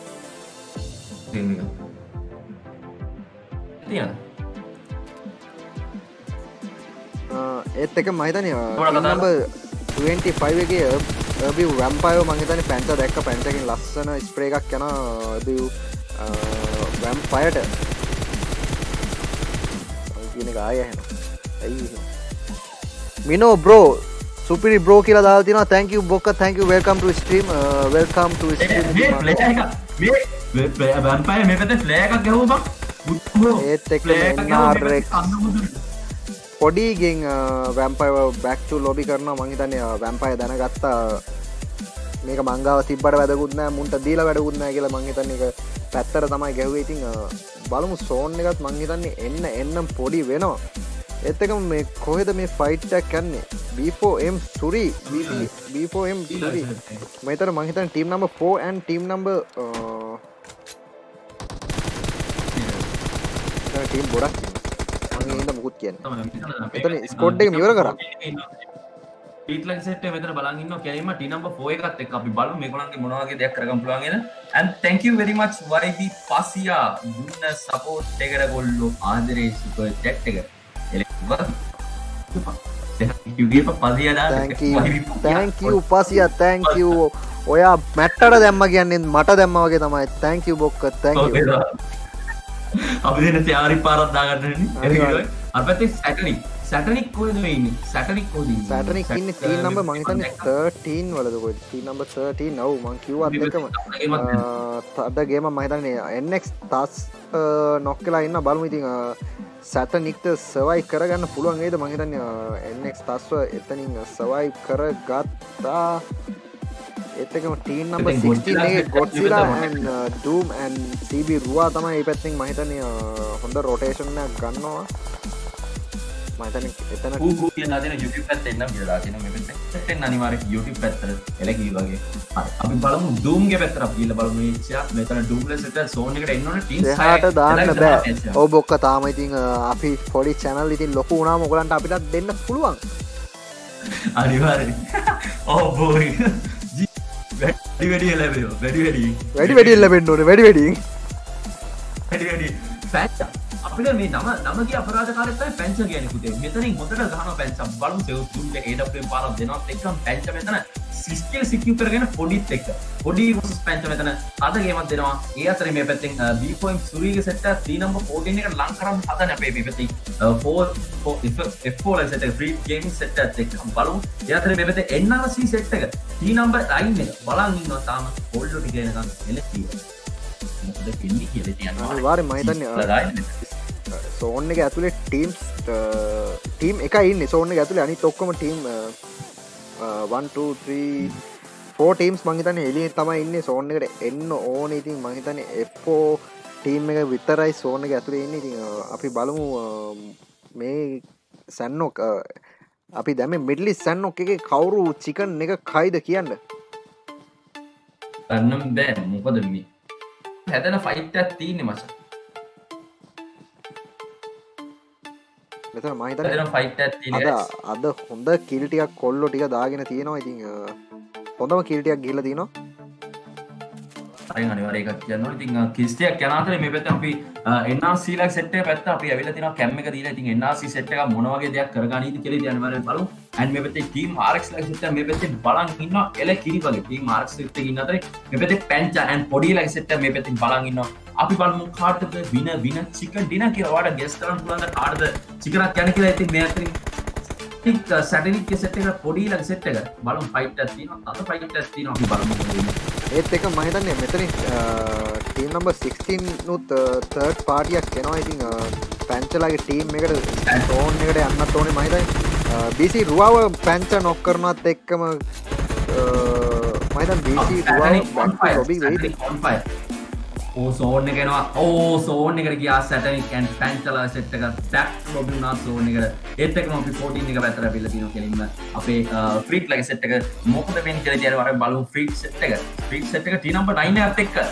ඒත් එක මම හිතන්නේ number 25 එකේ අබිව් වැම්පයර් මම හිතන්නේ පැන්චර් දැක්ක පැන්චර්ගෙන් ලස්සන ස්ප්‍රේ එකක් යනවා අබිව් වැම්පයර්ට කියන එක ආය ඇහෙනවා ඇයි මිනෝ බ්‍රෝ සුපිරි බ්‍රෝ කියලා දාලා තිනවා thank you බොක්ක thank you welcome to stream welcome to stream මේ වැම්පයර් මේ පැත්තේ ෆ්ලෑග් එකක් ගැහුවා බං ඒත් එක්ක පොඩිගෙන් වැම්පයර් back to lobby කරනවා මං හිතන්නේ වැම්පයර් දැනගත්තා මේක මංගාව තිබ්බට වැදගුත් නෑ මුන්ට දීලා වැඩකුත් නෑ කියලා මං හිතන්නේ ඒක පැත්තට තමයි ගැහුවේ ඉතින් බලමු සෝන් එකත් මං හිතන්නේ එන්නම් පොඩි වෙනවා ඒත් එකම මේ කොහෙද මේ ෆයිට් එකක් යන්නේ B4M සුරි B4M සුරි මම හිතන්නේ මං හිතන්නේ team number 4 and team number team ගොඩක් මං ඉන්න මුකුත් කියන්නේ මෙතන ස්කෝඩ් එක ඉවර කරා පීට්ලක් සෙට් එක මෙතන බලන් ඉන්නවා කෙලින්ම ටී නම්බර් 4 එකත් එක්ක අපි බලමු මේගොල්ලන්ගේ මොන වගේ දෙයක් කරගන්න පුළුවන් කියලා and thank you very much YB Pasia දුන්න සපෝට් එකට ගොල්ලෝ ආදරේ සුපර් චැට් එක thank you Pasia thank you ඔයා මැට්ටට දැම්ම කියන්නේ මට දැම්ම වගේ තමයි thank you බොක්ක thank you අපි දෙන තියාරි පාරක් දාගන්න අපතේ සැටනික් කොහෙද මේ ඉන්නේ සැටනික් කොහෙද ඉන්නේ සැටනික් ඉන්නේ ටීම් නම්බර් මං හිතන්නේ 13 වලද කොහෙද ටීම් නම්බර් 13 ඔව් මං කිව්වත් එකම අද ගේම මං හිතන්නේ NX තාස් නොක් වෙලා ඉන්න බලමු ඉතින් සැටනික්ට සර්වයිව් කරගන්න පුළුවන් වේද මං හිතන්නේ NX තාස්ව එතනින් සර්වයිව් කරගත්තා ඒත් එකම ටීම් නම්බර් 16 එකේ Godzilla and Doom and CB රුවා තමයි මේ පැත්තෙන් මං හිතන්නේ හොඳ රොටේෂන් එකක් ගන්නවා මතන එතන Google කියලා දාන YouTube පැත්තේ එන්න කියලා දාන මේ පැත්තේ එන්න අනිවාර්යයෙන් YouTube පැත්තට එලගී වගේ අපි බලමු Doom ගේ පැත්තට අපි ගිහලා බලමු මෙතන Doomless එක zone එකට එන්න ඕනේ ටීම් 6ට දාන්න බෑ ඔව් බොක්ක තාම ඉතින් අපි පොඩි channel ඉතින් ලොකු වුණාම ඔයගලන්ට අපිටත් දෙන්න පුළුවන් අනිවාර්යයෙන් ඔව් බෝයි වැඩි ලැබෙන්න ඕනේ වැඩි පැත්ත අපිට මේ නමගේ අපරාධකාරයෙක් තමයි පැන්චර් කියන්නේ පුතේ. මෙතනින් හොඳට ගහනවා පැන්චර්. බලමු සෙවුස් දුම් එක AWM පාරක් දෙනවත් එක්කම පැන්චර් මෙතන සිස්කල් සිකියු කරගෙන පොඩිත් එක්ක. පොඩි versus පැන්චර් මෙතන අද ගේමක් දෙනවා. ඒ අතරේ මේ පැත්තෙන් B4M සුරීගේ සෙට් එක 3 number 14 එකට ලං කරන් හදන අපේ මේ පැත්තේ F4 සෙට් එක free gaming සෙට් එකත් එක්ක බලමු. ඒ අතරේ මේ පැත්තේ NRC සෙට් එක 3 number 9 එක බලන් ඉන්නවා තාම හෝල්ඩ් ටික එනකන් එලෙක්ටිව්. මොකද වෙන්නේ කියලා කියනවා. අනිවාර්යයෙන් මම හිතන්නේ සෝන් එක ඇතුලේ ටීම් එකයි ඉන්නේ සෝන් එක ඇතුලේ අනිත් ඔක්කොම ටීම් 1 2 3 4 ටීම්ස් මං හිතන්නේ එළියේ තමයි ඉන්නේ සෝන් එකට එන්න ඕනේ ඉතින් මං හිතන්නේ F4 ටීම් එක විතරයි සෝන් එක ඇතුලේ ඉන්නේ ඉතින් අපි බලමු මේ සැන්නොක් අපි දැන් මේ මිඩල් ඉස්ට් සැන්නොක් එකේ කවුරු චිකන් එක කයිද කියන්න අන්නම් බෑ මොකද මේ හැදෙන ෆයිට් එකක් තියෙන්නේ මචං මෙතන මම හිතන්නේ අද හොඳ කිල් ටිකක් කොල්ලෝ ටික දාගෙන තියෙනවා ඉතින් හොඳම කිල් ටිකක් ගිහලා තියෙනවා අයින් අනිවාර්යයෙන් එකක් කියන්න ඕනේ ඉතින් කිල්ස් ටිකක් යන අතරේ මේ පැත්තේ අපි NRC ලා සෙට් එක පැත්ත අපි ඇවිල්ලා තිනවා කැම් එක දීලා ඉතින් NRC සෙට් එක මොන වගේ දෙයක් කරගන්නීද කියලා ඉතින් අනිවාර්යයෙන් බලමු and මේ පැත්තේ ටීම් RX ලා සෙට් එක මේ පැත්තේ බලන් ඉන්නවා එල කිරි වගේ ටීම් RX සෙට් එකේ ඉන්න අතරේ මේ පැත්තේ පැන්චා and පොඩි ලා සෙට් එක මේ පැත්තේ බලන් ඉන්නවා අපි බලමු කාටද වින චිකන් ඩිනර් කියලා ඔයාලට ගෙස් කරන්න පුළුවන් ද කාටද චිකනක් යන්නේ කියලා ඉතින් මේ අතරින් ටික සැටනික් සෙට් එක පොඩි ලා සෙට් එක බලමු ෆයිට් එකක් තියෙනවා අත ෆයිට් එකක් තියෙනවා අපි බලමු ඒත් එක මම හිතන්නේ මෙතනින් ටීම් නම්බර් 16 නුත් තර්ඩ් පාටියක් එනවා ඉතින් පැන්චලාගේ ටීම් එකට ටෝන් එකට යන්නත් ඕනේ මම හිතන්නේ BC රුවාව පැන්චා නොක් කරනවත් එක්කම මම හිතන්නේ BC රුවාව බැක් ටු ලොබි වෙයිද ඕ සෝන් එක එනවා ඕ සෝන් එකට ගියා සැටනික් and පැන්චලා සෙට් එක බැක් ටු ලොබි වුණා සෝන් එකට ඒත් එක්කම අපි 14 එක පැත්තට අපිලා තියෙනවා කෙලින්ම අපේ ෆ්‍රීක් ලගේ සෙට් එක මොකද වෙන්නේ කියලා ඉතින් අර බලමු ෆ්‍රීක් සෙට් එක ෆ්‍රීක් සෙට් එක ටී නම්බර් 9 එකත් එක්ක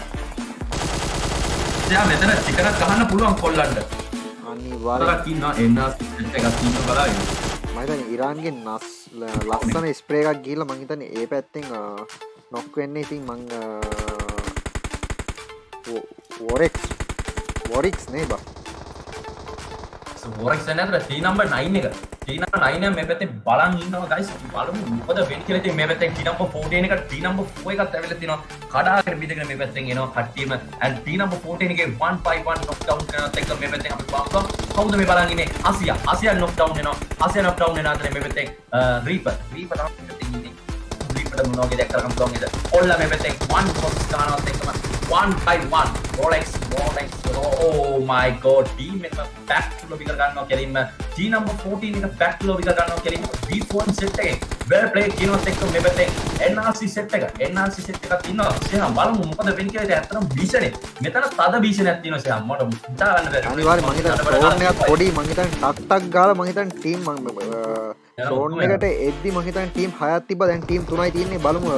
දැන් මෙතන චිකනක් ගහන්න පුළුවන් කොල්ලන්ට අනිවාර්යයෙන් ඉන්නවා එන්න සෙට් එකක් තියෙනවා බලන්න මම හිතන්නේ ඉරාන්ගේ ලස්සන ස්ප්‍රේ එකක් ගිහලා මම හිතන්නේ ඒ පැත්තෙන් නොක් වෙන්නේ ඉතින් මම වොරික්ස් නේ බා 4x වෙන අතර T number 9 එක. T number 9 එක මේ පැත්තේ බලන් ඉන්නවා guys. බලමු මොකද වෙන්නේ කියලා. ඉතින් මේ පැත්තෙන් T number 14 එකට T number 4 එකත් ඇවිල්ලා තිනවා. කඩාගෙන බිඳගෙන මේ පැත්තෙන් එනවා කට්ටියම. and T number 14 එකේ 151 knock down කරනත් එක්ක මේ පැත්තෙන් අපි බලමු. කවුද මේ බලන් ඉන්නේ? ආසියා knock down වෙනවා. ආසියා knock down වෙන අතරේ මේ පැත්තෙන් රීපර් තමයි පැත්තෙන් ඉන්නේ. රීපර්ට මොනවගේ දැක් කරගන්න පුළුවන් නේද? ඔල්ලා මේ පැත්තෙන් 1 box ගන්නවත් එක්කම 1 by 1 Rolex oh my god team එක back to lobby කර ගන්නවා කෙලින්ම T number 14 එක back to lobby කර ගන්නවා කෙලින්ම B4 set එකේ well played කියනවත් එක්ක මේ පැත්තෙන් NRC set එකක් තියෙනවා සෙහම් බලමු මොකද වෙන්නේ කියලා. ඒක ඇත්තටම භීෂණේ මෙතන තද භීෂණයක් තියෙනවා සෙහම් මට හිතා ගන්න බැහැ. අනිවාර්යෙන් මං හිතන්නේ ෆෝන් එකත් පොඩි මං හිතන්නේ ටක් ගාලා මං හිතන්නේ ටීම් ෆෝන් එකට එද්දි මං හිතන්නේ ටීම් 6ක් තිබ්බා දැන් ටීම් 3යි තියෙන්නේ බලමු.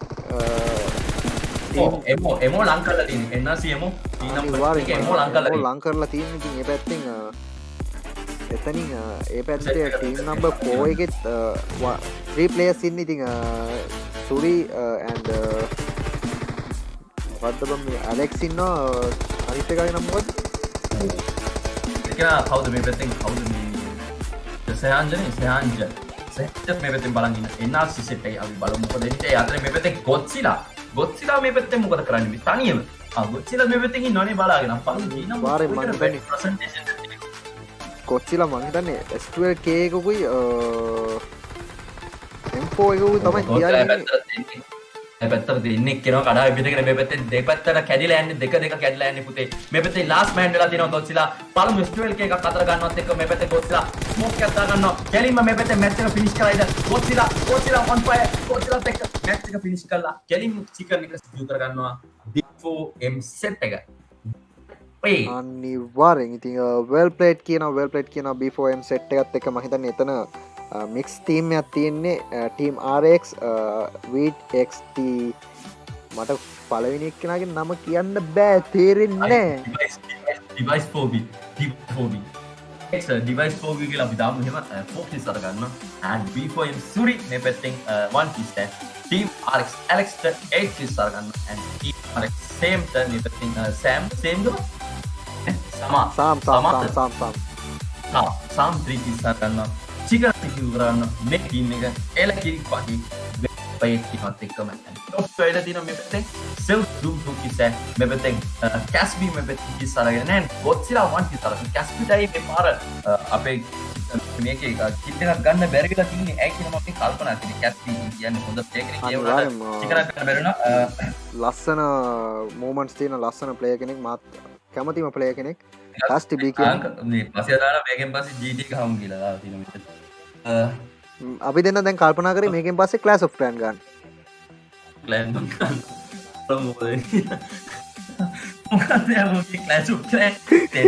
එමෝ ලං කරලා තියෙන්නේ NRC එමෝ T number එක එමෝ ලං කරලා තියෙන්නේ. ඉතින් මේ පැත්තෙන් එතනින් ඒ පැත්තේ ටීම් නම්බර් 4 එකෙත් 3 players ඉන්නේ. ඉතින් සුරි and මොකද්ද බම් මේ ඇලෙක්ස් ඉන්නවා. අනිත් එකගේ නම මොකද්ද? ඒක කවුද මේ පැත්තෙන් කවුද මේ සයන්ජ මේ පැත්තෙන් බලන් ඉන්න NRC set එකේ අපි බලමු මොකද වෙන්නේ. ඒ අතරේ මේ පැත්තේ ගොත්සිලා මේ පැත්තෙන් මොකද කරන්නේ මේ තනියම ගොත්සිලා මේ පැත්තෙන් ඉන්නවනේ බලාගෙන අප්පලු දීනම් වාරේ මම හිතන්නේ ප්‍රසන්ටේෂන් ගොත්සිලා මම හිතන්නේ S12K එකකුයි M4 එකකුයි තමයි කියන්නේ. මේ පැත්තට දෙන්නේ කියනවා කඩාවේ පිටගෙන මේ පැත්තේ දෙපැත්තට කැඩිලා යන්නේ දෙක කැඩිලා යන්නේ පුතේ. මේ පැත්තේ ලාස්ට් මෑන් වෙලා තියෙනවා ගොත්සිලා. පළමු S12K එකක් අතර ගන්නවත් එක්ක මේ පැත්තේ ගොත්සිලා ස්මෝක් එකක් දා ගන්නවා. කෙලින්ම මේ පැත්තේ මැච් එක ෆිනිෂ් කරයිද ගොත්සිලා on fire ගොත්සිලාත් එක්ක මැච් එක ෆිනිෂ් කරලා කෙලින්ම චිකන් එක සිදු කර ගන්නවා D4M set එක. අනිවාර්යෙන් ඉතින් well played කියනවා B4M set එකත් එක්ක මම හිතන්නේ එතන මික්ස් ටීම් එකක් තියෙන්නේ ටීම් RX Wheat XT මට පළවෙනි එක්කෙනාගේ නම කියන්න බෑ තේරෙන්නේ නැහැ. device 4B device 4B කියලා අපි දාමු එහෙම focus අර ගන්න and B4M සුරි මේ පැත්තෙන් 1 piece stand team RX Alex 8 piece අර ගන්න and team RX same turn මේ පැත්තෙන් same දුර සාම් 3 piece අර ගන්න chicken සිකු කරන්න මේ ටීම් එක එල කිරි පහි වෙයිට් එකත් එක්කම top වෙලා තියෙන මේ පැත්තෙන් self doom 2 piece මේ පැත්තෙන් Casby මේ පැත්තෙන් piece අරගෙන නෑ Godzilla 1 piece අරගෙන Casby ටයි මේ පාර අපේ මේකේ කිට් එකක් ගන්න බැරි වෙලා තින්නේ ඇයි කියලා මම කල්පනා කරන්නේ Casby කියන්නේ හොඳ ප්ලේයර් කෙනෙක් කියනවා chicken එකක් ගන්න බැරි වුණා ලස්සන moments තියෙන ලස්සන ප්ලේයර් කෙනෙක් මාත් කැමතිම ප්ලේයර් කෙනෙක් Casby කියන්නේ මේ පස්සේ දාලා මේකෙන් පස්සේ GT එක හම් කියලා දාලා තියෙන මෙතන අපි දෙන්න දැන් කල්පනා කරේ මේකෙන් පස්සේ Clash of Clans ගන්න. Clash of Clans. මොකද යන්නේ Clash of Clans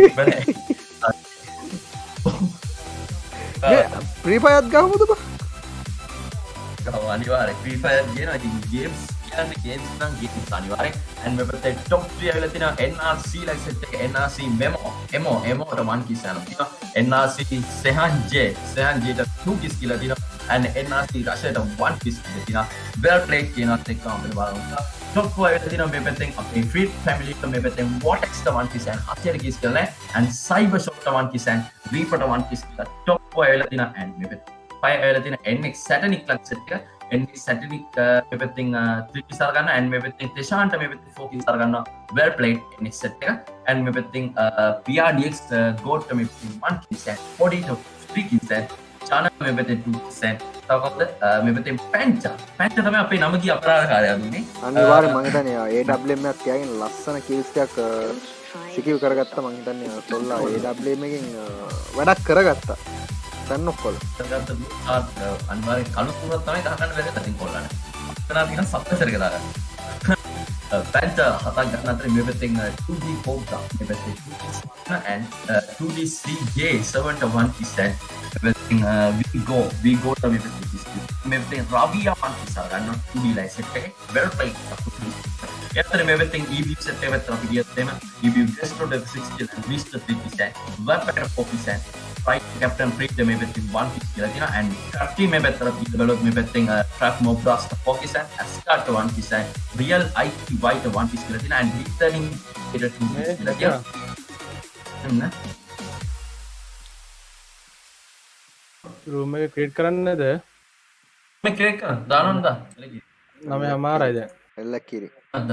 Free Fire ගහමුද බා? ගහමු අනිවාර්යෙන් Free Fire කියනවා ඉතින් games කියන්නේ games නම් games අනිවාර්යෙන් and මේ පැත්තේ top 3 ඇවිල්ලා තියෙනවා NRC like set එක NRC Memo ට 1 kiss යනවා NRC Sehan J ට 2 kiss කියලා තියෙනවා and NRC Russia ට 1 kiss කියලා තියෙනවා well played කියනත් එක්ක අපිට බලමු top 4 ඇවිල්ලා තියෙනවා මේ පැත්තෙන් අපේ Free Family ට මේ පැත්තෙන් Vortex ට 1 kiss and අතියට kiss කරලා and Cyber Shop ට 1 kiss and Reaper ට 1 kiss කියලා top 4 ඇවිල්ලා තියෙනවා and මේ පැත්තේ 5 ඇවිල්ලා තියෙන NX Satanic like set එක NX Satanic මේ පැත්තෙන් 3 kiss අර ගන්නවා and මේ පැත්තෙන් Teshanට මේ පැත්තෙන් 4 kiss අර ගන්නවා well played NX set එක and මේ පැත්තෙන් PRDX Goat මේ පැත්තෙන් 1 kiss and 40 to 3 kiss and Chana මේ පැත්තෙන් 2 kiss and තවකත් මේ පැත්තෙන් Panta තමයි අපේ නම කිය අපරාධකාරයා දුන්නේ අනිවාර්යෙන් මම හිතන්නේ AWM එකක් තියාගෙන ලස්සන kills එකක් සිකියු කරගත්තා මම හිතන්නේ කොල්ලා AWM එකෙන් වැඩක් කරගත්තා දැන් ඔක්කොල අනිවාර්යෙන් කණු තුනක් තමයි දාගන්න බැරි තතින් කොල්ලන්න අතන තියෙන සබ්කචර් එක දාගන්න Panta හතක් ගන්න අතරේ මේ පැත්තෙන් 2D Cobra මේ පැත්තේ and 2D CJ 7 to 1 kiss and we go to මේ පැත්තේ මේ පැත්තෙන් Ravia 1 kiss ගන්න 2D light set එකේ well played එතන මේ පැත්තෙන් EB set එක පැත්තට අපි ගියත් එම EB Destro to 60 and Beast to 3 kiss and Weapon to 4 kiss and Fight Captain Freak the maybe 1 piece කියලා තියෙනවා and Crafty මේ පැත්තට අපි බලුවොත් මේ පැත්තෙන් Trap Mob Blast 4 piece and Ascard 1 piece and Real IT White 1 piece කියලා තියෙනවා and Returning 2 piece කියලා තියෙනවා රූම් එක ක්‍රියේට් කරන්නද? මේ ක්‍රියේට් කරන දානවද? 9:00යි දැන්. එල්ලක්කිරි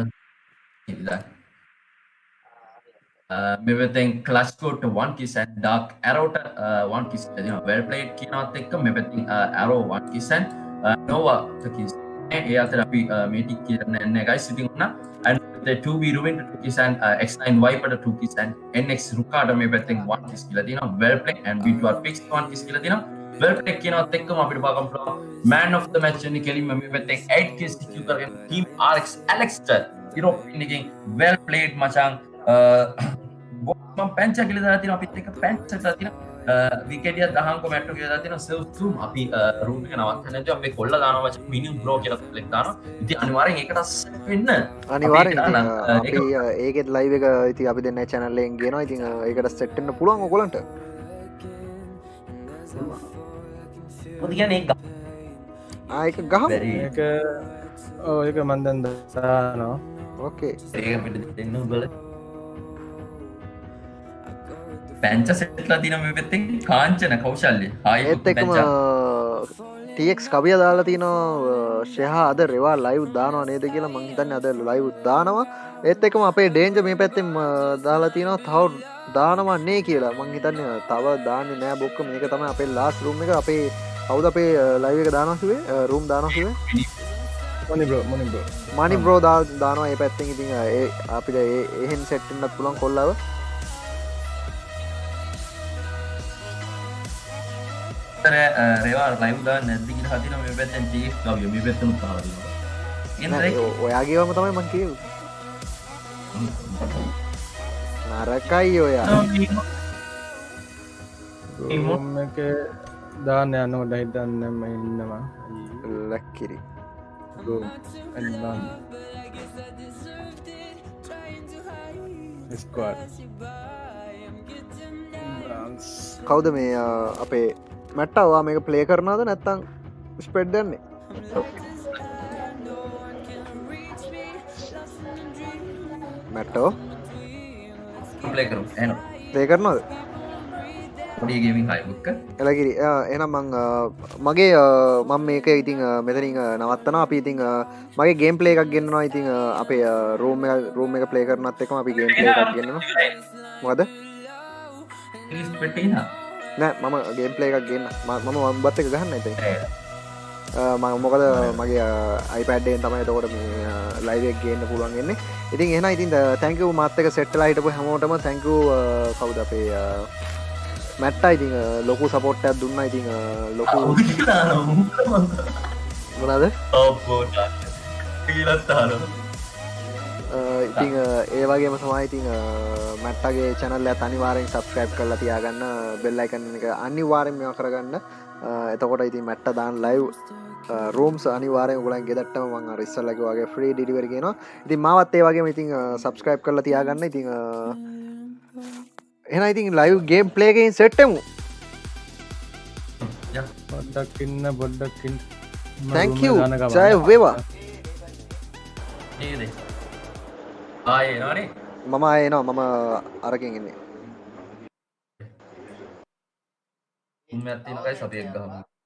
මෙවතෙන් ක්ලස් කෝට් 1 කිස් and dark arrow 1 කිස් දෙනවා well played කියනවත් එක්ක මෙවතින් arrow 1 කිස් and nova කිස් ඒ අතර අපි මේ ටික කියන්න නැහැ guys ඉතින් උනා and the 2v ruin 2 kiss and x9 viper 2 kiss and nx rukaට මෙවතෙන් 1 කිස් කියලා තියෙනවා well played and v2 fix 1 කිස් කියලා තියෙනවා well played කියනවත් එක්කම අපිට බලන්න පුළුවන් man of the match වෙන්නේ කෙලින්ම මෙවතෙන් 8 කිස් secure කරගෙන team rx alexter european එකෙන් well played මචං පැංච කියල දාතින අපිත් එක පැංච තින විකටිය දහංක මැට්ටු කිය තින සවතුම් අපි රූපික නවත් නැති අපේ කොල්ල දානවච මිනිම් බ්‍රෝ කියල ලෙක්දාන ඉති අනිවාරෙන් එකට වෙන්න අනිවාරෙන් ඒකෙත් ලයිව එක ඉති අපි දෙන්න චැනල්ලෙන් ගෙන ඉතින් ඒකට සෙට්ටන්න පුළුවන් ඔකොලන්ට ආයක ගහ ඒක මන්දන් දසානවා ඕකේ ඒ පිට දෙන්න බල පැංච සෙට්ලා තින මේ පැත්තෙන් කාංචන කෞශල්ලය ඒත් එකම ටක් කවිය දාලා තියනවා ශයහා අද රෙවා ලයිව් දානවා නේද කියලා මංහිතන්න අද ලයිව් දානවා ඒත් එකම අපේ ඩේන්ජ මේ පැත්තෙන් දාලා තියනවා තව දානවන්නේ කියලා මංහිතන්න තව දාන්න නෑ බොක්ක මේක තම අපේ ලාස් රුම් එක අපේ කවුද අපේ ලයිව එක දානකිවේ රුම් දානකිවේ මනි බ්‍රෝ දානවා ඒ පැත්තෙන් ඉතින් අපිට එහෙන් සෙට්ටන්නත් පුළන් කොල්ලාව රේවා ලයිව්දා නැතික හතින මේ පැත්තෙන් ජීස් කවිය මේ පැත්තනු ඔයාගේවම තමයි මං කියව නරකයි ඔයා එක දාන්න යනකොට හිතන්නම ඉන්නවා ලැක්කිරි කවුද මේ අපේ මැට්ටවා මේක ප්ලේ කරනාද නැත්තං ස්පෙඩ් දන්නේ මැට්ටෝ ප්ලේ කරු ප්ලේ කරනවද එලකිරි එනම් මගේ මං මේක ඉතිං මෙතනින් නවත්තන අපි ඉතිං මගේ ගේම් ප්ලේ එකක් ගෙන්න්නවා ඉතිං අපේ රෝම එක ප්ලේ කරනත් එකම අපි ගේම් ප්ලේ එකක් ගෙන්න්නවා මොද නෑ මම ගේම් ප්ලේ එකක් ගන්න මම වම්බත් එක ගහන්න ඇත මොකද මගේ අයිපඩ්ඩෙන් තමයි තකොට මේ ලයිවක් ගන්න පුළුවන් ගන්නේ ඉතින් එන ඉතින් තැංකව මත්තක සෙට්ලයිටපු හැමෝටම තැංකව කවුද අපේ මැට්ටා ඉතින් ලොකු සපෝට්ටයක් දුන්න ඉතින් ලොකු මොනාද ඉතිං ඒවගේම සමයි ඉතිං මැට්ටගේ චැනල්ල අනිවාරෙන් සබස්ක්‍රයිබ් කරලා තියාගන්න බෙල්ලයිකන්න එක අනිවාරෙන් මෙ කරගන්න එතකොට ඉතින් මැට්ට දාන් ලයිව් රෝම්ස් අනිවාරය ගලන් ගෙදටම මං රිස්සල්ලක වගේ ෆ්‍රී ඩිලිවරගෙන ඉතින් මවත් ඒ වගේ ඉතින් සබස්ක්‍රයිබ් කරලා තියාගන්න ඉතිං එන ඉතින් ලයිව් ගේම් ප්ලේගෙන් සෙට්ටමු පොඩ්ඩක්කින්න පොඩ්ඩක්කින් තැංක ජය වේවා ආයනේ මම ආයනවා මම අරකින් ඉන්නේ ඉන්න ඇත්තිනකයි සතියක් ගහම